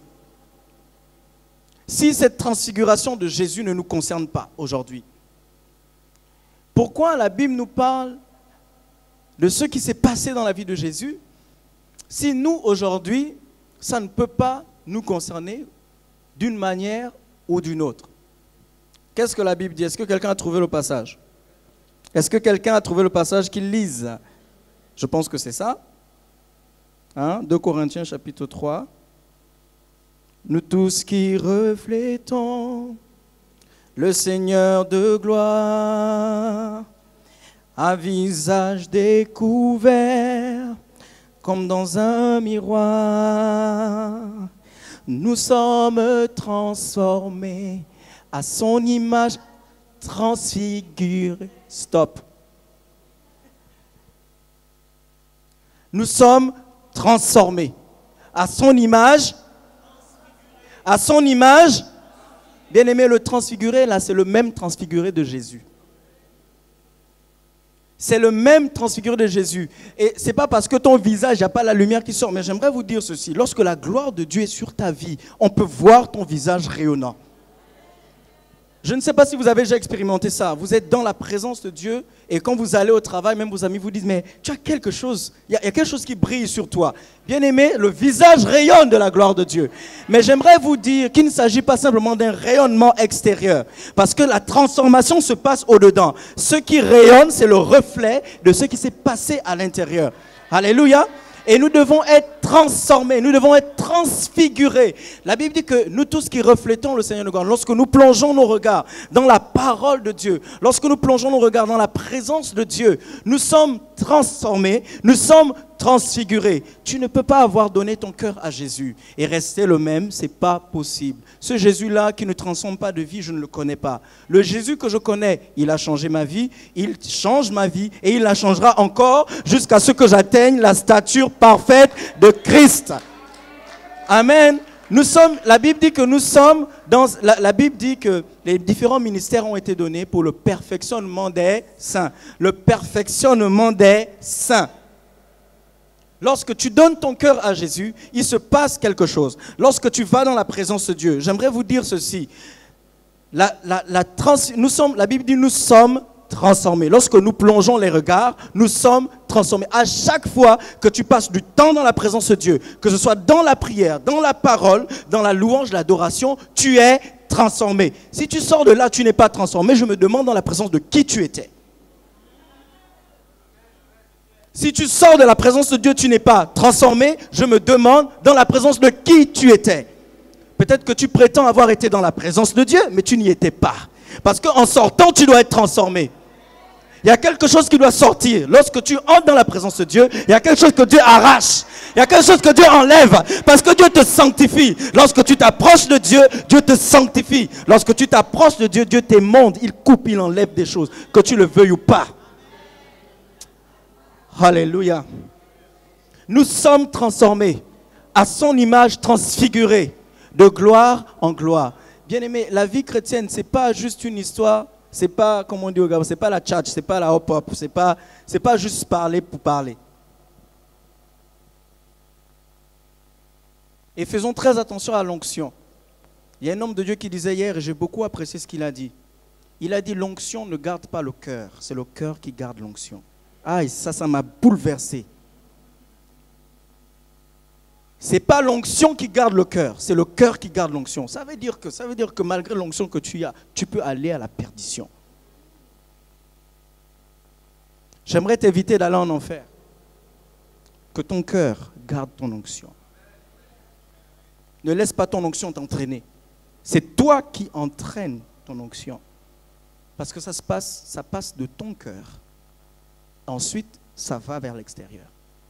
si cette transfiguration de Jésus ne nous concerne pas aujourd'hui? Pourquoi la Bible nous parle de ce qui s'est passé dans la vie de Jésus si nous, aujourd'hui, ça ne peut pas nous concerner d'une manière ou d'une autre? Qu'est-ce que la Bible dit? Est-ce que quelqu'un a trouvé le passage? Est-ce que quelqu'un a trouvé le passage qu'il lise? Je pense que c'est ça. 2 Corinthiens chapitre 3. Nous tous qui reflétons le Seigneur de gloire, à visage découvert, comme dans un miroir, nous sommes transformés à son image transfigurée. Stop. Nous sommes transformés à son image Bien aimé, le transfiguré, là, c'est le même transfiguré de Jésus. C'est le même transfiguré de Jésus. Et ce n'est pas parce que ton visage, il n'y a pas la lumière qui sort. Mais j'aimerais vous dire ceci. Lorsque la gloire de Dieu est sur ta vie, on peut voir ton visage rayonnant. Je ne sais pas si vous avez déjà expérimenté ça. Vous êtes dans la présence de Dieu et quand vous allez au travail, même vos amis vous disent « Mais tu as quelque chose, il y a quelque chose qui brille sur toi. » Bien aimé, le visage rayonne de la gloire de Dieu. Mais j'aimerais vous dire qu'il ne s'agit pas simplement d'un rayonnement extérieur. Parce que la transformation se passe au-dedans. Ce qui rayonne, c'est le reflet de ce qui s'est passé à l'intérieur. Alléluia. Et nous devons être transformés, nous devons être transfigurés. La Bible dit que nous tous qui reflétons le Seigneur de gloire, lorsque nous plongeons nos regards dans la parole de Dieu, lorsque nous plongeons nos regards dans la présence de Dieu, nous sommes transformés, nous sommes transfigurés. Tu ne peux pas avoir donné ton cœur à Jésus et rester le même, ce n'est pas possible. Ce Jésus-là qui ne transforme pas de vie, je ne le connais pas. Le Jésus que je connais, il a changé ma vie, il change ma vie et il la changera encore jusqu'à ce que j'atteigne la stature parfaite de Christ. Amen. La Bible dit que nous sommes dans... La Bible dit que les différents ministères ont été donnés pour le perfectionnement des saints. Le perfectionnement des saints. Lorsque tu donnes ton cœur à Jésus, il se passe quelque chose. Lorsque tu vas dans la présence de Dieu, j'aimerais vous dire ceci. La Bible dit nous sommes transformés. Lorsque nous plongeons les regards, nous sommes transformés. À chaque fois que tu passes du temps dans la présence de Dieu, que ce soit dans la prière, dans la parole, dans la louange, l'adoration, tu es transformé. Si tu sors de là, tu n'es pas transformé, je me demande dans la présence de qui tu étais. Si tu sors de la présence de Dieu, tu n'es pas transformé, je me demande dans la présence de qui tu étais. Peut-être que tu prétends avoir été dans la présence de Dieu, mais tu n'y étais pas. Parce qu'en sortant, tu dois être transformé. Il y a quelque chose qui doit sortir. Lorsque tu entres dans la présence de Dieu, il y a quelque chose que Dieu arrache. Il y a quelque chose que Dieu enlève. Parce que Dieu te sanctifie. Lorsque tu t'approches de Dieu, Dieu te sanctifie. Lorsque tu t'approches de Dieu, Dieu t'émonde. Il coupe, il enlève des choses, que tu le veuilles ou pas. Alléluia. Nous sommes transformés à son image transfigurée, de gloire en gloire. Bien-aimé, la vie chrétienne, ce n'est pas juste une histoire, c'est pas, comme on dit au Gabon, c'est pas la tchatch, c'est pas la hop-hop, c'est pas juste parler pour parler. Et faisons très attention à l'onction. Il y a un homme de Dieu qui disait hier, et j'ai beaucoup apprécié ce qu'il a dit. Il a dit, l'onction ne garde pas le cœur, c'est le cœur qui garde l'onction. Ah, ça m'a bouleversé. Ce n'est pas l'onction qui garde le cœur, c'est le cœur qui garde l'onction. Ça veut dire que malgré l'onction que tu as, tu peux aller à la perdition. J'aimerais t'éviter d'aller en enfer. Que ton cœur garde ton onction. Ne laisse pas ton onction t'entraîner. C'est toi qui entraînes ton onction. Parce que ça passe de ton cœur. Ensuite, ça va vers l'extérieur.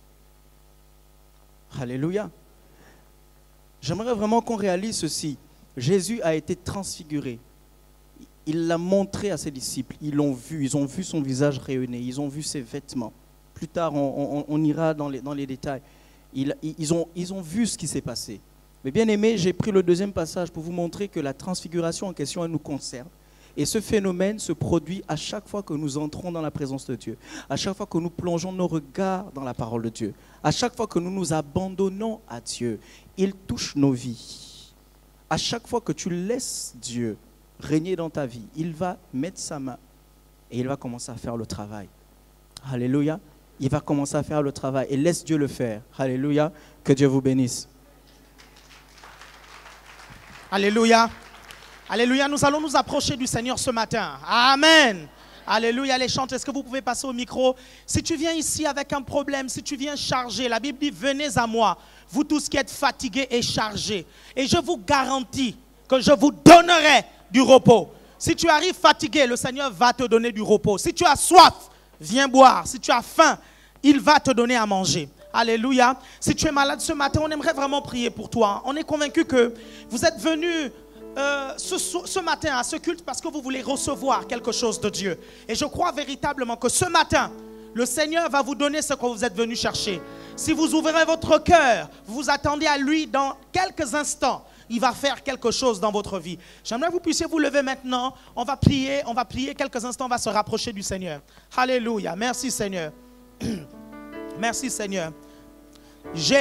Alléluia. J'aimerais vraiment qu'on réalise ceci. Jésus a été transfiguré. Il l'a montré à ses disciples. Ils l'ont vu. Ils ont vu son visage rayonner. Ils ont vu ses vêtements. Plus tard, on ira dans les détails. Ils ont vu ce qui s'est passé. Mais bien aimé, j'ai pris le deuxième passage pour vous montrer que la transfiguration en question, elle nous concerne. Et ce phénomène se produit à chaque fois que nous entrons dans la présence de Dieu, à chaque fois que nous plongeons nos regards dans la parole de Dieu, à chaque fois que nous nous abandonnons à Dieu. Il touche nos vies. À chaque fois que tu laisses Dieu régner dans ta vie, il va mettre sa main et il va commencer à faire le travail. Alléluia. Il va commencer à faire le travail et laisse Dieu le faire. Alléluia. Que Dieu vous bénisse. Alléluia. Alléluia, nous allons nous approcher du Seigneur ce matin. Amen. Alléluia, les chants, est-ce que vous pouvez passer au micro? Si tu viens ici avec un problème, si tu viens chargé, la Bible dit, venez à moi, vous tous qui êtes fatigués et chargés. Et je vous garantis que je vous donnerai du repos. Si tu arrives fatigué, le Seigneur va te donner du repos. Si tu as soif, viens boire. Si tu as faim, il va te donner à manger. Alléluia. Si tu es malade ce matin, on aimerait vraiment prier pour toi. On est convaincu que vous êtes venus ce matin à ce culte parce que vous voulez recevoir quelque chose de Dieu. Et je crois véritablement que ce matin, le Seigneur va vous donner ce que vous êtes venu chercher. Si vous ouvrez votre cœur, vous vous attendez à lui dans quelques instants, il va faire quelque chose dans votre vie. J'aimerais que vous puissiez vous lever maintenant. On va prier quelques instants, on va se rapprocher du Seigneur. Alléluia. Merci Seigneur. Merci Seigneur. Jésus,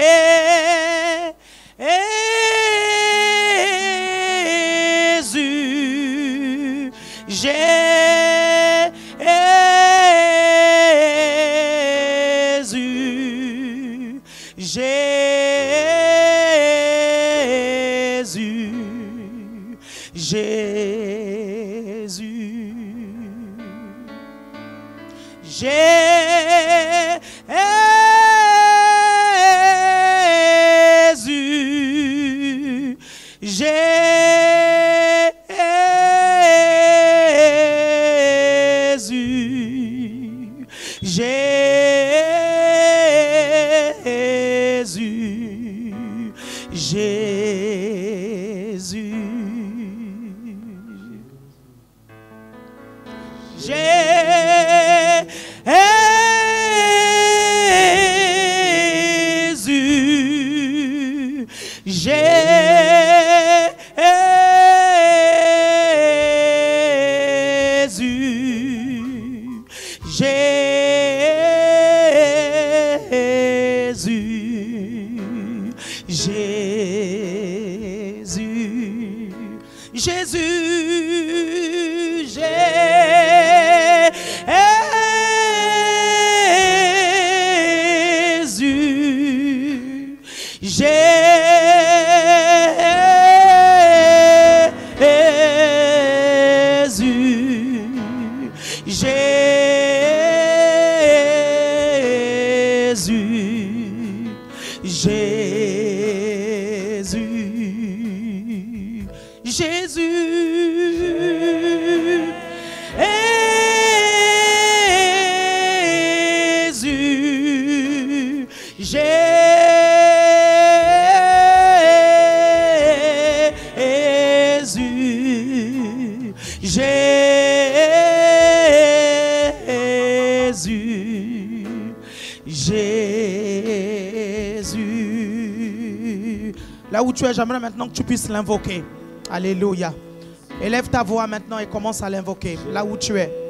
là où tu es, j'aimerais maintenant que tu puisses l'invoquer. Alléluia. Élève ta voix maintenant et commence à l'invoquer. Là où tu es.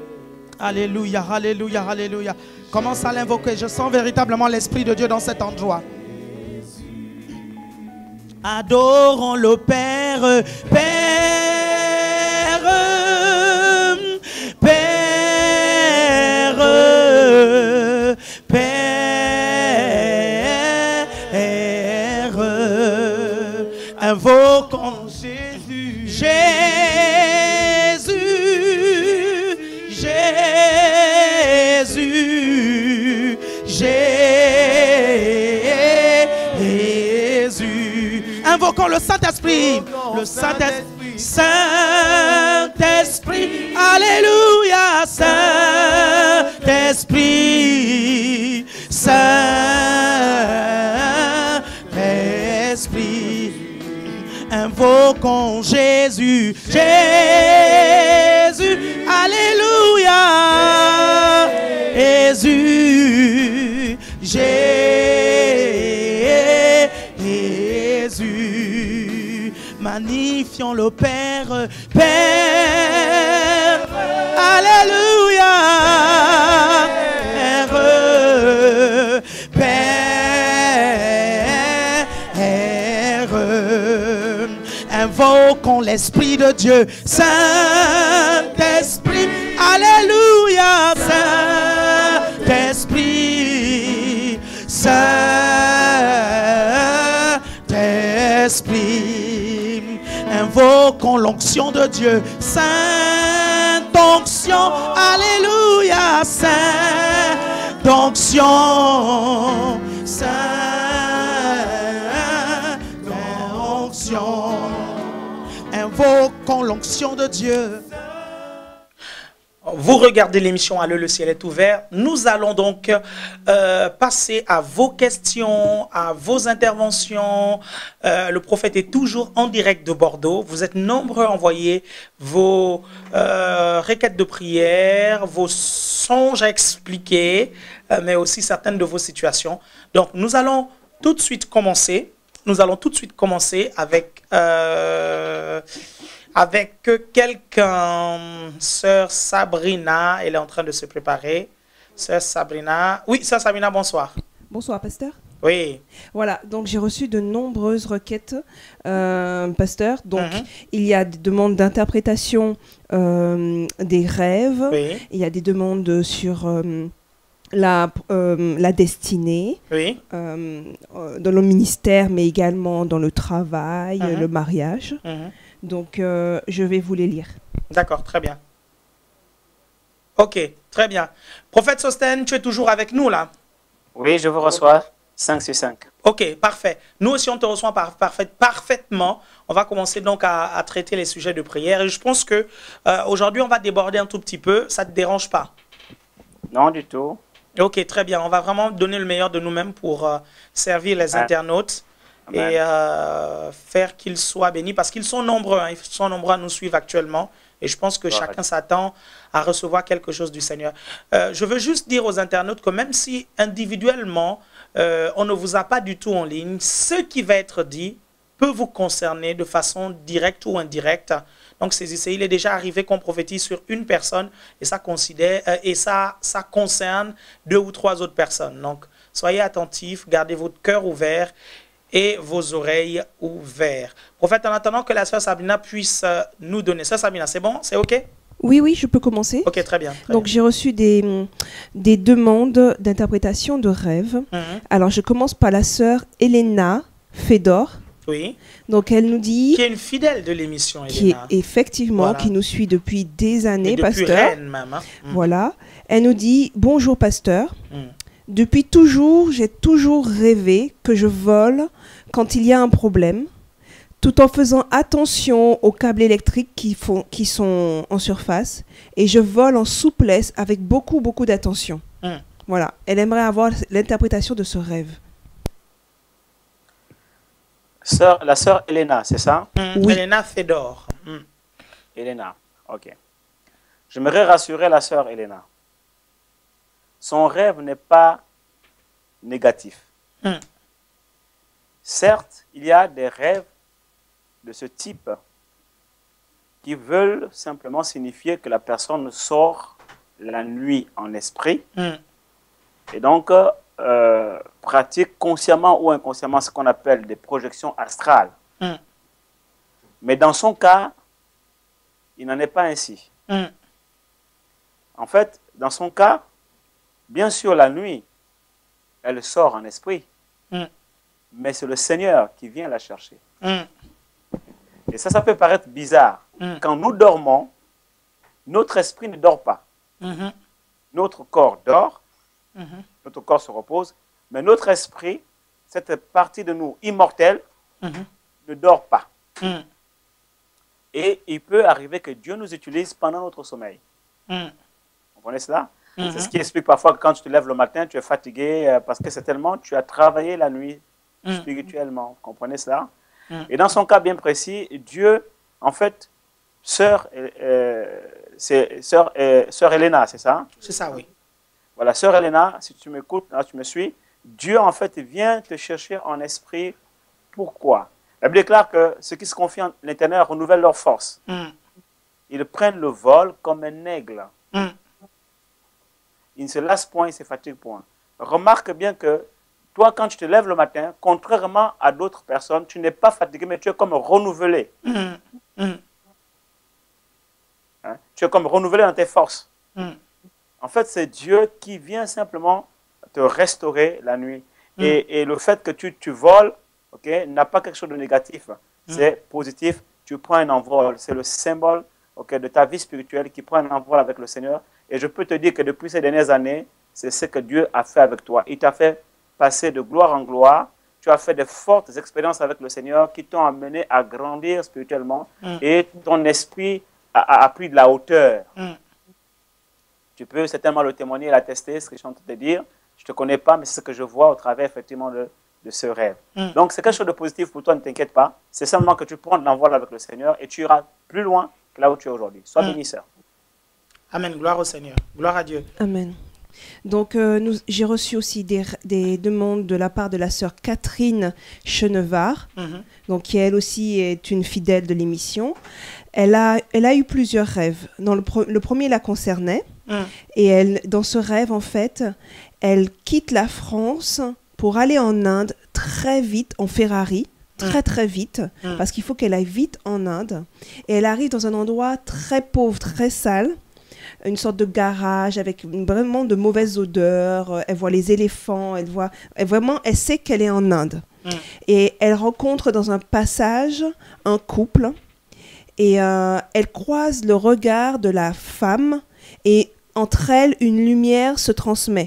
Alléluia, alléluia, alléluia. Commence à l'invoquer. Je sens véritablement l'Esprit de Dieu dans cet endroit. Adorons le Père, Père, Père, Père. Invoquons Jésus, Jésus, Jésus, Jésus. Invoquons le Saint-Esprit, le Saint-Esprit, Saint-Esprit, alléluia, Saint-Esprit, Saint-Esprit. Invoquons Jésus, Jésus, alléluia, Jésus, Jésus. Magnifions le Père, Père, alléluia, Père, Père. Invoquons l'Esprit de Dieu, Saint-Esprit, alléluia, Saint-Esprit, Saint-Esprit. Invoquons l'onction de Dieu, Sainte onction, alléluia, Sainte onction, Sainte onction. Invoquons l'onction de Dieu. Vous regardez l'émission Allô, le ciel est ouvert. Nous allons donc passer à vos questions, à vos interventions. Le prophète est toujours en direct de Bordeaux. Vous êtes nombreux à envoyer vos requêtes de prière, vos songes à expliquer, mais aussi certaines de vos situations. Donc nous allons tout de suite commencer nous allons tout de suite commencer avec, avec quelqu'un. Sœur Sabrina, elle est en train de se préparer. Sœur Sabrina. Oui, Sœur Sabrina, bonsoir. Bonsoir, pasteur. Oui. Voilà, donc j'ai reçu de nombreuses requêtes, pasteur. Donc, il y a des demandes d'interprétation des rêves. Oui. Il y a des demandes sur la destinée, Oui. dans le ministère, mais également dans le travail, le mariage. Donc, je vais vous les lire. D'accord, très bien. Ok, très bien. Prophète Sostène, tu es toujours avec nous là? Oui, je vous reçois 5 sur 5. Ok, parfait. Nous aussi, on te reçoit parfaitement. On va commencer donc à traiter les sujets de prière. Et je pense que aujourd'hui, on va déborder un tout petit peu. Ça ne te dérange pas? Non, du tout. Ok, très bien. On va vraiment donner le meilleur de nous-mêmes pour servir les internautes. Amen. Et faire qu'ils soient bénis, parce qu'ils sont nombreux, hein, ils sont nombreux à nous suivre actuellement, et je pense que chacun s'attend à recevoir quelque chose du Seigneur. Je veux juste dire aux internautes que même si individuellement, on ne vous a pas du tout en ligne, ce qui va être dit peut vous concerner de façon directe ou indirecte. Donc saisissez, il est déjà arrivé qu'on prophétise sur une personne, et ça concerne 2 ou 3 autres personnes. Donc soyez attentifs, gardez votre cœur ouvert et vos oreilles ouvertes. Prophète, en attendant que la sœur Sabrina puisse nous donner. Sœur Sabrina, c'est bon? C'est OK? Oui, oui, je peux commencer. OK, très bien. Donc, j'ai reçu des demandes d'interprétation de rêves. Alors, je commence par la sœur Elena Fedor. Oui. Donc, elle nous dit... Qui est une fidèle de l'émission, Qui Elena. est effectivement, Voilà. qui nous suit depuis des années, Et depuis pasteur. Rennes même. Hein. Voilà. Elle nous dit, bonjour, pasteur. Depuis toujours, j'ai toujours rêvé que je vole quand il y a un problème, tout en faisant attention aux câbles électriques qui sont en surface, et je vole en souplesse avec beaucoup d'attention. Voilà. Elle aimerait avoir l'interprétation de ce rêve. La sœur Elena, c'est ça? Oui. Elena Fedor. Elena, ok. J'aimerais rassurer la sœur Elena. Son rêve n'est pas négatif. Certes, il y a des rêves de ce type qui veulent simplement signifier que la personne sort la nuit en esprit et donc pratique consciemment ou inconsciemment ce qu'on appelle des projections astrales. Mais dans son cas, il n'en est pas ainsi. En fait, dans son cas, bien sûr, la nuit, elle sort en esprit. Mais c'est le Seigneur qui vient la chercher. Et ça peut paraître bizarre. Quand nous dormons, notre esprit ne dort pas. Notre corps dort, notre corps se repose, mais notre esprit, cette partie de nous immortelle, ne dort pas. Et il peut arriver que Dieu nous utilise pendant notre sommeil. Vous comprenez cela? C'est ce qui explique parfois que quand tu te lèves le matin, tu es fatigué parce que c'est tellement, tu as travaillé la nuit spirituellement. Vous comprenez cela? Et dans son cas bien précis, Dieu, en fait, sœur Elena, c'est ça? C'est ça, oui. Voilà, sœur Elena, si tu m'écoutes, tu me suis, Dieu, en fait, vient te chercher en esprit. Pourquoi? La Bible déclare que ceux qui se confient en l'Éternel renouvellent leur force. Ils prennent le vol comme un aigle. Ils ne se lassent point, ils ne se fatiguent point. Remarque bien que toi, quand tu te lèves le matin, contrairement à d'autres personnes, tu n'es pas fatigué, mais tu es comme renouvelé. Hein? Tu es comme renouvelé dans tes forces. En fait, c'est Dieu qui vient simplement te restaurer la nuit. Et le fait que tu voles, n'a pas quelque chose de négatif. C'est positif. Tu prends un envol. C'est le symbole de ta vie spirituelle qui prend un envol avec le Seigneur. Et je peux te dire que depuis ces dernières années, c'est ce que Dieu a fait avec toi. Il t'a fait passer de gloire en gloire. Tu as fait de fortes expériences avec le Seigneur qui t'ont amené à grandir spirituellement. Et ton esprit a pris de la hauteur. Tu peux certainement le témoigner et l'attester, ce que je suis en train de te dire. Je ne te connais pas, mais c'est ce que je vois au travers effectivement de ce rêve. Donc c'est quelque chose de positif pour toi, ne t'inquiète pas. C'est simplement que tu prends de l'envol avec le Seigneur et tu iras plus loin que là où tu es aujourd'hui. Sois béni, sœur. Amen. Gloire au Seigneur. Gloire à Dieu. Amen. Donc, j'ai reçu aussi des demandes de la part de la sœur Catherine Chenevard, donc, qui elle aussi est une fidèle de l'émission. Elle a eu plusieurs rêves. Le premier la concernait. Et dans ce rêve, en fait, elle quitte la France pour aller en Inde très vite, en Ferrari, très vite, parce qu'il faut qu'elle aille vite en Inde. Et elle arrive dans un endroit très pauvre, très sale, une sorte de garage avec vraiment de mauvaises odeurs. Elle voit les éléphants, elle sait qu'elle est en Inde. Et elle rencontre dans un passage un couple et elle croise le regard de la femme et entre elles, une lumière se transmet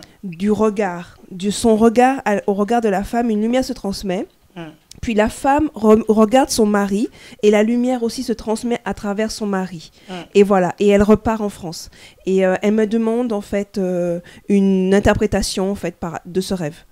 son regard au regard de la femme, une lumière se transmet. Puis la femme regarde son mari et la lumière aussi se transmet à travers son mari. Et voilà, et elle repart en France. Et elle me demande en fait une interprétation en fait de ce rêve.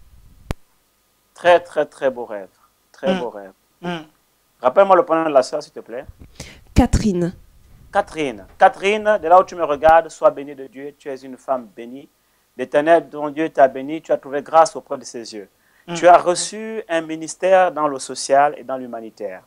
Très, très, très beau rêve. Très beau rêve. Rappelle-moi le prénom de la sœur, s'il te plaît. Catherine. Catherine. Catherine, de là où tu me regardes, sois bénie de Dieu. Tu es une femme bénie. L'Éternel, dont Dieu t'a béni, tu as trouvé grâce auprès de ses yeux. Tu as reçu un ministère dans le social et dans l'humanitaire.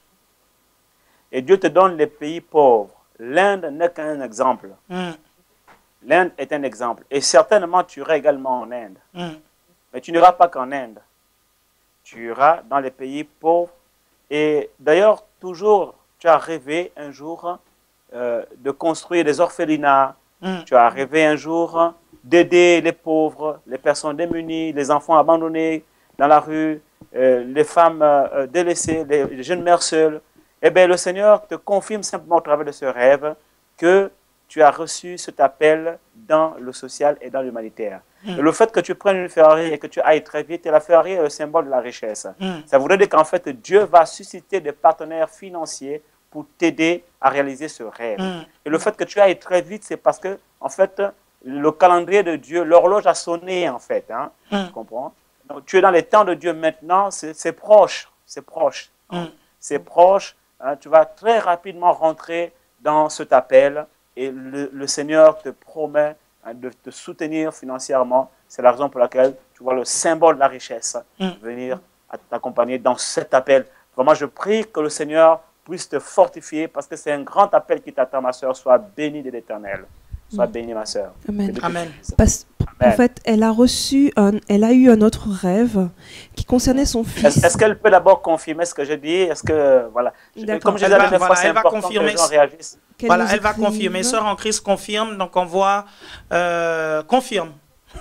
Et Dieu te donne les pays pauvres. L'Inde n'est qu'un exemple. L'Inde est un exemple. Et certainement, tu iras également en Inde. Mais tu n'iras pas qu'en Inde. Tu iras dans les pays pauvres. Et d'ailleurs, toujours, tu as rêvé un jour de construire des orphelinats. Tu as rêvé un jour d'aider les pauvres, les personnes démunies, les enfants abandonnés dans la rue, les femmes délaissées, les jeunes mères seules. Eh bien, le Seigneur te confirme simplement au travers de ce rêve que tu as reçu cet appel dans le social et dans l'humanitaire. Et le fait que tu prennes une Ferrari et que tu ailles très vite, et la Ferrari est le symbole de la richesse. Ça voudrait dire qu'en fait, Dieu va susciter des partenaires financiers pour t'aider à réaliser ce rêve. Et le fait que tu ailles très vite, c'est parce que, en fait, le calendrier de Dieu, l'horloge a sonné, en fait. Tu comprends? Donc, tu es dans les temps de Dieu maintenant, c'est proche. C'est proche. C'est proche. Tu vas très rapidement rentrer dans cet appel et le Seigneur te promet de te soutenir financièrement. C'est la raison pour laquelle tu vois le symbole de la richesse venir t'accompagner dans cet appel. Vraiment, je prie que le Seigneur puisse te fortifier parce que c'est un grand appel qui t'attend, ma soeur. Sois bénie de l'Éternel. Sois bénie, ma soeur. Amen. Amen. En fait, elle a eu un autre rêve qui concernait son fils. Est-ce qu'elle peut d'abord confirmer ce que je dis? Est-ce que, voilà. Comme je disais la dernière fois, c'est important que les gens réagissent. Voilà, elle va confirmer. Sœur en Christ confirme, donc on voit confirme.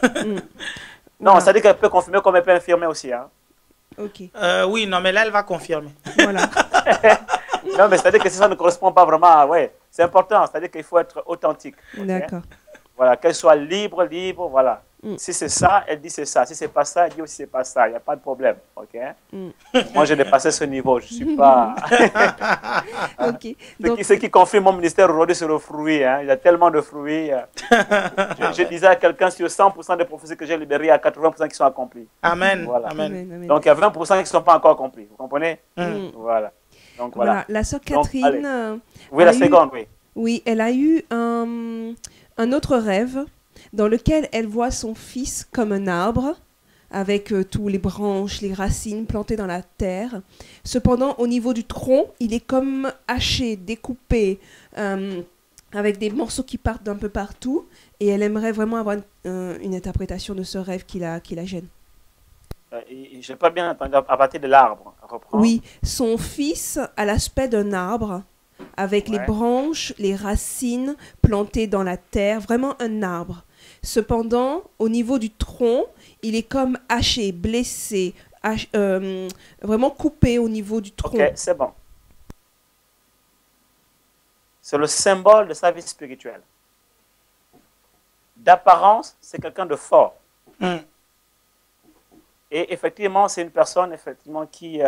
Non, ça dit qu'elle peut confirmer comme elle peut infirmer aussi. Ok. Oui, non, mais là, elle va confirmer. Voilà. Non, mais c'est-à-dire que si ça ne correspond pas vraiment à... Ouais, c'est important, c'est-à-dire qu'il faut être authentique. Okay? D'accord. Voilà, qu'elle soit libre, voilà. Si c'est ça, elle dit c'est ça. Si c'est pas ça, elle dit aussi c'est pas ça. Il n'y a pas de problème, ok? Moi, j'ai dépassé ce niveau. Je suis pas... Ok. Donc... Ce qui confirme mon ministère aujourd'hui, c'est le fruit. Il y a tellement de fruits. Je disais à quelqu'un, sur 100% des prophéties que j'ai libérées, il y a 80% qui sont accomplis. Amen. Voilà. Amen. Donc, il y a 20% qui ne sont pas encore accomplis. Vous comprenez? Voilà. Donc, voilà. La sœur Catherine... oui, la seconde, oui. Oui, elle a eu un autre rêve dans lequel elle voit son fils comme un arbre avec tous les branches, les racines plantées dans la terre. Cependant, au niveau du tronc, il est comme haché, découpé, avec des morceaux qui partent d'un peu partout. Et elle aimerait vraiment avoir une interprétation de ce rêve qui la gêne. Je n'ai pas bien entendu à partir de l'arbre. Oui, son fils a l'aspect d'un arbre avec les branches, les racines plantées dans la terre, vraiment un arbre. Cependant, au niveau du tronc, il est comme haché, blessé, vraiment coupé au niveau du tronc. Ok, c'est bon. C'est le symbole de sa vie spirituelle. D'apparence, c'est quelqu'un de fort. Et effectivement, c'est une personne qui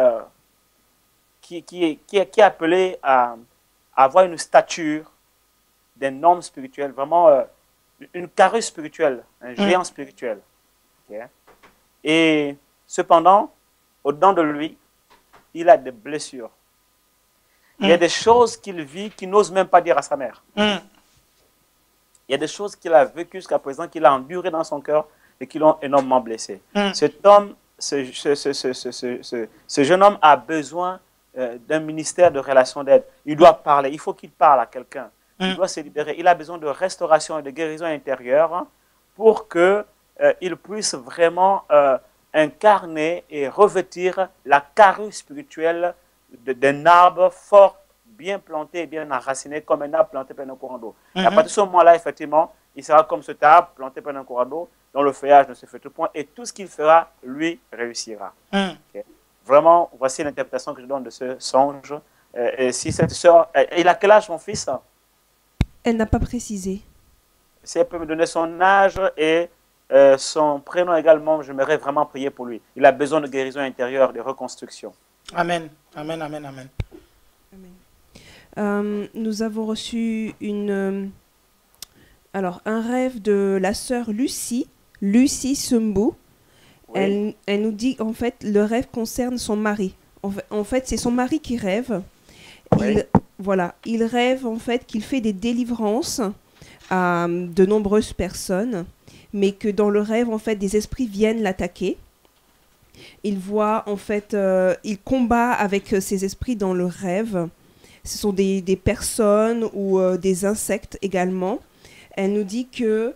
est appelée à avoir une stature d'un homme spirituel, vraiment une carrure spirituelle, un géant spirituel. Okay? Et cependant, au-dedans de lui, il a des blessures. Il y a des choses qu'il vit qu'il n'ose même pas dire à sa mère. Il y a des choses qu'il a vécues jusqu'à présent, qu'il a endurées dans son cœur et qui l'ont énormément blessé. Cet homme, ce jeune homme a besoin d'un ministère de relations d'aide. Il doit parler, il faut qu'il parle à quelqu'un. Il doit se libérer. Il a besoin de restauration et de guérison intérieure pour qu'il puisse vraiment incarner et revêtir la carrure spirituelle d'un arbre fort, bien planté et bien enraciné, comme un arbre planté par un courant d'eau. Et à partir de ce moment-là, effectivement, il sera comme cet arbre planté par un courant d'eau, dont le feuillage ne se fait tout point, et tout ce qu'il fera, lui, réussira. Okay. Vraiment, voici l'interprétation que je donne de ce songe. Et si cette sœur, il a quel âge, mon fils? Elle n'a pas précisé. Si elle peut me donner son âge et son prénom également, j'aimerais vraiment prier pour lui. Il a besoin de guérison intérieure, de reconstruction. Amen. Amen, amen, amen. Nous avons reçu un rêve de la sœur Lucie Sumbu. Oui. Elle nous dit, en fait, le rêve concerne son mari. En fait, c'est son mari qui rêve. Oui. Il rêve, en fait, qu'il fait des délivrances à de nombreuses personnes, mais que dans le rêve, en fait, des esprits viennent l'attaquer. Il voit, en fait, il combat avec ces esprits dans le rêve. Ce sont des personnes ou des insectes également. Elle nous dit que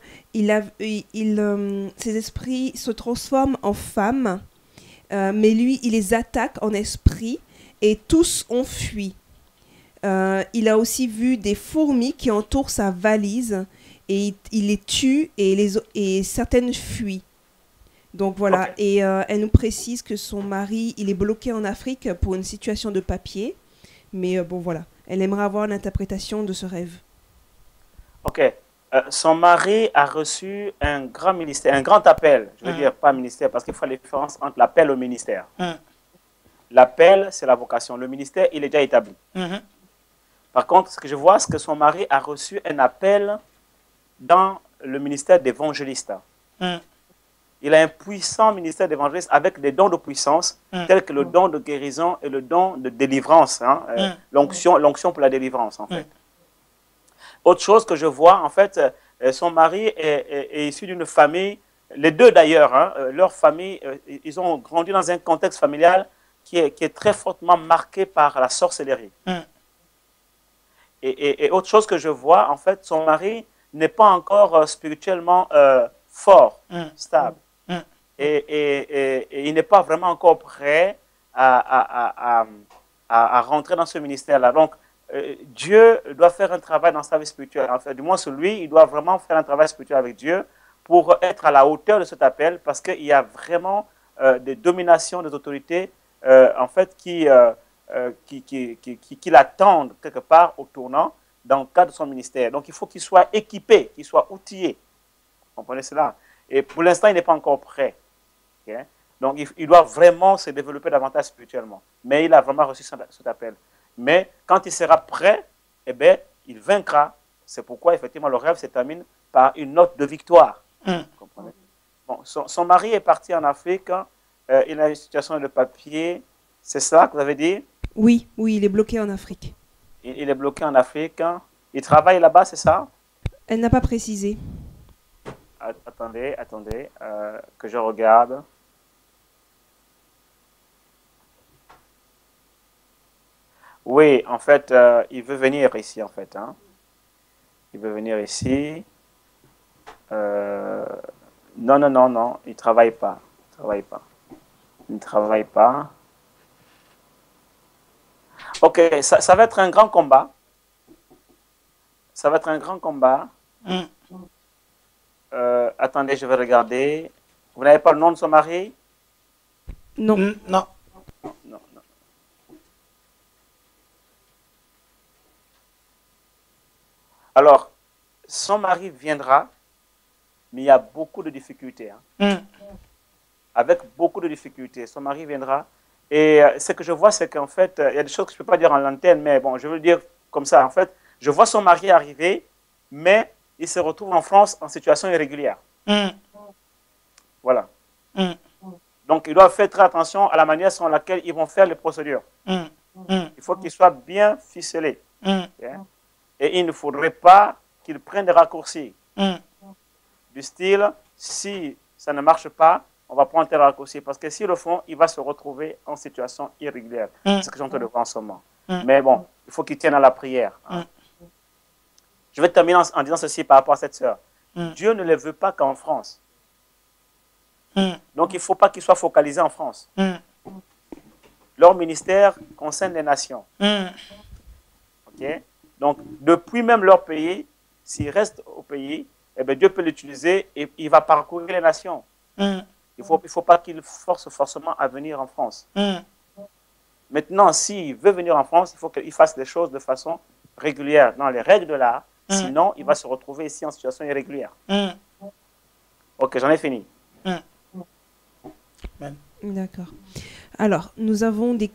ces esprits se transforment en femmes, mais lui, il les attaque en esprit et tous ont fui. Il a aussi vu des fourmis qui entourent sa valise et il les tue et certaines fuient. Donc voilà, okay. Et elle nous précise que son mari, il est bloqué en Afrique pour une situation de papier. Mais bon, voilà, elle aimerait avoir l'interprétation de ce rêve. Ok. Son mari a reçu un grand ministère, un grand appel. Je veux dire pas ministère, parce qu'il faut la différence entre l'appel et le ministère. L'appel, c'est la vocation. Le ministère, il est déjà établi. Par contre, ce que je vois, c'est que son mari a reçu un appel dans le ministère d'évangéliste. Il a un puissant ministère d'évangéliste avec des dons de puissance, tels que le don de guérison et le don de délivrance, l'onction pour la délivrance, en fait. Autre chose que je vois, en fait, son mari est issu d'une famille, les deux d'ailleurs, leur famille, ils ont grandi dans un contexte familial qui est très fortement marqué par la sorcellerie. Et autre chose que je vois, en fait, son mari n'est pas encore spirituellement fort, stable. Et il n'est pas vraiment encore prêt à rentrer dans ce ministère-là. Donc, Dieu doit faire un travail dans sa vie spirituelle. En fait, du moins, lui, il doit vraiment faire un travail spirituel avec Dieu pour être à la hauteur de cet appel, parce qu'il y a vraiment des dominations, des autorités, en fait, qui l'attendent quelque part au tournant dans le cadre de son ministère. Donc, il faut qu'il soit équipé, qu'il soit outillé. Vous comprenez cela? Et pour l'instant, il n'est pas encore prêt. Okay? Donc, il doit vraiment se développer davantage spirituellement. Mais il a vraiment reçu cet appel. Mais quand il sera prêt, eh bien, il vaincra. C'est pourquoi, effectivement, le rêve se termine par une note de victoire. Vous comprenez? Bon, son mari est parti en Afrique. Il a une situation de papier. C'est ça que vous avez dit? Oui, il est bloqué en Afrique. Il est bloqué en Afrique. Il travaille là-bas, c'est ça? Elle n'a pas précisé. Attendez, que je regarde. Oui, en fait, il veut venir ici, en fait. Il veut venir ici. Non, il ne travaille pas. Il ne travaille pas. Ok, ça va être un grand combat. Attendez, je vais regarder. Vous n'avez pas le nom de son mari? Non. Non. Alors, son mari viendra, mais il y a beaucoup de difficultés. Avec beaucoup de difficultés, son mari viendra. Et ce que je vois, c'est qu'en fait, il y a des choses que je ne peux pas dire en l'antenne, mais bon, je veux le dire comme ça. En fait, je vois son mari arriver, mais il se retrouve en France en situation irrégulière. Voilà. Donc, il doit faire très attention à la manière selon laquelle ils vont faire les procédures. Il faut qu'il soit bien ficelé. Okay? Et il ne faudrait pas qu'il prenne des raccourcis. Du style, si ça ne marche pas, on va prendre tel raccourci. Parce que s'ils le font, il va se retrouver en situation irrégulière. C'est ce que j'entends de voir en ce moment. Mais bon, il faut qu'ils tiennent à la prière. Je vais terminer en disant ceci par rapport à cette sœur. Dieu ne les veut pas qu'en France. Donc, il ne faut pas qu'ils soient focalisés en France. Leur ministère concerne les nations. Okay? Donc, depuis même leur pays, s'ils restent au pays, eh bien, Dieu peut l'utiliser et il va parcourir les nations. Il ne faut pas qu'il force forcément à venir en France. Maintenant, s'il veut venir en France, il faut qu'il fasse les choses de façon régulière, dans les règles de l'art. Sinon, il va se retrouver ici en situation irrégulière. Ok, j'en ai fini. D'accord. Alors, nous avons des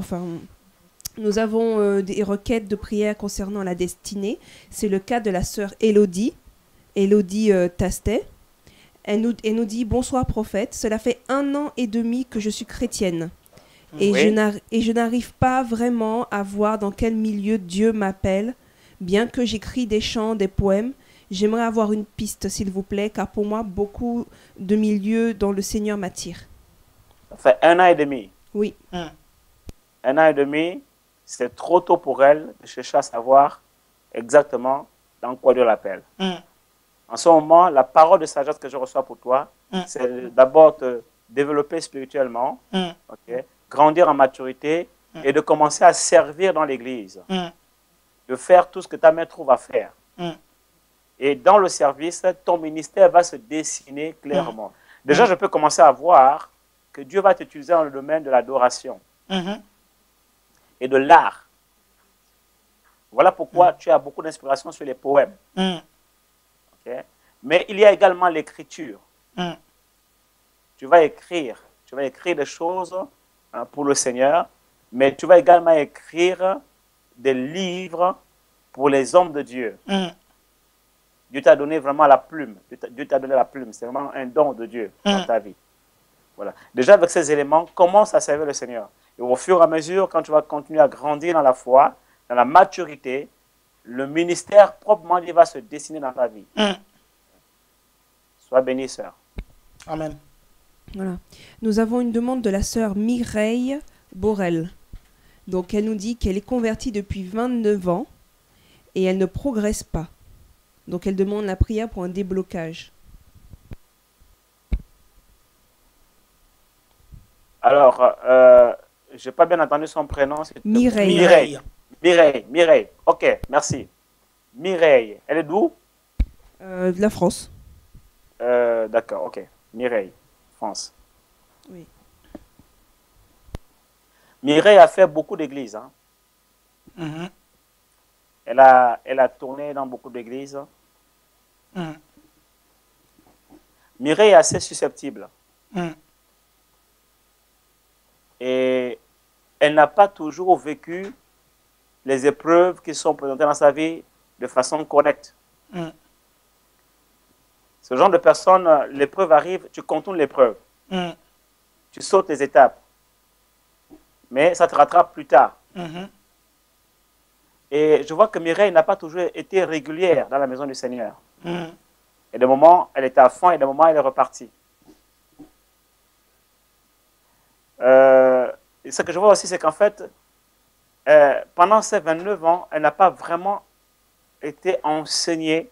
requêtes de prière concernant la destinée. C'est le cas de la sœur Élodie Tastet. Elle nous dit: bonsoir prophète, cela fait 1 an et demi que je suis chrétienne. Et je n'arrive pas vraiment à voir dans quel milieu Dieu m'appelle. Bien que j'écris des chants, des poèmes, j'aimerais avoir une piste, s'il vous plaît, car pour moi, beaucoup de milieux dans le Seigneur m'attirent. Ça fait 1 an et demi. Oui. 1 an et demi, c'est trop tôt pour elle de chercher à savoir exactement dans quoi Dieu l'appelle. En ce moment, la parole de sagesse que je reçois pour toi, c'est d'abord te développer spirituellement, grandir en maturité et de commencer à servir dans l'église. De faire tout ce que ta mère trouve à faire. Et dans le service, ton ministère va se dessiner clairement. Déjà, je peux commencer à voir que Dieu va t'utiliser dans le domaine de l'adoration et de l'art. Voilà pourquoi tu as beaucoup d'inspiration sur les poèmes. Mais il y a également l'écriture. Tu vas écrire des choses pour le Seigneur, mais tu vas également écrire des livres pour les hommes de Dieu. Dieu t'a donné vraiment la plume. Dieu t'a donné la plume. C'est vraiment un don de Dieu dans ta vie. Voilà. Déjà, avec ces éléments, commence à servir le Seigneur. Et au fur et à mesure, quand tu vas continuer à grandir dans la foi, dans la maturité, le ministère proprement dit va se dessiner dans ta vie. Sois béni, sœur. Amen. Voilà. Nous avons une demande de la sœur Mireille Borel. Donc, elle nous dit qu'elle est convertie depuis 29 ans et elle ne progresse pas. Donc, elle demande la prière pour un déblocage. Alors, je n'ai pas bien entendu son prénom. Mireille. Mireille. Ok, merci. Mireille. Elle est d'où? De la France. D'accord, ok. Mireille, France. Oui. Mireille a fait beaucoup d'églises. Elle a tourné dans beaucoup d'églises. Mireille est assez susceptible. Et elle n'a pas toujours vécu les épreuves qui sont présentées dans sa vie de façon correcte. Ce genre de personne, l'épreuve arrive, tu contournes l'épreuve. Tu sautes les étapes. Mais ça te rattrape plus tard. Et je vois que Mireille n'a pas toujours été régulière dans la maison du Seigneur. Et des moments, elle était à fond et des moments, elle est repartie. Et ce que je vois aussi, c'est qu'en fait, pendant ces 29 ans, elle n'a pas vraiment été enseignée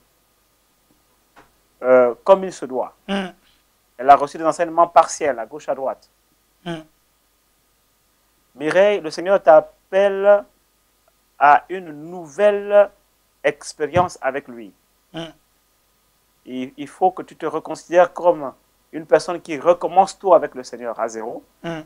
comme il se doit. Elle a reçu des enseignements partiels, à gauche, à droite. Mireille, le Seigneur t'appelle à une nouvelle expérience avec lui. Il faut que tu te reconsidères comme une personne qui recommence tout avec le Seigneur à zéro.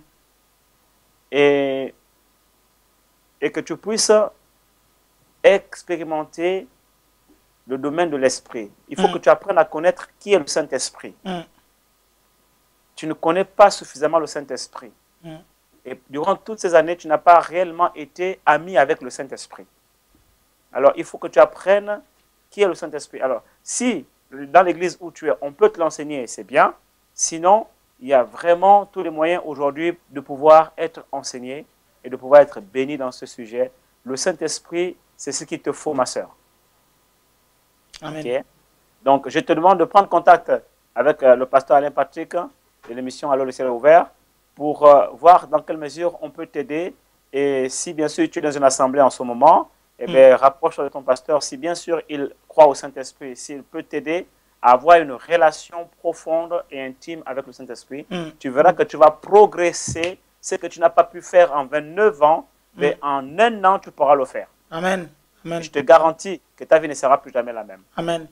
Et que tu puisses expérimenter le domaine de l'esprit. Il faut que tu apprennes à connaître qui est le Saint-Esprit. Tu ne connais pas suffisamment le Saint-Esprit. Et durant toutes ces années, tu n'as pas réellement été ami avec le Saint-Esprit. Alors, il faut que tu apprennes qui est le Saint-Esprit. Alors, si dans l'église où tu es, on peut te l'enseigner, c'est bien. Sinon, il y a vraiment tous les moyens aujourd'hui de pouvoir être enseigné et de pouvoir être béni dans ce sujet. Le Saint-Esprit, c'est ce qu'il te faut, ma sœur. Amen. Okay? Donc, je te demande de prendre contact avec le pasteur Alain Patrick de l'émission Allô, le ciel est ouvert pour voir dans quelle mesure on peut t'aider. Et si, bien sûr, tu es dans une assemblée en ce moment, eh bien, rapproche-toi de ton pasteur. Si, bien sûr, il croit au Saint-Esprit, s'il peut t'aider à avoir une relation profonde et intime avec le Saint-Esprit, tu verras que tu vas progresser ce que tu n'as pas pu faire en 29 ans, mais en 1 an, tu pourras le faire. Amen. Amen. Je te garantis que ta vie ne sera plus jamais la même. Amen.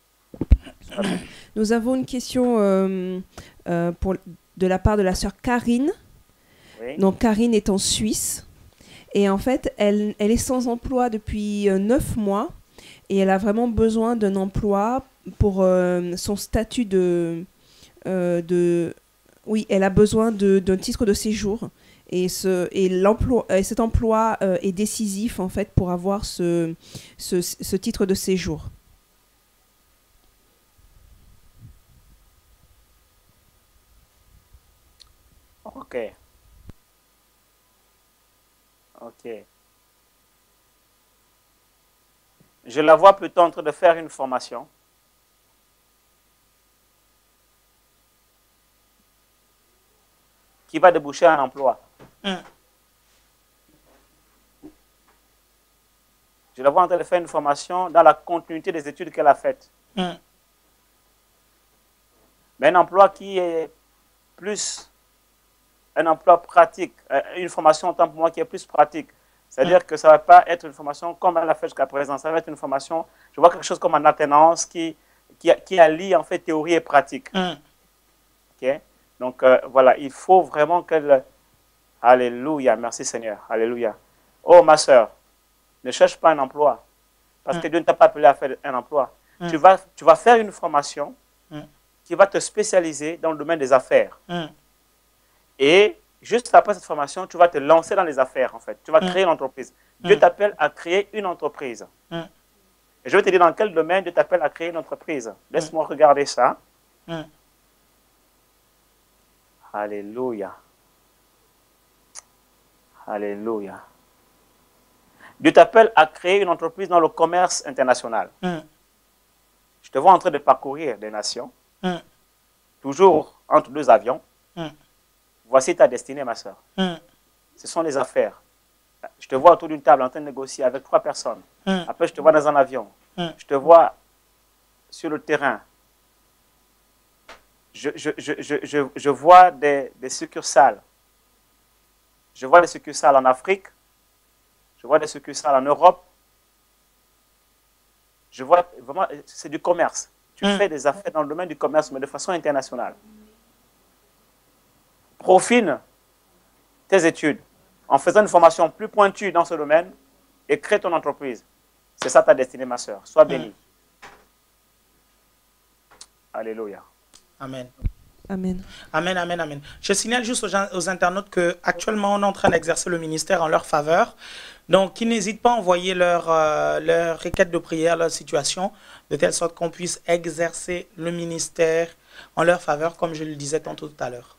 Nous avons une question de la part de la sœur Karine. Oui. Donc Karine est en Suisse et en fait elle est sans emploi depuis 9 mois et elle a vraiment besoin d'un emploi pour son statut oui, elle a besoin d'un titre de séjour et cet emploi est décisif en fait pour avoir ce titre de séjour. Ok. Ok. Je la vois plutôt en train de faire une formation. Qui va déboucher un emploi. Je la vois en train de faire une formation dans la continuité des études qu'elle a faites. Mais un emploi qui est plus un emploi pratique, une formation autant pour moi qui est plus pratique. C'est-à-dire que ça ne va pas être une formation comme elle a fait jusqu'à présent. Ça va être une formation, je vois quelque chose comme en alternance qui allie en fait théorie et pratique. Okay? Donc voilà, il faut vraiment qu'elle... Alléluia, merci Seigneur, alléluia. Oh ma soeur, ne cherche pas un emploi, parce que Dieu ne t'a pas appelé à faire un emploi. Tu vas faire une formation qui va te spécialiser dans le domaine des affaires. Et juste après cette formation, tu vas te lancer dans les affaires, en fait. Tu vas créer une entreprise. Dieu t'appelle à créer une entreprise. Et je vais te dire dans quel domaine Dieu t'appelle à créer une entreprise. Laisse-moi regarder ça. Alléluia. Alléluia. Dieu t'appelle à créer une entreprise dans le commerce international. Je te vois en train de parcourir des nations, toujours entre 2 avions. Voici ta destinée, ma soeur. Ce sont les affaires. Je te vois autour d'une table en train de négocier avec 3 personnes. Après, je te vois dans un avion. Je te vois sur le terrain. Je vois des succursales. Je vois des succursales en Afrique. Je vois des succursales en Europe. Je vois vraiment, c'est du commerce. Tu fais des affaires dans le domaine du commerce, mais de façon internationale. Profine tes études en faisant une formation plus pointue dans ce domaine et crée ton entreprise. C'est ça ta destinée, ma soeur. Sois bénie. Alléluia. Amen. Amen. Amen, amen, amen. Je signale juste aux internautes qu'actuellement, on est en train d'exercer le ministère en leur faveur. Donc, qu'ils n'hésitent pas à envoyer leur requête de prière, leur situation, de telle sorte qu'on puisse exercer le ministère en leur faveur, comme je le disais tantôt tout à l'heure.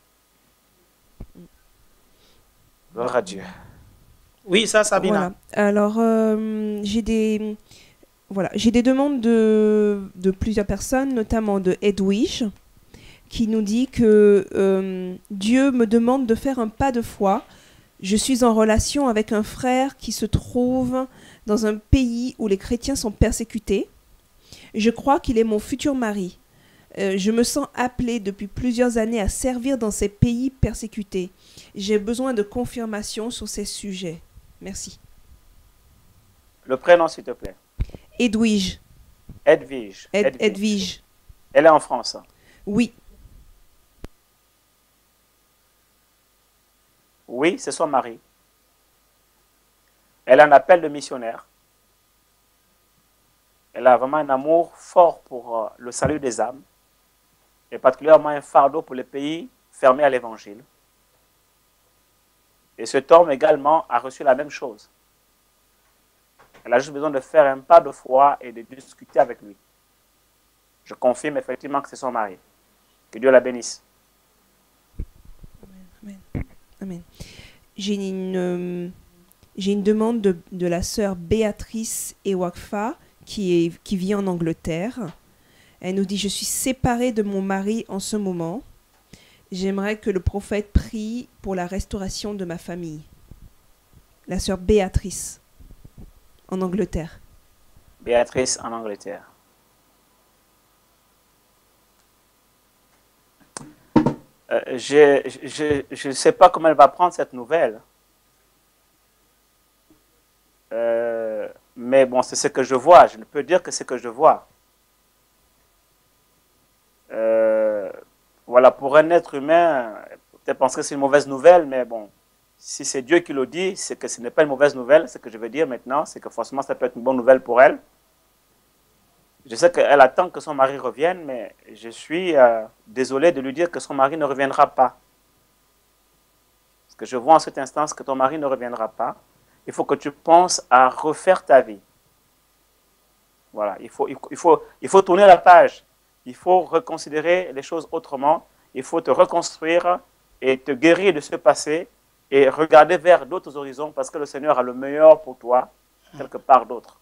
Gloire à Dieu. Oui, ça, Sabina. Voilà. Alors, j'ai des demandes de plusieurs personnes, notamment de Edwige, qui nous dit que Dieu me demande de faire un pas de foi. Je suis en relation avec un frère qui se trouve dans un pays où les chrétiens sont persécutés. Je crois qu'il est mon futur mari. Je me sens appelée depuis plusieurs années à servir dans ces pays persécutés. J'ai besoin de confirmation sur ces sujets. Merci. Le prénom, s'il te plaît. Edwige. Edwige. Edwige. Elle est en France. Oui. Oui, c'est son mari. Elle a un appel de missionnaire. Elle a vraiment un amour fort pour le salut des âmes, et particulièrement un fardeau pour les pays fermés à l'évangile. Et cet homme également a reçu la même chose. Elle a juste besoin de faire un pas de foi et de discuter avec lui. Je confirme effectivement que c'est son mari. Que Dieu la bénisse. Amen. Amen. J'ai une demande de la sœur Béatrice Ewakfa qui vit en Angleterre. Elle nous dit, je suis séparée de mon mari en ce moment. J'aimerais que le prophète prie pour la restauration de ma famille. La sœur Béatrice, en Angleterre. Béatrice en Angleterre. Je ne sais pas comment elle va prendre cette nouvelle. Mais bon, c'est ce que je vois. Je ne peux dire que c'est ce que je vois. Voilà, pour un être humain, peut-être penser que c'est une mauvaise nouvelle, mais bon, si c'est Dieu qui le dit, c'est que ce n'est pas une mauvaise nouvelle. Ce que je veux dire maintenant, c'est que forcément, ça peut être une bonne nouvelle pour elle. Je sais qu'elle attend que son mari revienne, mais je suis désolé de lui dire que son mari ne reviendra pas. Parce que je vois en cette instance que ton mari ne reviendra pas. Il faut que tu penses à refaire ta vie. Voilà, il faut tourner la page. Il faut reconsidérer les choses autrement. Il faut te reconstruire et te guérir de ce passé et regarder vers d'autres horizons parce que le Seigneur a le meilleur pour toi, quelque part d'autre.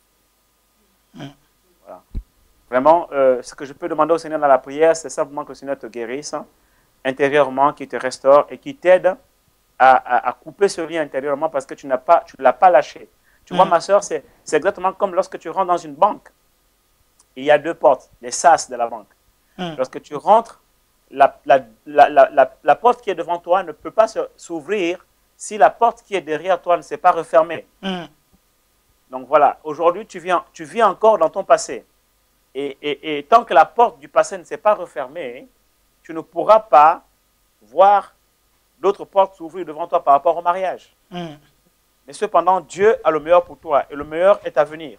Voilà. Vraiment, ce que je peux demander au Seigneur dans la prière, c'est simplement que le Seigneur te guérisse intérieurement, qu'il te restaure et qu'il t'aide à couper ce lien intérieurement parce que tu ne l'as pas lâché. Tu vois, ma soeur, c'est exactement comme lorsque tu rentres dans une banque. Il y a deux portes, les sas de la banque. Lorsque tu rentres, la porte qui est devant toi ne peut pas s'ouvrir si la porte qui est derrière toi ne s'est pas refermée. Donc voilà, aujourd'hui, tu vis encore dans ton passé. Et tant que la porte du passé ne s'est pas refermée, tu ne pourras pas voir d'autres portes s'ouvrir devant toi par rapport au mariage. Mais cependant, Dieu a le meilleur pour toi et le meilleur est à venir.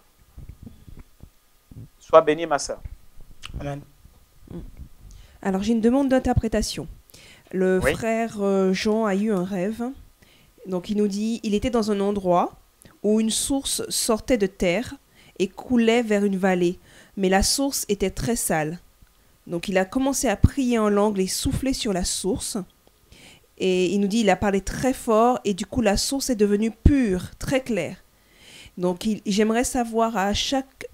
Sois béni, ma soeur. Amen. Alors, j'ai une demande d'interprétation. Le frère Jean a eu un rêve. Donc, il nous dit, il était dans un endroit où une source sortait de terre et coulait vers une vallée. Mais la source était très sale. Donc, il a commencé à prier en langue et souffler sur la source. Et il nous dit, il a parlé très fort et du coup, la source est devenue pure, très claire. Donc, j'aimerais savoir à chaque...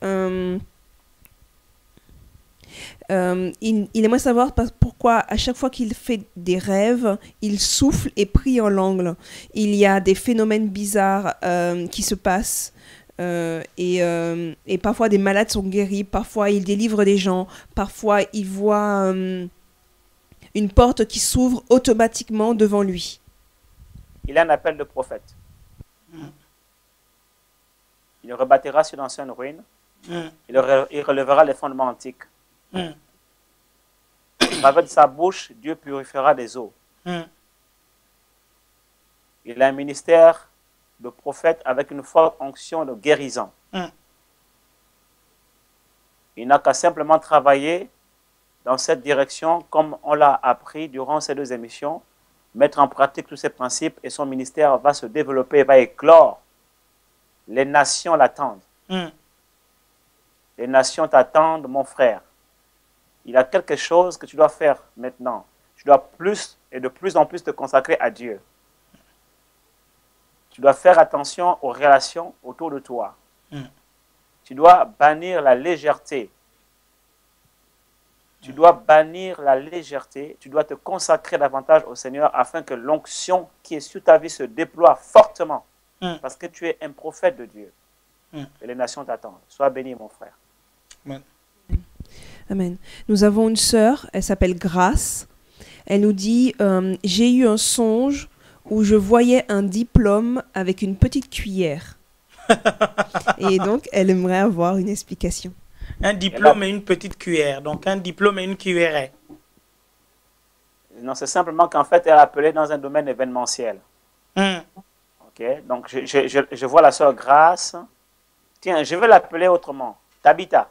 il aimerait savoir pourquoi à chaque fois qu'il fait des rêves, il souffle et prie en langue. Il y a des phénomènes bizarres qui se passent et parfois des malades sont guéris, parfois il délivre des gens, parfois il voit une porte qui s'ouvre automatiquement devant lui. Il a un appel de prophète. Il rebâtira sur d'anciennes ruines. Il relèvera les fondements antiques. Avec sa bouche, Dieu purifiera des eaux. Il a un ministère de prophète avec une forte onction de guérison. Il n'a qu'à simplement travailler dans cette direction comme on l'a appris durant ces deux émissions, mettre en pratique tous ces principes et son ministère va se développer, va éclore. Les nations l'attendent. Les nations t'attendent, mon frère. Il y a quelque chose que tu dois faire maintenant. Tu dois plus et de plus en plus te consacrer à Dieu. Tu dois faire attention aux relations autour de toi. Tu dois bannir la légèreté. Tu dois bannir la légèreté. Tu dois te consacrer davantage au Seigneur afin que l'onction qui est sur ta vie se déploie fortement. Parce que tu es un prophète de Dieu. Et les nations t'attendent. Sois béni, mon frère. Amen. Amen. Nous avons une sœur, elle s'appelle Grâce. Elle nous dit, j'ai eu un songe où je voyais un diplôme avec une petite cuillère. Et donc, elle aimerait avoir une explication. Un diplôme et une petite cuillère. Donc, un diplôme et une cuillerée. Non, c'est simplement qu'en fait, elle est appelée dans un domaine événementiel. Ok, donc je vois la sœur Grâce. Tiens, je vais l'appeler autrement. Tabitha.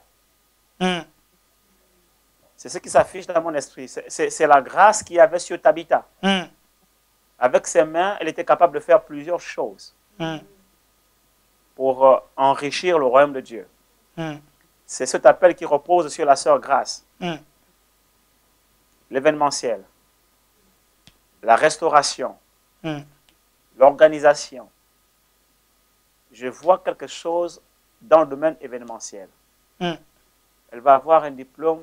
C'est ce qui s'affiche dans mon esprit. C'est la grâce qu'il y avait sur Tabitha. Avec ses mains, elle était capable de faire plusieurs choses pour enrichir le royaume de Dieu. C'est cet appel qui repose sur la sœur Grâce. L'événementiel, la restauration, l'organisation. Je vois quelque chose dans le domaine événementiel. elle va avoir un diplôme.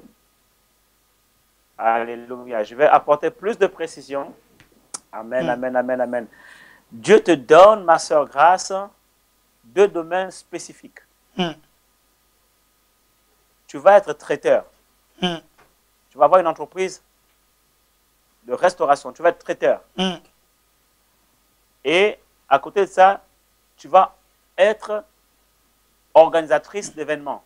Alléluia. Je vais apporter plus de précision. Amen, amen, amen, amen. Dieu te donne, ma sœur Grâce, 2 domaines spécifiques. Tu vas être traiteur. Tu vas avoir une entreprise de restauration. Tu vas être traiteur. Et à côté de ça, tu vas être organisatrice d'événements.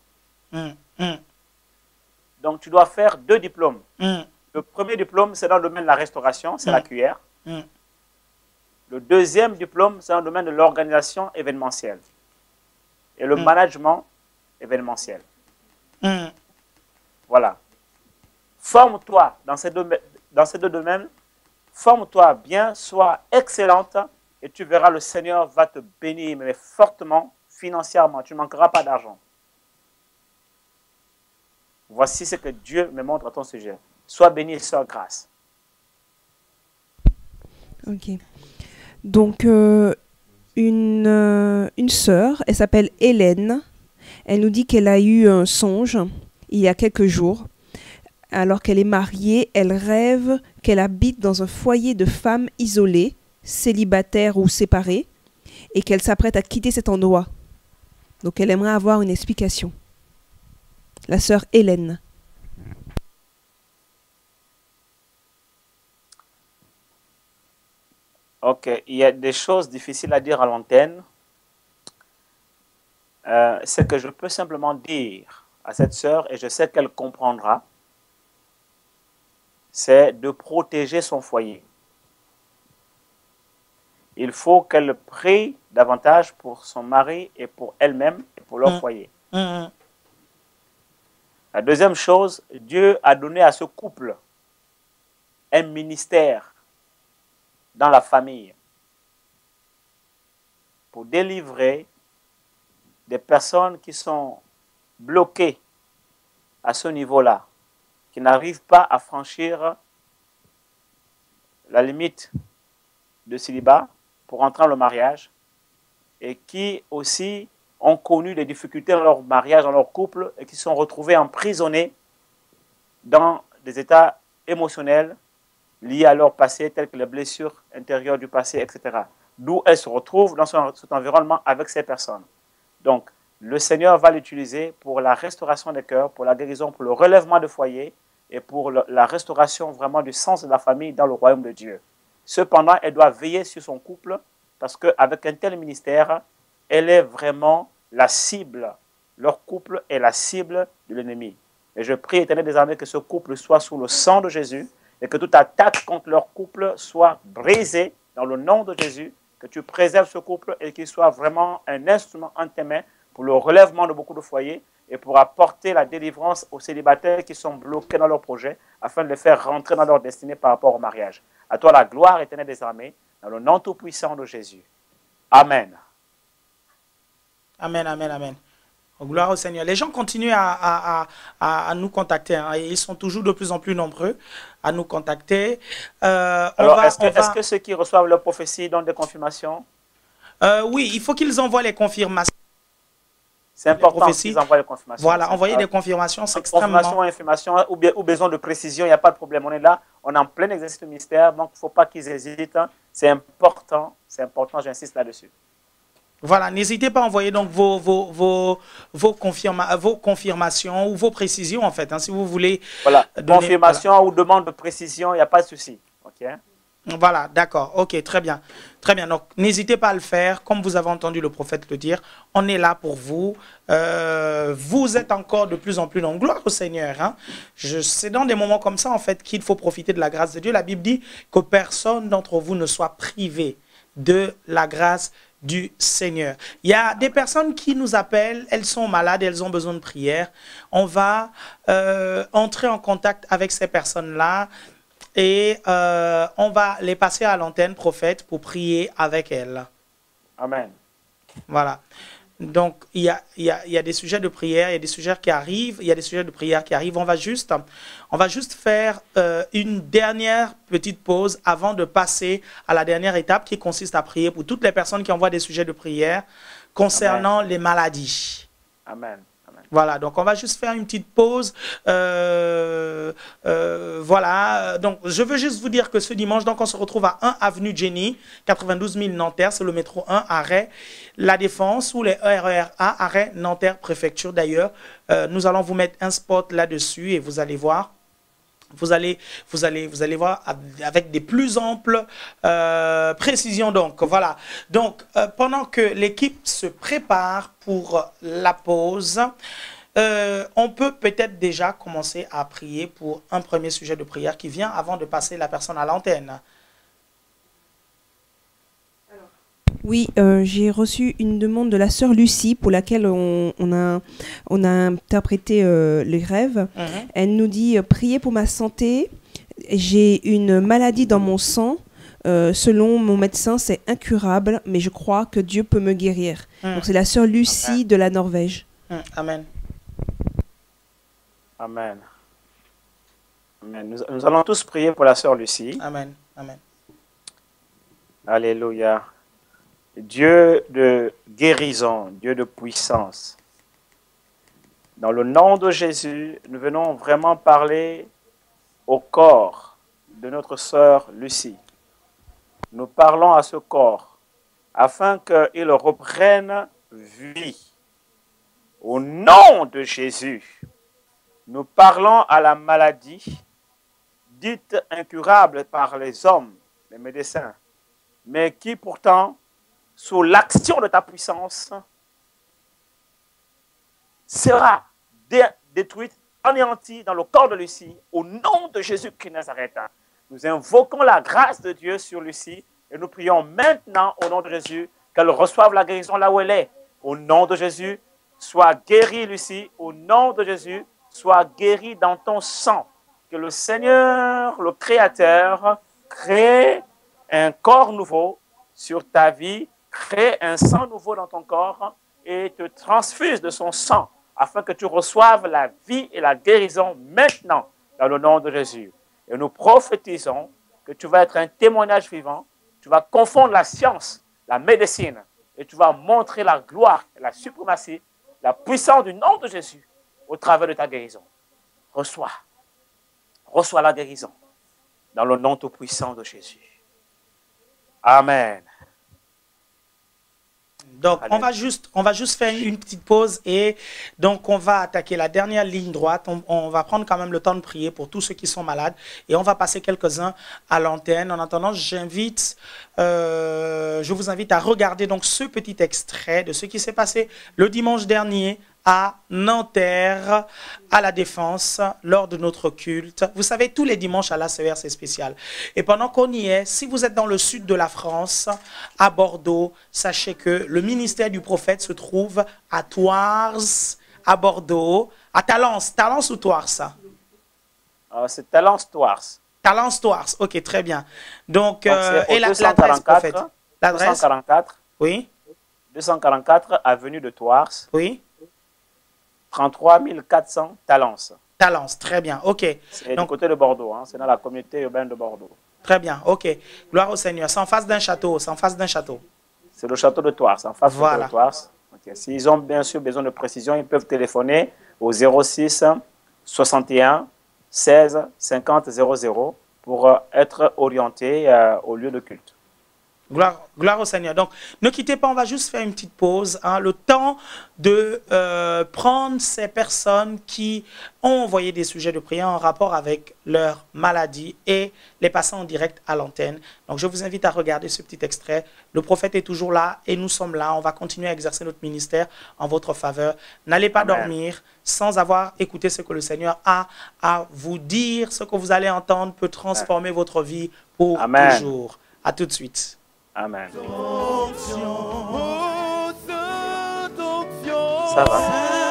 Donc, tu dois faire 2 diplômes. Le premier diplôme, c'est dans le domaine de la restauration, c'est la cuillère. Le deuxième diplôme, c'est dans le domaine de l'organisation événementielle et le management événementiel. Voilà. Forme-toi dans ces 2 domaines. Forme-toi bien, sois excellente et tu verras le Seigneur va te bénir, mais fortement, financièrement. Tu ne manqueras pas d'argent. Voici ce que Dieu me montre à ton sujet. Sois béni, sœur Grâce. Ok. Donc, une sœur, elle s'appelle Hélène. Elle nous dit qu'elle a eu un songe il y a quelques jours. Alors qu'elle est mariée, elle rêve qu'elle habite dans un foyer de femmes isolées, célibataires ou séparées, et qu'elle s'apprête à quitter cet endroit. Donc, elle aimerait avoir une explication. La sœur Hélène. Ok, il y a des choses difficiles à dire à l'antenne. Ce que je peux simplement dire à cette sœur, et je sais qu'elle comprendra, c'est de protéger son foyer. Il faut qu'elle prie davantage pour son mari et pour elle-même et pour leur foyer. La deuxième chose, Dieu a donné à ce couple un ministère dans la famille pour délivrer des personnes qui sont bloquées à ce niveau-là, qui n'arrivent pas à franchir la limite de célibat pour entrer dans le mariage et qui aussi ont connu des difficultés dans leur mariage, dans leur couple et qui sont retrouvés emprisonnés dans des états émotionnels liés à leur passé, tels que les blessures intérieures du passé, etc. D'où elles se retrouvent dans cet environnement avec ces personnes. Donc, le Seigneur va l'utiliser pour la restauration des cœurs, pour la guérison, pour le relèvement de foyer et pour la restauration vraiment du sens de la famille dans le royaume de Dieu. Cependant, elle doit veiller sur son couple parce qu'avec un tel ministère, elle est vraiment la cible. Leur couple est la cible de l'ennemi. Et je prie, Éternel des armées, que ce couple soit sous le sang de Jésus et que toute attaque contre leur couple soit brisée dans le nom de Jésus, que tu préserves ce couple et qu'il soit vraiment un instrument en tes mains pour le relèvement de beaucoup de foyers et pour apporter la délivrance aux célibataires qui sont bloqués dans leur projet afin de les faire rentrer dans leur destinée par rapport au mariage. À toi la gloire, Éternel des armées, dans le nom tout-puissant de Jésus. Amen. Amen, amen, amen. Gloire au Seigneur. Les gens continuent à nous contacter. Hein. Ils sont toujours de plus en plus nombreux à nous contacter. Alors, est-ce que ceux qui reçoivent leur prophétie donnent des confirmations? Oui, il faut qu'ils envoient les confirmations. C'est important qu'ils envoient les confirmations. Voilà, envoyer des confirmations, c'est extrêmement... Confirmation, information ou besoin de précision, il n'y a pas de problème. On est là, on est en plein exercice de mystère, donc il ne faut pas qu'ils hésitent. Hein. C'est important, j'insiste là-dessus. Voilà, n'hésitez pas à envoyer donc vos confirmations ou vos précisions en fait, hein, si vous voulez. Voilà, confirmation ou demande de précision, il n'y a pas de souci. Okay. Voilà, d'accord, ok, très bien. Très bien, donc n'hésitez pas à le faire, comme vous avez entendu le prophète le dire, on est là pour vous. Vous êtes encore de plus en plus dans gloire au Seigneur. Hein. C'est dans des moments comme ça en fait qu'il faut profiter de la grâce de Dieu. La Bible dit que personne d'entre vous ne soit privé de la grâce du Seigneur. Il y a des personnes qui nous appellent, elles sont malades, elles ont besoin de prière. On va entrer en contact avec ces personnes-là et on va les passer à l'antenne prophète pour prier avec elles. Amen. Voilà. Donc, il y a des sujets de prière, il y a des sujets qui arrivent, il y a des sujets de prière qui arrivent. On va juste faire une dernière petite pause avant de passer à la dernière étape qui consiste à prier pour toutes les personnes qui envoient des sujets de prière concernant les maladies. Amen. Voilà, donc on va juste faire une petite pause. Voilà, donc je veux juste vous dire que ce dimanche, donc on se retrouve à 1 avenue Jenny, 92 000 Nanterre, c'est le métro 1, arrêt La Défense, ou les RER A, arrêt Nanterre, préfecture d'ailleurs. Nous allons vous mettre un spot là-dessus et vous allez voir. Vous allez voir avec des plus amples précisions. Donc, voilà. Donc, pendant que l'équipe se prépare pour la pause, on peut peut-être déjà commencer à prier pour un premier sujet de prière qui vient avant de passer la personne à l'antenne. Oui, j'ai reçu une demande de la sœur Lucie pour laquelle on a interprété les rêves. Elle nous dit « Priez pour ma santé, j'ai une maladie dans mon sang. Selon mon médecin, c'est incurable, mais je crois que Dieu peut me guérir. » Donc c'est la sœur Lucie de la Norvège. Amen. Amen. Amen. Nous allons tous prier pour la sœur Lucie. Amen. Amen. Alléluia. Dieu de guérison, Dieu de puissance. Dans le nom de Jésus, nous venons vraiment parler au corps de notre sœur Lucie. Nous parlons à ce corps afin qu'il reprenne vie. Au nom de Jésus, nous parlons à la maladie dite incurable par les hommes, les médecins, mais qui pourtant, sous l'action de ta puissance, sera détruite, anéantie dans le corps de Lucie, au nom de Jésus-Christ Nazareth. Nous invoquons la grâce de Dieu sur Lucie et nous prions maintenant au nom de Jésus qu'elle reçoive la guérison là où elle est. Au nom de Jésus, sois guérie Lucie, au nom de Jésus, sois guérie dans ton sang. Que le Seigneur, le Créateur, crée un corps nouveau sur ta vie, crée un sang nouveau dans ton corps et te transfuse de son sang afin que tu reçoives la vie et la guérison maintenant dans le nom de Jésus. Et nous prophétisons que tu vas être un témoignage vivant, tu vas confondre la science, la médecine et tu vas montrer la gloire, la suprématie, la puissance du nom de Jésus au travers de ta guérison. Reçois la guérison dans le nom tout puissant de Jésus. Amen. Donc, on va juste faire une petite pause et donc on va attaquer la dernière ligne droite. On va prendre quand même le temps de prier pour tous ceux qui sont malades et on va passer quelques-uns à l'antenne. En attendant, je vous invite à regarder donc ce petit extrait de ce qui s'est passé le dimanche dernier à Nanterre, à la Défense, lors de notre culte. Vous savez, tous les dimanches à l'ACR, c'est spécial. Et pendant qu'on y est, si vous êtes dans le sud de la France, à Bordeaux, sachez que le ministère du prophète se trouve à Thouars, à Bordeaux, à Talence. Talence ou Thouars? C'est Talence-Thouars. Talence-Thouars, ok, très bien. Donc et l'adresse, prophète? L'adresse? 244. Oui. 244, avenue de Thouars. Oui. 33 400 Talence. Talence, très bien, ok. C'est du côté de Bordeaux, hein, c'est dans la communauté urbaine de Bordeaux. Très bien, ok. Gloire au Seigneur. C'est en face d'un château, c'est en face d'un château. C'est le château de Thouars, en face voilà. de Thouars. Okay. S'ils ont bien sûr besoin de précision, ils peuvent téléphoner au 06 61 16 50 00 pour être orientés au lieu de culte. Gloire au Seigneur. Donc, ne quittez pas, on va juste faire une petite pause. Hein, le temps de prendre ces personnes qui ont envoyé des sujets de prière en rapport avec leur maladie et les passer en direct à l'antenne. Donc, je vous invite à regarder ce petit extrait. Le prophète est toujours là et nous sommes là. On va continuer à exercer notre ministère en votre faveur. N'allez pas dormir sans avoir écouté ce que le Seigneur a à vous dire. Ce que vous allez entendre peut transformer votre vie pour toujours. À tout de suite. Amen. Ça va.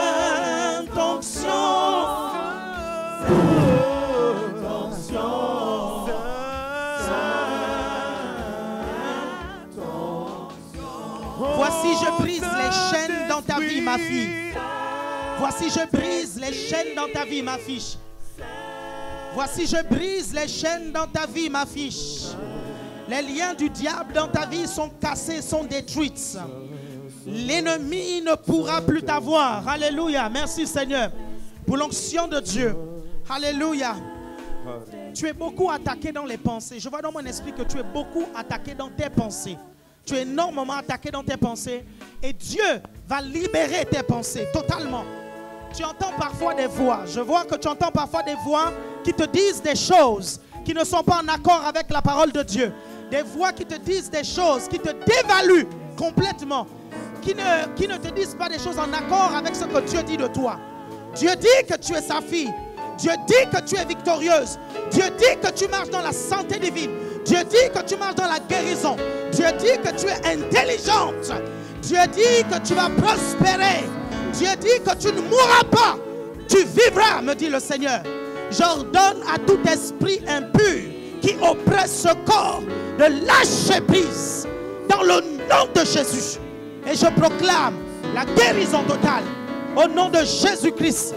Voici, je brise les chaînes dans ta vie, ma fille. Voici, je brise les chaînes dans ta vie, ma fiche. Voici, je brise les chaînes dans ta vie, ma fiche. Les liens du diable dans ta vie sont cassés, sont détruits. L'ennemi ne pourra plus t'avoir. Alléluia. Merci Seigneur pour l'onction de Dieu. Alléluia. Tu es beaucoup attaqué dans les pensées. Je vois dans mon esprit que tu es beaucoup attaqué dans tes pensées. Tu es énormément attaqué dans tes pensées. Et Dieu va libérer tes pensées totalement. Tu entends parfois des voix. Je vois que tu entends parfois des voix qui te disent des choses qui ne sont pas en accord avec la parole de Dieu. Des voix qui te disent des choses, qui te dévaluent complètement. Qui ne te disent pas des choses en accord avec ce que Dieu dit de toi. Dieu dit que tu es sa fille. Dieu dit que tu es victorieuse. Dieu dit que tu marches dans la santé divine. Dieu dit que tu marches dans la guérison. Dieu dit que tu es intelligente. Dieu dit que tu vas prospérer. Dieu dit que tu ne mourras pas. Tu vivras, me dit le Seigneur. J'ordonne à tout esprit impur qui oppresse ce corps de lâcher prise dans le nom de Jésus. Et je proclame la guérison totale au nom de Jésus-Christ.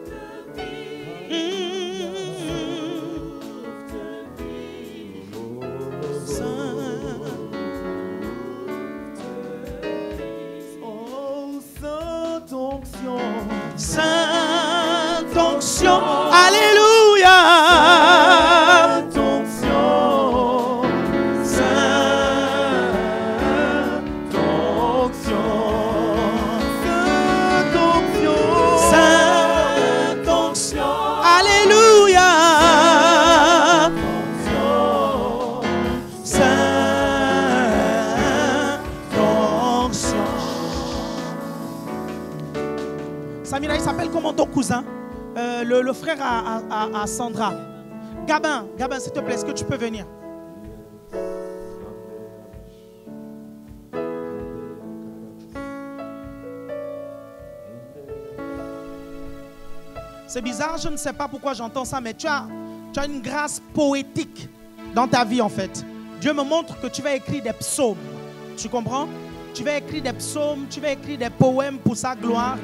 Sainte onction, alléluia. Sainte onction, sainte onction, sainte onction, alléluia. Sainte onction. Samira, il s'appelle comment ton cousin? Le frère à Sandra. Gabin, s'il te plaît, est-ce que tu peux venir? C'est bizarre, je ne sais pas pourquoi j'entends ça, mais tu as une grâce poétique dans ta vie en fait. Dieu me montre que tu vas écrire des psaumes. Tu comprends? Tu vas écrire des psaumes, tu vas écrire des poèmes pour sa gloire.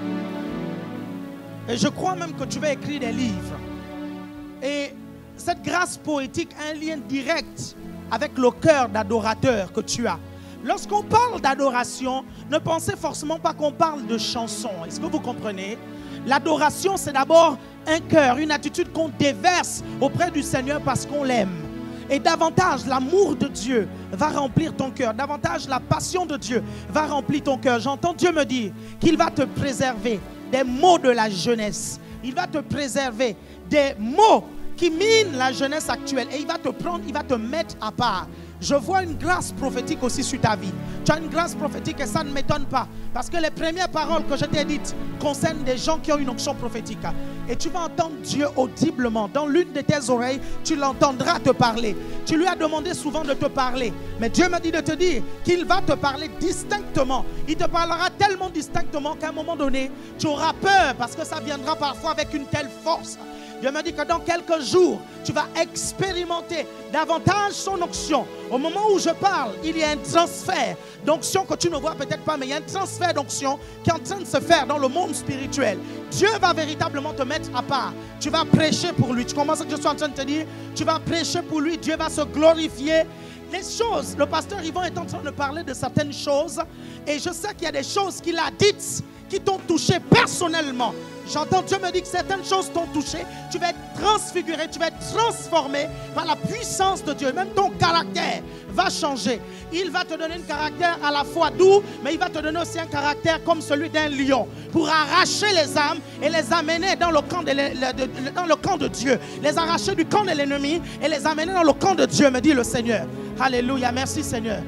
Et je crois même que tu vas écrire des livres. Et cette grâce poétique a un lien direct avec le cœur d'adorateur que tu as. Lorsqu'on parle d'adoration, ne pensez forcément pas qu'on parle de chansons. Est-ce que vous comprenez? L'adoration, c'est d'abord un cœur, une attitude qu'on déverse auprès du Seigneur parce qu'on l'aime. Et davantage, l'amour de Dieu va remplir ton cœur. Davantage, la passion de Dieu va remplir ton cœur. J'entends Dieu me dire qu'il va te préserver des maux de la jeunesse. Il va te préserver des maux qui minent la jeunesse actuelle. Et il va te prendre, il va te mettre à part. Je vois une grâce prophétique aussi sur ta vie. Tu as une grâce prophétique et ça ne m'étonne pas. Parce que les premières paroles que je t'ai dites concernent des gens qui ont une onction prophétique. Et tu vas entendre Dieu audiblement. Dans l'une de tes oreilles, tu l'entendras te parler. Tu lui as demandé souvent de te parler. Mais Dieu m'a dit de te dire qu'il va te parler distinctement. Il te parlera tellement distinctement qu'à un moment donné, tu auras peur parce que ça viendra parfois avec une telle force. Dieu m'a dit que dans quelques jours, tu vas expérimenter davantage son onction. Au moment où je parle, il y a un transfert d'onction que tu ne vois peut-être pas, mais il y a un transfert d'onction qui est en train de se faire dans le monde spirituel. Dieu va véritablement te mettre à part. Tu vas prêcher pour lui. Tu comprends ce que je suis en train de te dire? Tu vas prêcher pour lui. Dieu va se glorifier. Les choses, le pasteur Yvon est en train de parler de certaines choses. Et je sais qu'il y a des choses qu'il a dites qui t'ont touché personnellement. J'entends Dieu me dire que certaines choses t'ont touché. Tu vas être transfiguré, tu vas être transformé par la puissance de Dieu. Même ton caractère va changer. Il va te donner un caractère à la fois doux, mais il va te donner aussi un caractère comme celui d'un lion pour arracher les âmes et les amener dans le camp de Dieu. Les arracher du camp de l'ennemi et les amener dans le camp de Dieu, me dit le Seigneur. Alléluia. Merci Seigneur.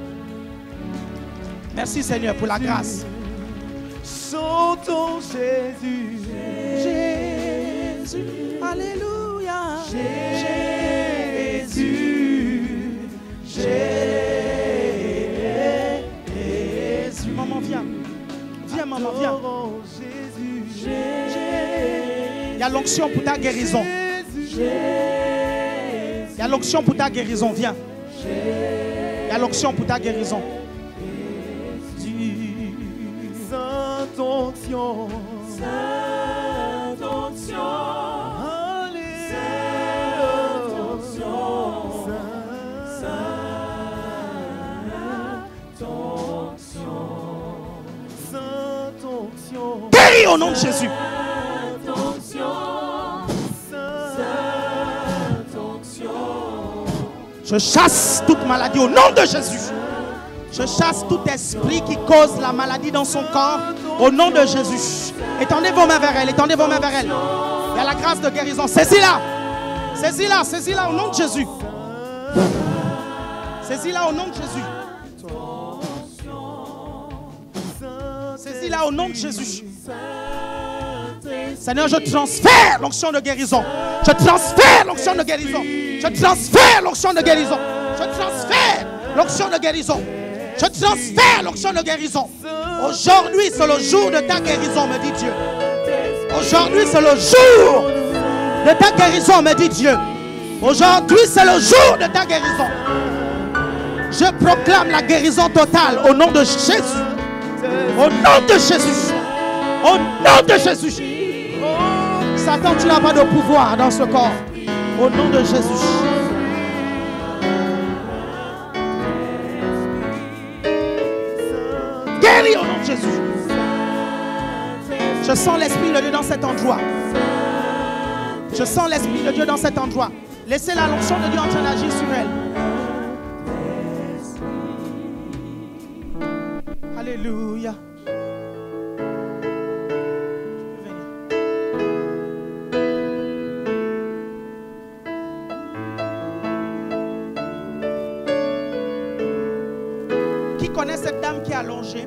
Merci Seigneur pour la grâce. Chantons Jésus, Jésus, alléluia, Jésus, Jésus. Maman, viens. Viens, maman, viens. Il y a l'onction pour ta guérison. Il y a l'onction pour ta guérison, viens. Il y a l'onction pour ta guérison. Sainte onction, Sainte onction, Sainte onction, Sainte onction, Sainte Guéris au nom de Jésus. Je chasse toute maladie au nom de Jésus. Je chasse tout esprit qui cause la maladie dans son corps au nom de Jésus. Étendez vos mains vers elle, étendez vos mains vers elle. Il y a la grâce de guérison. Saisis-la. Saisis-la, saisis-la au nom de Jésus. Saisis-la au nom de Jésus. Saisis-la au nom de Jésus. Seigneur, je transfère l'onction de guérison. Je transfère l'onction de guérison. Je transfère l'onction de guérison. Je transfère l'onction de guérison. Je transfère l'onction de guérison. Aujourd'hui, c'est le jour de ta guérison, me dit Dieu. Aujourd'hui, c'est le jour de ta guérison, me dit Dieu. Aujourd'hui, c'est le jour de ta guérison. Je proclame la guérison totale au nom de Jésus. Au nom de Jésus. Au nom de Jésus. Satan, tu n'as pas de pouvoir dans ce corps. Au nom de Jésus. Guéris au nom de Jésus. Je sens l'Esprit de Dieu dans cet endroit. Je sens l'Esprit de Dieu dans cet endroit. Laissez la l'onction de Dieu en train d'agir sur elle. Alléluia. Qui connaît cette dame qui est allongée?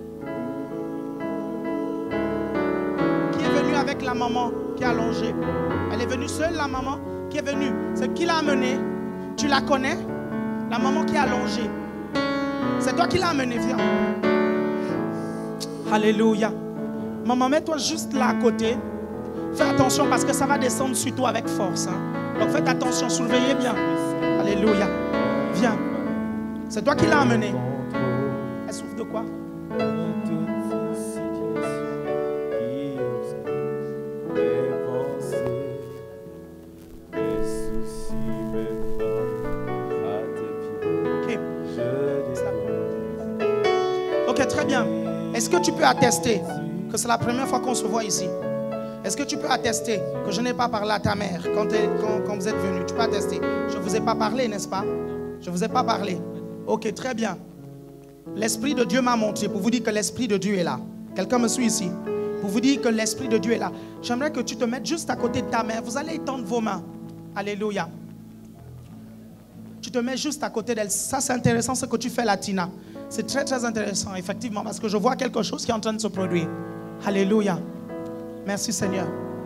Qui est venue avec la maman qui est allongée? Elle est venue seule, la maman qui est venue. C'est qui l'a amenée? Tu la connais? La maman qui est allongée. C'est toi qui l'as amenée, viens. Alléluia. Maman, mets-toi juste là à côté. Fais attention parce que ça va descendre sur toi avec force. Hein? Donc faites attention, surveillez bien. Alléluia. Viens. C'est toi qui l'as amenée. Elle souffre de quoi? Ok, très bien. Est-ce que tu peux attester que c'est la première fois qu'on se voit ici? Est-ce que tu peux attester que je n'ai pas parlé à ta mère quand vous êtes venu? Tu peux attester. Je ne vous ai pas parlé, n'est-ce pas? Je ne vous ai pas parlé. Ok, très bien. L'Esprit de Dieu m'a montré pour vous dire que l'Esprit de Dieu est là. Quelqu'un me suit ici? Pour vous dire que l'Esprit de Dieu est là. J'aimerais que tu te mettes juste à côté de ta mère. Vous allez étendre vos mains. Alléluia. Tu te mets juste à côté d'elle. Ça, c'est intéressant ce que tu fais, Latina. C'est très, très intéressant, effectivement, parce que je vois quelque chose qui est en train de se produire. Alléluia. Merci, Seigneur.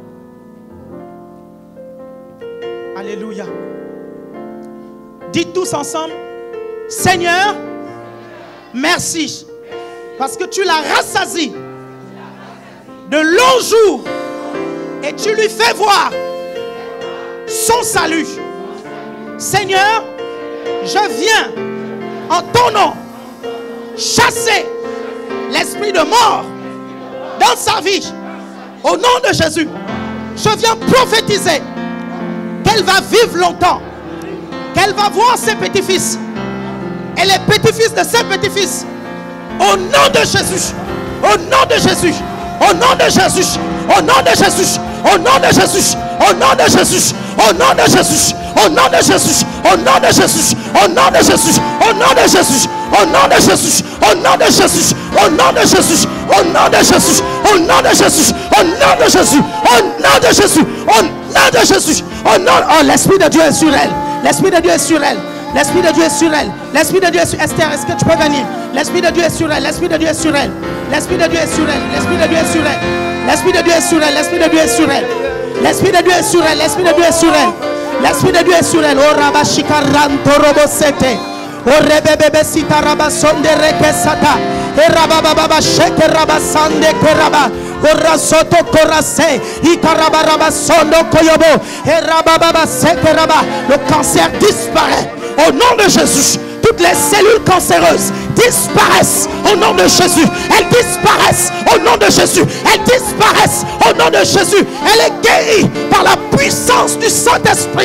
Alléluia. Dites tous ensemble, Seigneur, merci, parce que tu l'as rassasié de longs jours et tu lui fais voir son salut. Seigneur, je viens en ton nom chasser l'esprit de mort dans sa vie. Au nom de Jésus, je viens prophétiser qu'elle va vivre longtemps, qu'elle va voir ses petits-fils et les petits-fils de ses petits-fils. Au nom de Jésus, au nom de Jésus, au nom de Jésus, au nom de Jésus, au nom de Jésus, au nom de Jésus, au nom de Jésus, au nom de Jésus, au nom de Jésus, au nom de Jésus, au nom de Jésus, au nom de Jésus, au nom de Jésus, au nom de Jésus, au nom de Jésus, au nom de Jésus, au nom de Jésus, au nom de Jésus, au nom de Jésus, au nom. Oh, l'Esprit de Dieu est sur elle. L'Esprit de Dieu est sur elle. L'Esprit de Dieu est sur elle. L'Esprit de Dieu est sur Esther. Est-ce que tu peux venir? L'Esprit de Dieu est sur elle. L'Esprit de Dieu est sur elle. L'Esprit de Dieu est sur elle. L'Esprit de Dieu est sur elle. L'Esprit de Dieu est sur elle. L'Esprit de Dieu est sur elle. L'Esprit de Dieu est sur elle. L'Esprit de Dieu est sur elle. L'Esprit de Dieu est sur elle. Oh rabashikaranto robosete. Oh rebebebe sita rabasonde rekesata. E rabababa sheke rabasande keraba. Oh rasoto korase. Ikaraba rabasondo koyobo. E rabababa seke raba. Le cancer disparaît au nom de Jésus. Toutes les cellules cancéreuses disparaissent au nom de Jésus. Elles disparaissent au nom de Jésus. Elles disparaissent au nom de Jésus. Elle est guérie par la puissance du Saint-Esprit.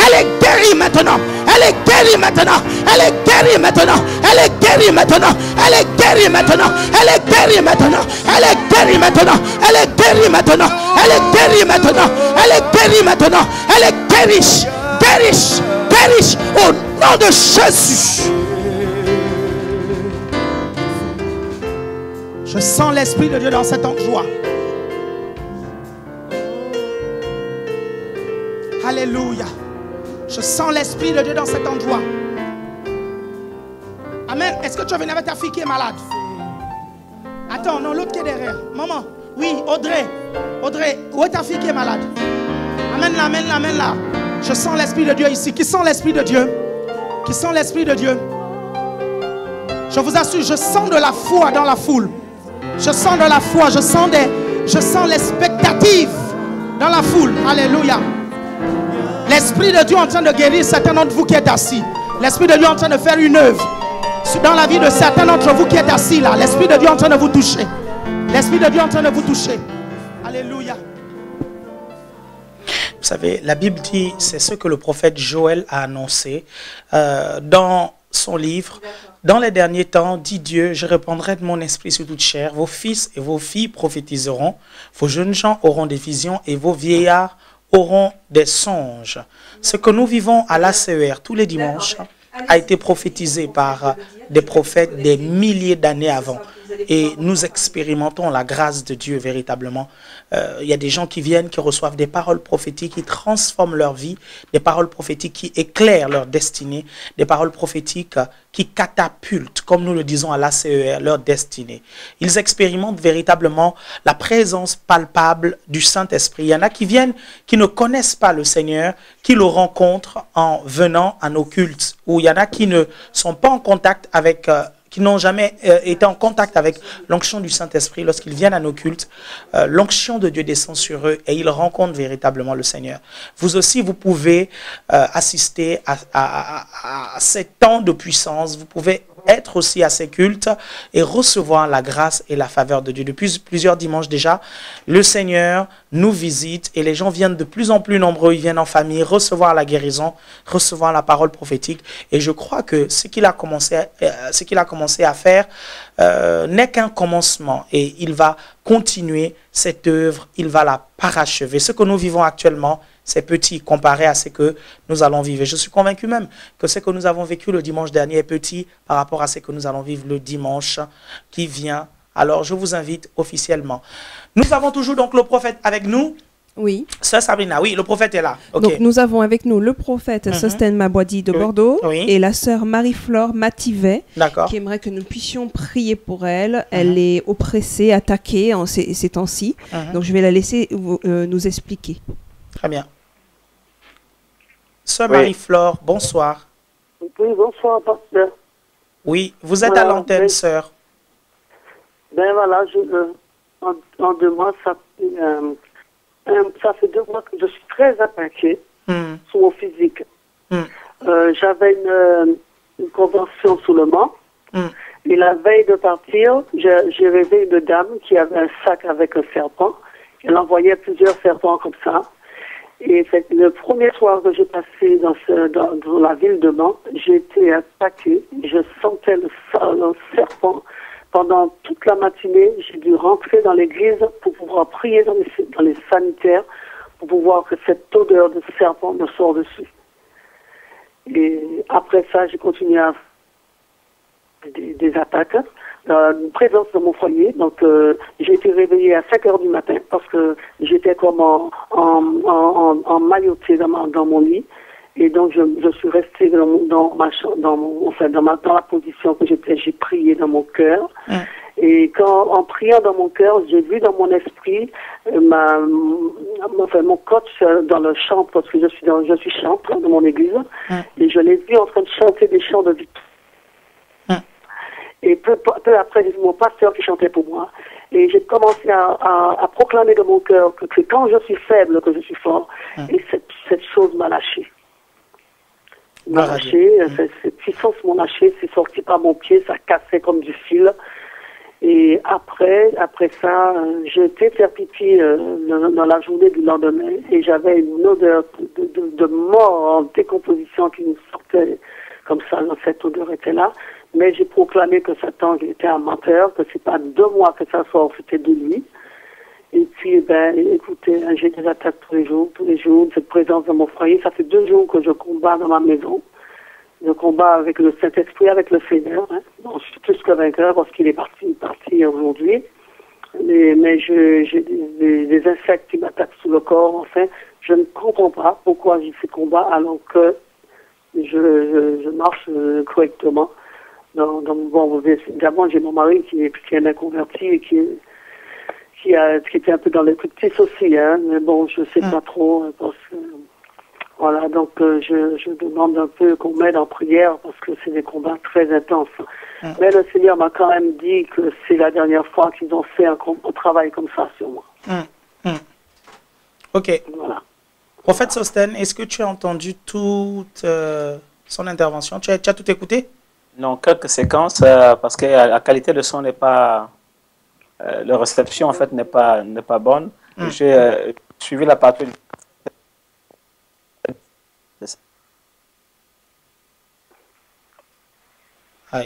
Elle est guérie maintenant. Elle est guérie maintenant. Elle est guérie maintenant. Elle est guérie maintenant. Elle est guérie maintenant. Elle est guérie maintenant. Elle est guérie maintenant. Elle est guérie maintenant. Elle est guérie maintenant. Elle est guérie maintenant. Elle est guérie. Guérie. Guérie au nom de Jésus. Je sens l'Esprit de Dieu dans cet endroit. Alléluia. Je sens l'Esprit de Dieu dans cet endroit. Amen. Est-ce que tu es venu avec ta fille qui est malade? Attends, non, l'autre qui est derrière. Maman. Oui, Audrey. Audrey, où est ta fille qui est malade? Amène-la, amène-la, amène-la. Je sens l'Esprit de Dieu ici. Qui sent l'Esprit de Dieu? Qui sent l'Esprit de Dieu? Je vous assure, je sens de la foi dans la foule. Je sens de la foi, je sens l'expectative dans la foule. Alléluia. L'Esprit de Dieu est en train de guérir certains d'entre vous qui êtes assis. L'Esprit de Dieu est en train de faire une œuvre dans la vie de certains d'entre vous qui êtes assis là. L'Esprit de Dieu est en train de vous toucher. L'Esprit de Dieu est en train de vous toucher. Alléluia. Vous savez, la Bible dit, c'est ce que le prophète Joël a annoncé dans son livre. Dans les derniers temps, dit Dieu, je répandrai de mon esprit sur toute chair. Vos fils et vos filles prophétiseront. Vos jeunes gens auront des visions et vos vieillards auront des songes. Ce que nous vivons à l'ACER tous les dimanches a été prophétisé par des prophètes des milliers d'années avant. Et nous expérimentons la grâce de Dieu véritablement. Il y a des gens qui viennent, qui reçoivent des paroles prophétiques, qui transforment leur vie, des paroles prophétiques qui éclairent leur destinée, des paroles prophétiques qui catapultent, comme nous le disons à l'ACER, leur destinée. Ils expérimentent véritablement la présence palpable du Saint-Esprit. Il y en a qui viennent, qui ne connaissent pas le Seigneur, qui le rencontrent en venant à nos cultes, ou il y en a qui ne sont pas en contact avec... qui n'ont jamais été en contact avec l'onction du Saint-Esprit, lorsqu'ils viennent à nos cultes, l'onction de Dieu descend sur eux et ils rencontrent véritablement le Seigneur. Vous aussi, vous pouvez assister à ces temps de puissance. Vous pouvez être aussi à ces cultes et recevoir la grâce et la faveur de Dieu. Depuis plusieurs dimanches déjà, le Seigneur nous visite et les gens viennent de plus en plus nombreux. Ils viennent en famille recevoir la guérison, recevoir la parole prophétique. Et je crois que ce qu'il a commencé à faire n'est qu'un commencement et il va continuer cette œuvre, il va la parachever. Ce que nous vivons actuellement, c'est petit comparé à ce que nous allons vivre. Et je suis convaincu même que ce que nous avons vécu le dimanche dernier est petit par rapport à ce que nous allons vivre le dimanche qui vient. Alors, je vous invite officiellement. Nous avons toujours donc le prophète avec nous. Oui. Sœur Sabrina, oui, le prophète est là. Okay. Donc, nous avons avec nous le prophète Sosten Mabwadi de Bordeaux et la sœur Marie-Flore Mativet qui aimerait que nous puissions prier pour elle. Elle est oppressée, attaquée en ces temps-ci. Donc, je vais la laisser nous expliquer. Très bien. Sœur Marie-Flore, bonsoir. Oui, bonsoir, pasteur. Oui, vous êtes à l'antenne, sœur. Ben voilà, en 2 mois, ça fait 2 mois que je suis très attaquée sur mon physique. J'avais une convention sous le Mans. Et la veille de partir, j'ai rêvé une dame qui avait un sac avec un serpent. Elle envoyait plusieurs serpents comme ça. Et fait, le premier soir que j'ai passé dans la ville de Mans, j'ai été attaquée. Je sentais le serpent. Pendant toute la matinée, j'ai dû rentrer dans l'église pour pouvoir prier dans les sanitaires, pour pouvoir que cette odeur de serpent me sorte dessus. Et après ça, j'ai continué à des attaques, une présence dans mon foyer. Donc, j'ai été réveillée à 5 heures du matin parce que j'étais comme en mailloté dans mon lit. Et donc, je suis restée dans la position que j'étais. J'ai prié dans mon cœur. Et en priant dans mon cœur, j'ai vu dans mon esprit mon coach dans le chant, parce que je suis chanteur de mon église. Et je l'ai vu en train de chanter des chants de victoire. Et peu après, j'ai vu mon pasteur qui chantait pour moi. Et j'ai commencé à proclamer de mon cœur que quand je suis faible, que je suis fort. Et cette chose m'a lâché. Cette puissance m'a lâché, c'est sorti par mon pied, ça cassait comme du fil. Et après ça, j'étais faire pipi dans la journée du lendemain et j'avais une odeur de mort en décomposition qui nous sortait comme ça. Cette odeur était là. Mais j'ai proclamé que Satan était un menteur, que c'est pas de moi que ça sort, c'était de lui. Et puis, ben, écoutez, j'ai des attaques tous les jours, cette présence dans mon foyer. Ça fait 2 jours que je combats dans ma maison. Je combats avec le Saint-Esprit, avec le Seigneur. Hein. Bon, je suis plus que vainqueur parce qu'il est parti aujourd'hui. Mais j'ai des insectes qui m'attaquent sous le corps. Enfin, je ne comprends pas pourquoi j'ai ces combats alors que je marche correctement. Bon, évidemment, j'ai mon mari qui est un converti et qui était un peu dans les petits aussi. Hein. Mais bon, je sais pas trop parce que... Voilà, donc je demande un peu qu'on m'aide en prière parce que c'est des combats très intenses. Mais le Seigneur m'a quand même dit que c'est la dernière fois qu'ils ont fait un travail comme ça sur moi. Ok. Voilà. Prophète Sostène, est-ce que tu as entendu toute son intervention? Tu as tout écouté? Non, quelques séquences, parce que la qualité de son n'est pas... la réception, en fait, n'est pas bonne. J'ai suivi la partie... Aïe.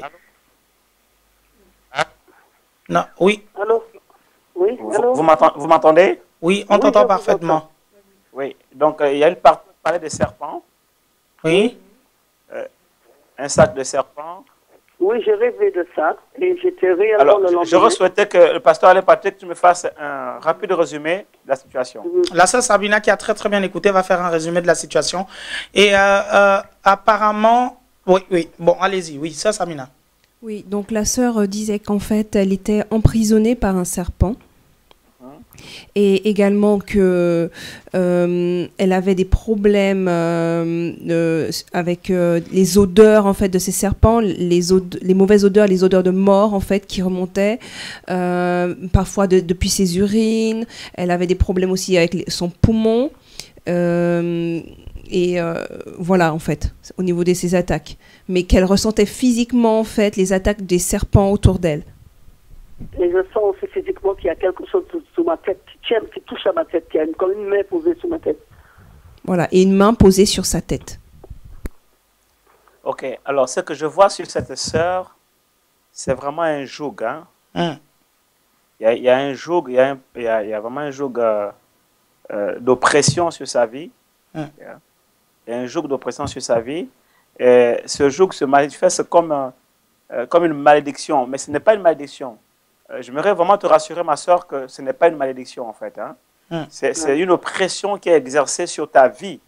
Non, oui. Allô? Oui, allô? Vous m'entendez? Oui, on t'entend parfaitement. Oui, donc il y a une partie qui parlait des serpents. Oui. Un sac de serpents. Oui, j'ai rêvé de ça et j'étais réellement Alors, le lendemain. je souhaitais que le pasteur Alain Patrick, tu me fasses un rapide résumé de la situation. La sœur Sabina, qui a très très bien écouté, va faire un résumé de la situation. Et apparemment... Oui. Bon, allez-y. Oui, sœur Sabina. Oui, donc la sœur disait qu'en fait, elle était emprisonnée par un serpent. Et également que elle avait des problèmes avec les odeurs en fait de ces serpents, les mauvaises odeurs, les odeurs de mort en fait qui remontaient parfois depuis ses urines. Elle avait des problèmes aussi avec son poumon et voilà en fait au niveau de ses attaques, mais qu'elle ressentait physiquement en fait les attaques des serpents autour d'elle. Et je sens aussi physiquement qu'il y a quelque chose sous ma tête, qui touche à ma tête, qui a comme une main posée sur ma tête. Voilà, et une main posée sur sa tête. Ok, alors ce que je vois sur cette sœur, c'est vraiment un joug. Hein? Il y a un joug, il y a vraiment un joug d'oppression sur sa vie. Il y a un joug d'oppression sur sa vie. Et ce joug se manifeste comme une malédiction, mais ce n'est pas une malédiction. J'aimerais vraiment te rassurer, ma soeur, que ce n'est pas une malédiction, en fait. Hein. C'est une oppression qui est exercée sur ta vie.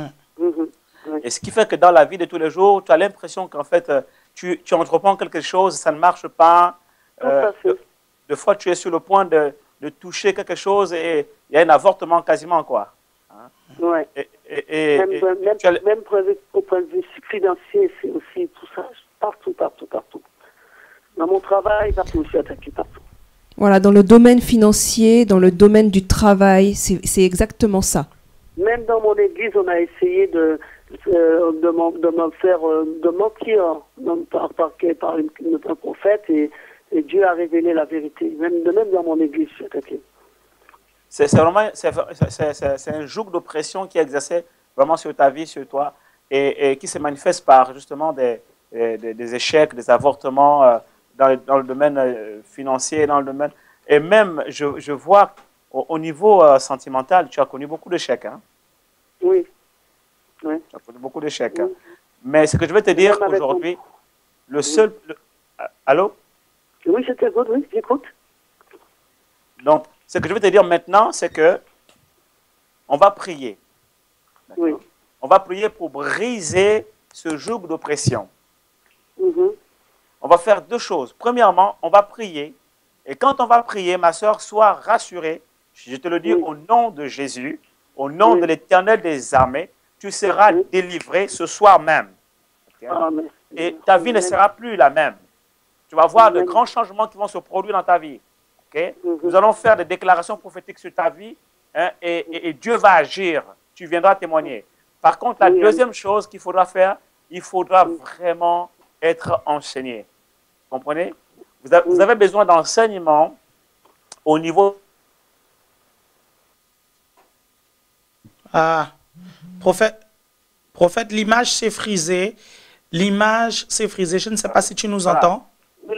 Et ce qui fait que dans la vie de tous les jours, tu as l'impression qu'en fait, tu entreprends quelque chose, ça ne marche pas. Des fois, tu es sur le point de toucher quelque chose et il y a un avortement quasiment, quoi. Hein. Ouais. Même au point de vue financier, c'est aussi tout ça. Partout. Dans mon travail, partout, je suis attaqué partout. Voilà, dans le domaine financier, dans le domaine du travail, c'est exactement ça. Même dans mon église, on a essayé de me faire de mentir par un prophète et Dieu a révélé la vérité. Même dans mon église, je suis attaqué. C'est vraiment c'est un joug d'oppression qui est exercé vraiment sur ta vie, sur toi, et qui se manifeste par justement des échecs, des avortements dans le domaine financier, dans le domaine... Et même, je vois, au niveau sentimental, tu as connu beaucoup d'échecs. Hein? Oui. Tu as connu beaucoup d'échecs. Hein? Mais ce que je veux te dire aujourd'hui, le seul... Allô? Oui, je t'écoute, oui, j'écoute. Donc, ce que je veux te dire maintenant, c'est que on va prier. Oui. On va prier pour briser ce joug d'oppression. On va faire 2 choses. Premièrement, on va prier. Et quand on va prier, ma soeur, sois rassurée. Je te le dis au nom de Jésus, au nom de l'Éternel des armées, tu seras délivré ce soir même. Okay? Et ta vie ne sera plus la même. Tu vas voir de grands changements qui vont se produire dans ta vie. Okay? Nous allons faire des déclarations prophétiques sur ta vie, hein, et Dieu va agir. Tu viendras témoigner. Par contre, la deuxième chose qu'il faudra faire, il faudra vraiment être enseigné. Vous comprenez? Vous avez besoin d'enseignement au niveau... Ah, prophète, l'image s'est frisée. L'image s'est frisée. Je ne sais pas si tu nous entends.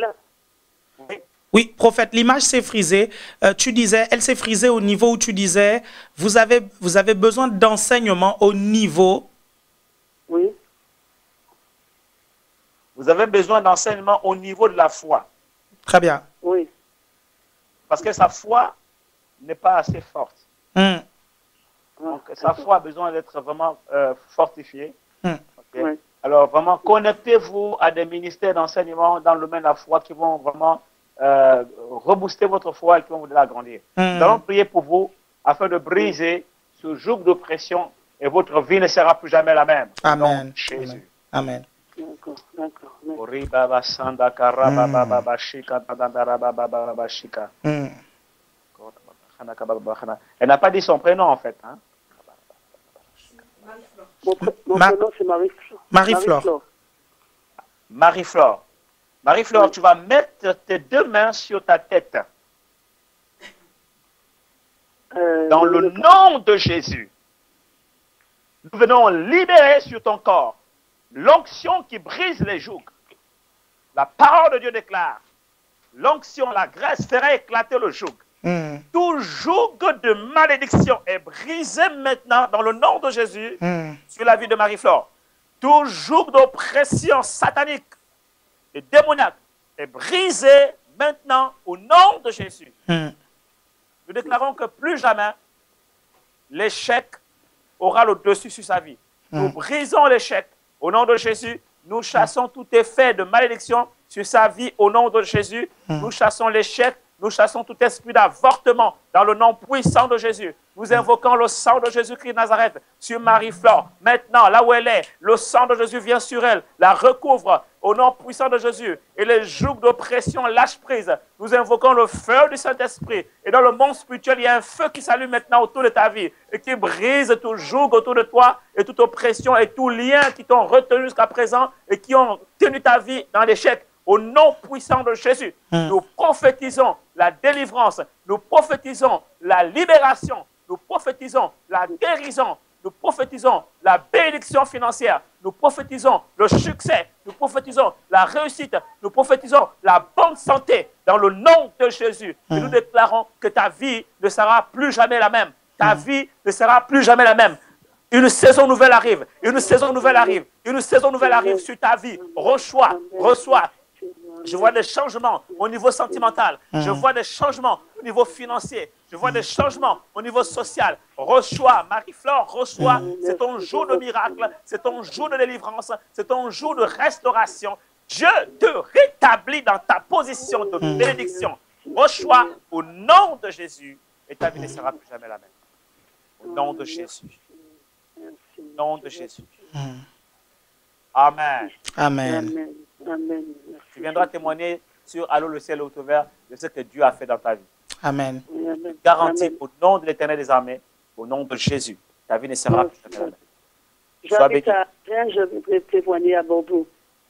Oui, prophète, l'image s'est frisée. Tu disais, elle s'est frisée au niveau où tu disais, vous avez besoin d'enseignement au niveau. Oui. Vous avez besoin d'enseignement au niveau de la foi. Très bien. Oui. Parce que sa foi n'est pas assez forte. Donc, sa foi a besoin d'être vraiment fortifiée. Okay. Oui. Alors, vraiment, connectez-vous à des ministères d'enseignement dans le domaine de la foi qui vont vraiment rebooster votre foi et qui vont vous donner à grandir. Nous allons prier pour vous afin de briser ce joug d'oppression et votre vie ne sera plus jamais la même. Amen. Jésus. Amen. D'accord. Elle n'a pas dit son prénom en fait. Hein? Mon prénom c'est Marie-Flore. Marie-Flore. Marie-Flore, tu vas mettre tes deux mains sur ta tête. Dans le nom de Jésus. Nous venons libérer sur ton corps l'onction qui brise les jougs. La parole de Dieu déclare, l'onction, la graisse ferait éclater le joug. Tout joug de malédiction est brisé maintenant dans le nom de Jésus sur la vie de Marie-Flore. Tout joug d'oppression satanique et démoniaque est brisé maintenant au nom de Jésus. Nous déclarons que plus jamais l'échec aura le dessus sur sa vie. Nous brisons l'échec au nom de Jésus. Nous chassons tout effet de malédiction sur sa vie au nom de Jésus. Nous chassons l'échec. Nous chassons tout esprit d'avortement dans le nom puissant de Jésus. Nous invoquons le sang de Jésus-Christ de Nazareth sur Marie-Flore. Maintenant, là où elle est, le sang de Jésus vient sur elle, la recouvre au nom puissant de Jésus. Et les jougs d'oppression lâchent prise. Nous invoquons le feu du Saint-Esprit. Et dans le monde spirituel, il y a un feu qui s'allume maintenant autour de ta vie et qui brise tout joug autour de toi et toute oppression et tout lien qui t'ont retenu jusqu'à présent et qui ont tenu ta vie dans l'échec. Au nom puissant de Jésus, nous prophétisons la délivrance, nous prophétisons la libération, nous prophétisons la guérison, nous prophétisons la bénédiction financière, nous prophétisons le succès, nous prophétisons la réussite, nous prophétisons la bonne santé dans le nom de Jésus. Et nous déclarons que ta vie ne sera plus jamais la même. Ta vie ne sera plus jamais la même. Une saison nouvelle arrive, une saison nouvelle arrive, une saison nouvelle arrive sur ta vie. Reçois. Je vois des changements au niveau sentimental. Je vois des changements au niveau financier. Je vois des changements au niveau social. Reçois, Marie-Flore, reçois. C'est ton jour de miracle. C'est ton jour de délivrance. C'est ton jour de restauration. Dieu te rétablit dans ta position de bénédiction. Reçois au nom de Jésus. Et ta vie ne sera plus jamais la même. Au nom de Jésus. Au nom de Jésus. Amen. Amen. Amen. Tu viendras témoigner sur Allô le ciel est ouvert de ce que Dieu a fait dans ta vie. Amen. Garantis au nom de l'Éternel des armées, au nom de Jésus, ta vie ne sera plus jamais la même. J'habite à Rennes, je voudrais témoigner à Bordeaux.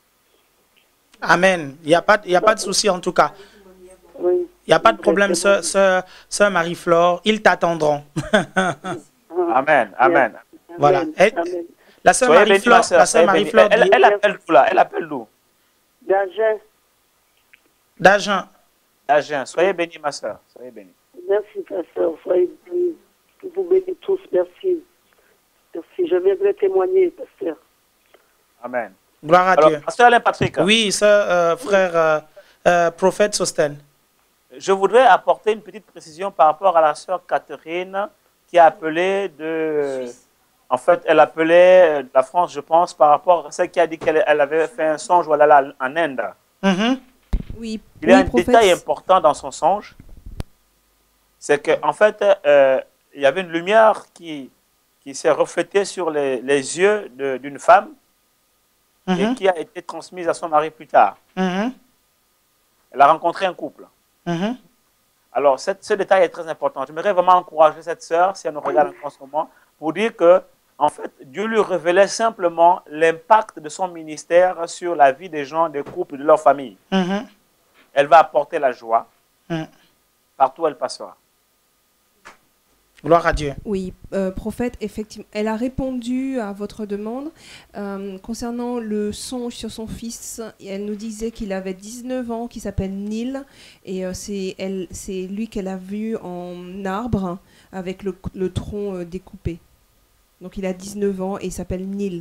Amen. Il n'y a pas de souci en tout cas. Oui. Il n'y a pas de problème, sœur Marie-Flore. Ils t'attendront. Amen. Amen. Voilà. Amen. La sœur Marie-Flore, elle appelle d'où là? Elle appelle d'où? D'Agen. D'Agen. Soyez bénis, ma sœur. Soyez bénis. Merci, pasteur. Soyez bénis. Vous bénis tous. Merci. Merci. Je viendrai témoigner, pasteur. Amen. Gloire à Dieu. Pasteur Alain Patrick. Oui, frère prophète Sosten. Je voudrais apporter une petite précision par rapport à la sœur Catherine qui a appelé de... En fait, elle appelait la France, je pense, par rapport à celle qui a dit qu'elle avait fait un songe où elle allait en Inde. Oui, il y a un détail important dans son songe. C'est qu'en fait, il y avait une lumière qui s'est reflétée sur les yeux d'une femme et qui a été transmise à son mari plus tard. Elle a rencontré un couple. Alors, ce détail est très important. J'aimerais vraiment encourager cette sœur, si elle nous regarde en ce moment, pour dire que, en fait, Dieu lui révélait simplement l'impact de son ministère sur la vie des gens, des couples, de leur famille. Elle elle va apporter la joie partout où elle passera. Gloire à Dieu. Oui, prophète, effectivement, elle a répondu à votre demande concernant le songe sur son fils. Elle nous disait qu'il avait 19 ans, qu'il s'appelle Neil, et c'est lui qu'elle a vu en arbre avec le tronc découpé. Donc il a 19 ans et il s'appelle Neil.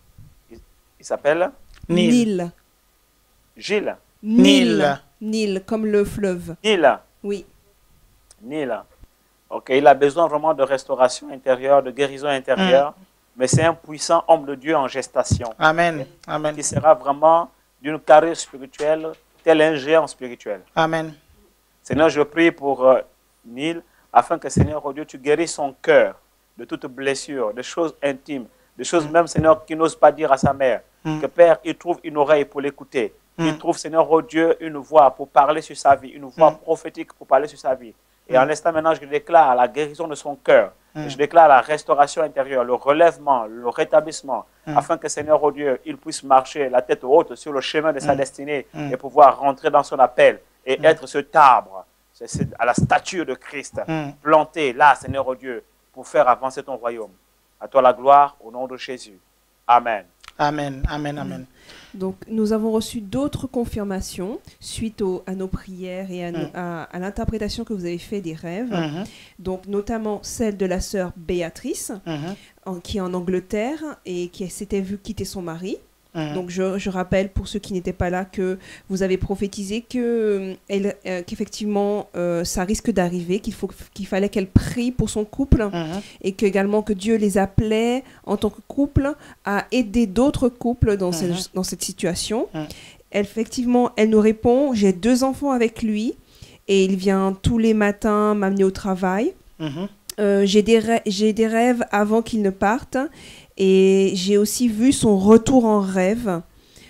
Il s'appelle Neil. Gilles. Neil. Neil, comme le fleuve. Neil. Oui. Neil. Ok, il a besoin vraiment de restauration intérieure, de guérison intérieure, mais c'est un puissant homme de Dieu en gestation. Amen. Amen. Qui sera vraiment d'une carrière spirituelle, tel un géant spirituel. Amen. Seigneur, je prie pour Neil, afin que, Seigneur, oh Dieu, tu guérisses son cœur de toute blessure, de choses intimes, de choses même, Seigneur, qu'il n'ose pas dire à sa mère. Que, Père, il trouve une oreille pour l'écouter. Il trouve, Seigneur, oh Dieu, une voix pour parler sur sa vie, une voix prophétique pour parler sur sa vie. Et en l'instant maintenant, je déclare la guérison de son cœur. Je déclare la restauration intérieure, le relèvement, le rétablissement, afin que, Seigneur, oh Dieu, il puisse marcher la tête haute sur le chemin de sa destinée et pouvoir rentrer dans son appel et être cet arbre, à la stature de Christ, planté là, Seigneur, oh Dieu, pour faire avancer ton royaume. À toi la gloire, au nom de Jésus. Amen. Amen, amen, amen. Donc, nous avons reçu d'autres confirmations suite à nos prières et à l'interprétation que vous avez fait des rêves. Donc, notamment celle de la sœur Béatrice, qui est en Angleterre et qui s'était vue quitter son mari. Donc, je rappelle pour ceux qui n'étaient pas là que vous avez prophétisé qu'effectivement, ça risque d'arriver, qu'il fallait qu'elle prie pour son couple et également que Dieu les appelait en tant que couple à aider d'autres couples dans cette situation. Effectivement, elle nous répond, j'ai 2 enfants avec lui et il vient tous les matins m'amener au travail. J'ai des rêves avant qu'il ne parte. Et j'ai aussi vu son retour en rêve.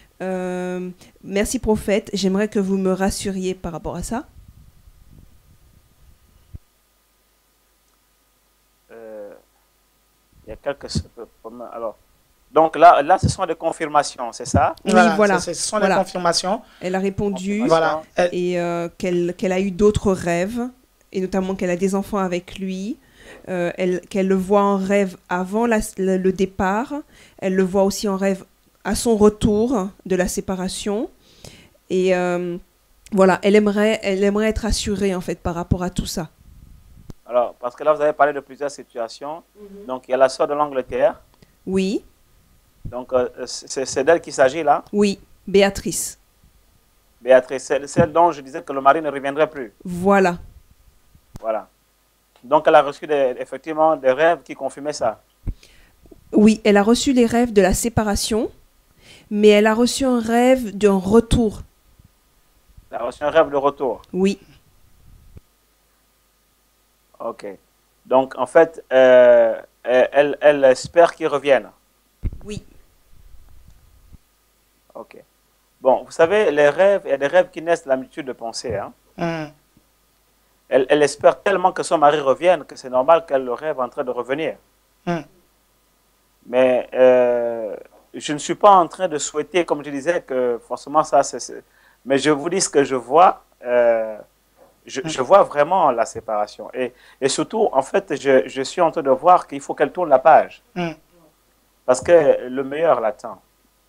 Merci prophète, j'aimerais que vous me rassuriez par rapport à ça. Il y a quelques... Alors, donc là, ce sont des confirmations, c'est ça? Oui, Voilà. voilà. Ce sont des confirmations. Elle a répondu Voilà. Et qu'elle a eu d'autres rêves, et notamment qu'elle a des enfants avec lui. Qu'elle le voit en rêve avant le départ, elle le voit aussi en rêve à son retour de la séparation. Et voilà, elle aimerait être assurée en fait par rapport à tout ça. Alors, parce que là, vous avez parlé de plusieurs situations. Donc, il y a la sœur de l'Angleterre. Oui. Donc, c'est d'elle qu'il s'agit là? Oui, Béatrice. Béatrice, celle dont je disais que le mari ne reviendrait plus. Voilà. Voilà. Donc, elle a reçu effectivement des rêves qui confirmaient ça. Oui, elle a reçu les rêves de la séparation, mais elle a reçu un rêve d'un retour. Elle a reçu un rêve de retour. Oui. Ok. Donc, en fait, elle espère qu'il revienne. Oui. Ok. Bon, vous savez, les rêves, il y a des rêves qui naissent de la multitude de pensées. Hein. Elle espère tellement que son mari revienne que c'est normal qu'elle le rêve en train de revenir. Mais je ne suis pas en train de souhaiter, comme je disais, que forcément ça, mais je vous dis ce que je vois. Je vois vraiment la séparation. Et surtout, en fait, je suis en train de voir qu'il faut qu'elle tourne la page. Parce que le meilleur l'attend.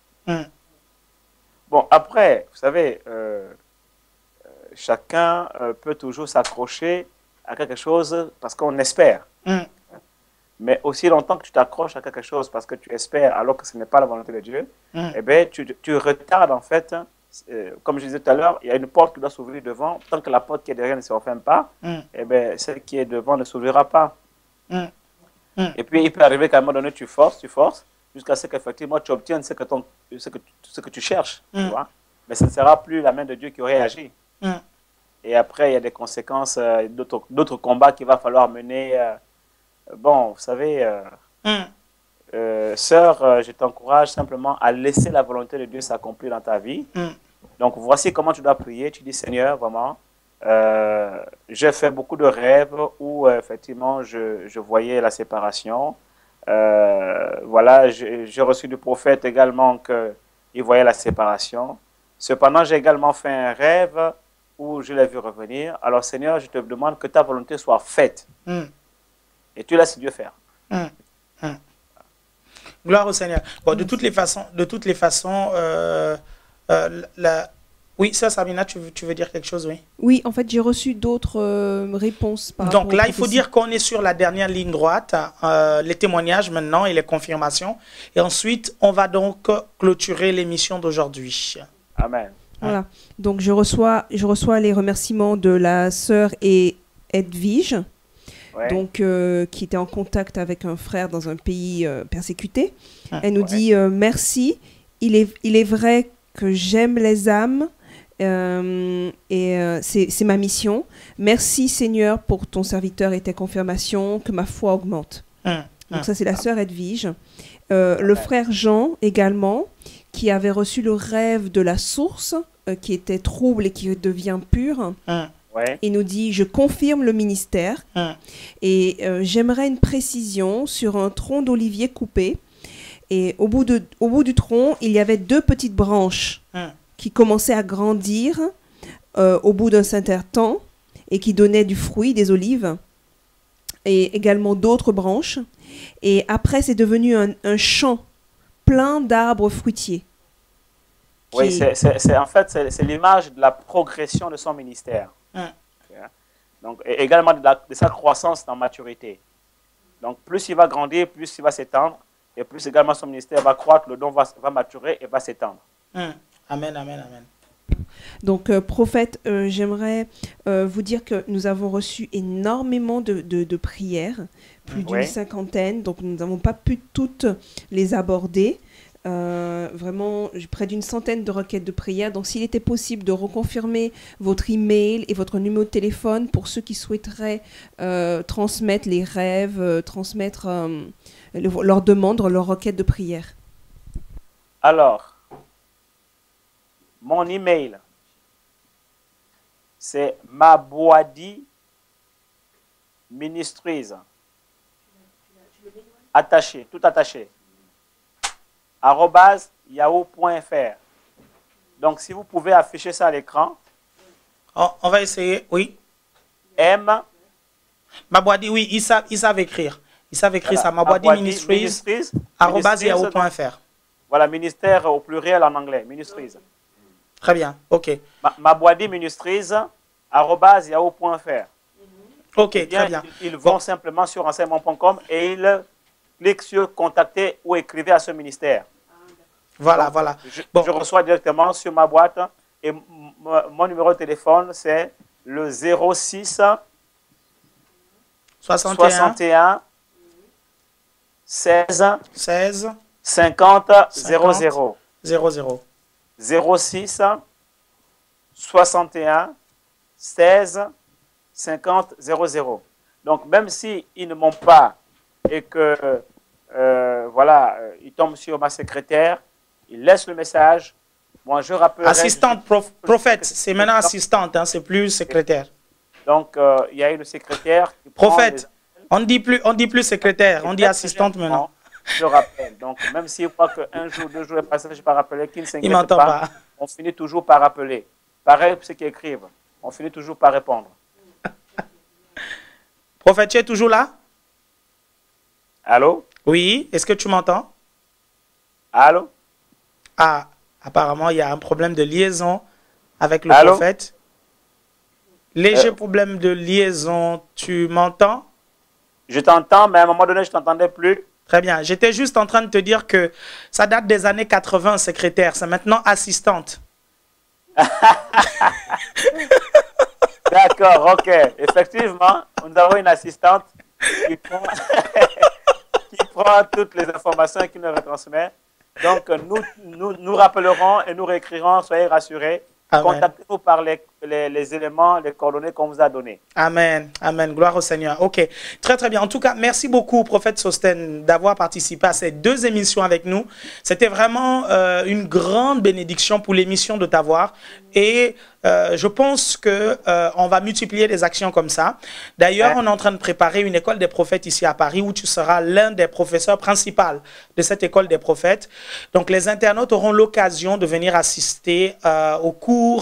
Bon, après, vous savez, chacun peut toujours s'accrocher à quelque chose parce qu'on espère. Mais aussi longtemps que tu t'accroches à quelque chose parce que tu espères alors que ce n'est pas la volonté de Dieu, eh bien, tu retardes en fait. Comme je disais tout à l'heure, il y a une porte qui doit s'ouvrir devant. Tant que la porte qui est derrière ne se referme pas, eh bien, celle qui est devant ne s'ouvrira pas. Et puis, il peut arriver qu'à un moment donné, tu forces, jusqu'à ce qu'effectivement tu obtiennes ce que tu cherches. Tu vois? Mais ce ne sera plus la main de Dieu qui aurait agi. Et après, il y a des conséquences, d'autres combats qu'il va falloir mener. Bon, vous savez, sœur, je t'encourage simplement à laisser la volonté de Dieu s'accomplir dans ta vie. Donc, voici comment tu dois prier. Tu dis, Seigneur, vraiment, j'ai fait beaucoup de rêves où, effectivement, je voyais la séparation. Voilà, j'ai reçu du prophète également qu'il voyait la séparation. Cependant, j'ai également fait un rêve où je l'ai vu revenir. Alors Seigneur, je te demande que ta volonté soit faite. Et tu laisses Dieu faire. Gloire au Seigneur. Bon, de toutes les façons, oui, ça, Sabina, tu veux dire quelque chose, oui? Oui, en fait, j'ai reçu d'autres réponses par rapport Donc là, aux il faut prophéties. dire qu'on est sur la dernière ligne droite, les témoignages maintenant et les confirmations. Et ensuite, on va donc clôturer l'émission d'aujourd'hui. Amen. Voilà. Donc je reçois les remerciements de la sœur et Edwige, Ouais. donc qui était en contact avec un frère dans un pays persécuté. Elle nous dit merci. Il est vrai que j'aime les âmes et c'est ma mission. Merci Seigneur pour ton serviteur et tes confirmations, que ma foi augmente. Donc ça c'est la sœur Edwige. Le frère Jean également, qui avait reçu le rêve de la source, qui était trouble et qui devient pure. Ouais. Il nous dit, je confirme le ministère et j'aimerais une précision sur un tronc d'olivier coupé. Et au bout du tronc, il y avait 2 petites branches qui commençaient à grandir au bout d'un certain temps et qui donnaient du fruit, des olives, et également d'autres branches. Et après, c'est devenu un champ plein d'arbres fruitiers. Oui, qui- en fait, c'est l'image de la progression de son ministère. Donc, et également de sa croissance en maturité. Donc, plus il va grandir, plus il va s'étendre, et plus également son ministère va croître, le don va maturer et va s'étendre. Amen, amen, amen. Donc, prophète, j'aimerais vous dire que nous avons reçu énormément de prières, plus d'une cinquantaine, donc nous n'avons pas pu toutes les aborder. Vraiment près d'une centaine de requêtes de prière. Donc s'il était possible de reconfirmer votre email et votre numéro de téléphone pour ceux qui souhaiteraient transmettre les rêves, transmettre leurs demandes, leurs requêtes de prière. Alors, mon email, c'est Mabwadi Ministries. Attaché, tout attaché. @yahoo.fr. Donc, si vous pouvez afficher ça à l'écran. On va essayer, oui. Mabwadi, oui, ils savent écrire. Ils savent écrire ça. Mabwadi Ministries, @yahoo.fr. Voilà, ministère au pluriel en anglais, Ministries. Très bien, ok. Mabwadi Ministries, @yahoo.fr. Ok, très bien. Ils vont simplement sur renseignement.com et ils cliquent sur contacter ou écrivez à ce ministère. Voilà, donc, voilà. Je reçois directement sur ma boîte et mon numéro de téléphone, c'est le 06 61 16 50 00. 00. 06 61 16 50 00. Donc, même s'ils ne m'ont pas et que, voilà, ils tombent sur ma secrétaire, ils laissent le message. Moi, je rappellerai... Assistante, prophète, c'est maintenant assistante, hein, c'est plus secrétaire. Donc, il y a une secrétaire qui prophète, on ne dit plus secrétaire, on dit assistante maintenant. Je rappelle. Donc, même s'il croit qu'un jour, 2 jours est passé, je n'ai pas rappelé, qu'il ne s'inquiète m'entend pas. On finit toujours par rappeler. Pareil pour ceux qui écrivent. On finit toujours par répondre. Prophète, tu es toujours là? Allô? Oui, est-ce que tu m'entends? Allô? Ah, apparemment, il y a un problème de liaison avec le Allô? prophète. Léger problème de liaison, tu m'entends? Je t'entends, mais à un moment donné, je ne t'entendais plus. Très bien. J'étais juste en train de te dire que ça date des années 80, secrétaire. C'est maintenant assistante. D'accord, ok. Effectivement, nous avons une assistante qui prend, qui prend toutes les informations et qui nous retransmet. Donc, nous rappellerons et nous réécrirons, soyez rassurés. Contactez-nous par les éléments, les coordonnées qu'on vous a donnés. Amen, amen, gloire au Seigneur. Ok, très très bien. En tout cas, merci beaucoup, prophète Sostène, d'avoir participé à ces 2 émissions avec nous. C'était vraiment une grande bénédiction pour l'émission de t'avoir. Et je pense qu'on va multiplier des actions comme ça. D'ailleurs, on est en train de préparer une école des prophètes ici à Paris où tu seras l'un des professeurs principaux de cette école des prophètes. Donc, les internautes auront l'occasion de venir assister au cours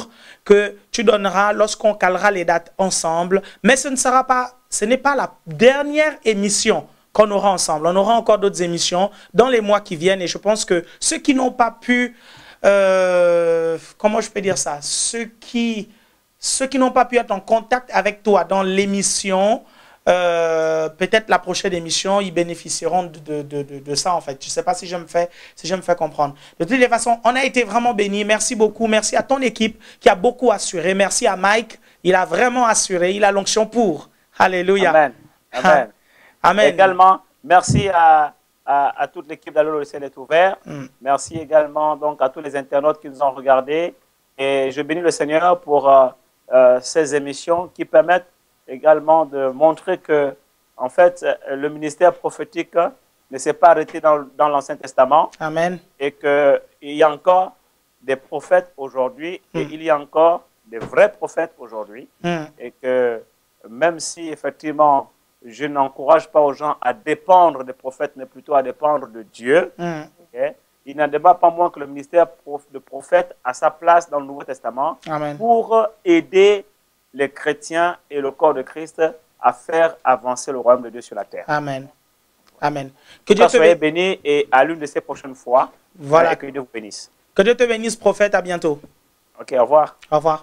que tu donneras lorsqu'on calera les dates ensemble. Mais ce n'est pas la dernière émission qu'on aura ensemble. On aura encore d'autres émissions dans les mois qui viennent. Et je pense que ceux qui n'ont pas pu, comment je peux dire ça, ceux qui n'ont pas pu être en contact avec toi dans l'émission, peut-être la prochaine émission, ils bénéficieront de ça en fait. Je ne sais pas si je me fais comprendre. De toutes les façons, on a été vraiment bénis. Merci beaucoup. Merci à ton équipe qui a beaucoup assuré. Merci à Mike. Il a vraiment assuré. Il a l'onction pour. Alléluia. Amen. Amen. Amen. Également, merci à toute l'équipe d'Allô, le ciel est ouvert. Merci également donc à tous les internautes qui nous ont regardés. Et je bénis le Seigneur pour ces émissions qui permettent également de montrer que, en fait, le ministère prophétique ne s'est pas arrêté dans l'Ancien Testament. Amen. Et qu'il y a encore des prophètes aujourd'hui et il y a encore des vrais prophètes aujourd'hui. Et que même si, effectivement, je n'encourage pas aux gens à dépendre des prophètes, mais plutôt à dépendre de Dieu, okay, il n'en débat pas moins que le ministère de prophète a sa place dans le Nouveau Testament. Amen. Pour aider les chrétiens et le corps de Christ à faire avancer le royaume de Dieu sur la terre. Amen. Amen. Que Dieu te bénisse et à l'une de ces prochaines fois, voilà. Que Dieu vous bénisse. Que Dieu te bénisse, prophète. À bientôt. Ok, au revoir. Au revoir.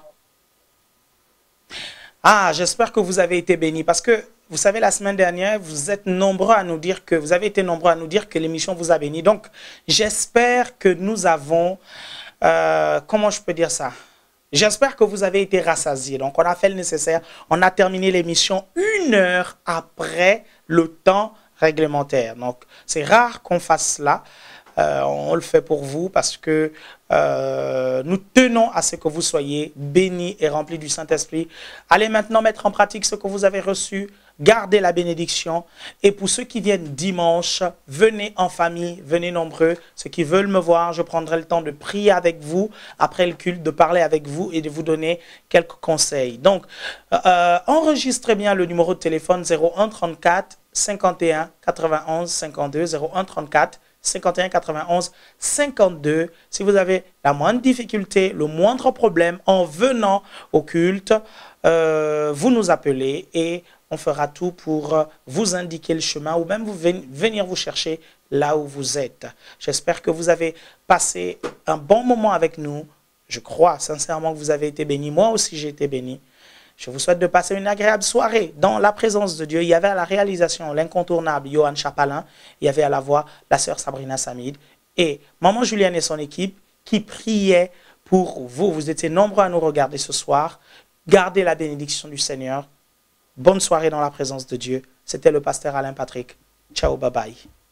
Ah, j'espère que vous avez été bénis parce que, vous savez, la semaine dernière, vous êtes nombreux à nous dire que, vous avez été nombreux à nous dire que l'émission vous a bénis. Donc, j'espère que nous avons, comment je peux dire ça? J'espère que vous avez été rassasiés. Donc, on a fait le nécessaire. On a terminé l'émission 1 heure après le temps réglementaire. Donc, c'est rare qu'on fasse cela. On le fait pour vous parce que nous tenons à ce que vous soyez bénis et remplis du Saint-Esprit. Allez maintenant mettre en pratique ce que vous avez reçu. Gardez la bénédiction. Et pour ceux qui viennent dimanche, venez en famille, venez nombreux. Ceux qui veulent me voir, je prendrai le temps de prier avec vous après le culte, de parler avec vous et de vous donner quelques conseils. Donc, enregistrez bien le numéro de téléphone 01 34 51 91 52 01 34 51 91 52. Si vous avez la moindre difficulté, le moindre problème en venant au culte, vous nous appelez et on fera tout pour vous indiquer le chemin ou même venir vous chercher là où vous êtes. J'espère que vous avez passé un bon moment avec nous. Je crois sincèrement que vous avez été bénis. Moi aussi, j'ai été béni. Je vous souhaite de passer une agréable soirée dans la présence de Dieu. Il y avait à la réalisation l'incontournable Johan Chapalin. Il y avait à la voix la sœur Sabrina Samid et maman Julienne et son équipe qui priaient pour vous. Vous étiez nombreux à nous regarder ce soir. Gardez la bénédiction du Seigneur. Bonne soirée dans la présence de Dieu. C'était le pasteur Alain Patrick. Ciao, bye bye.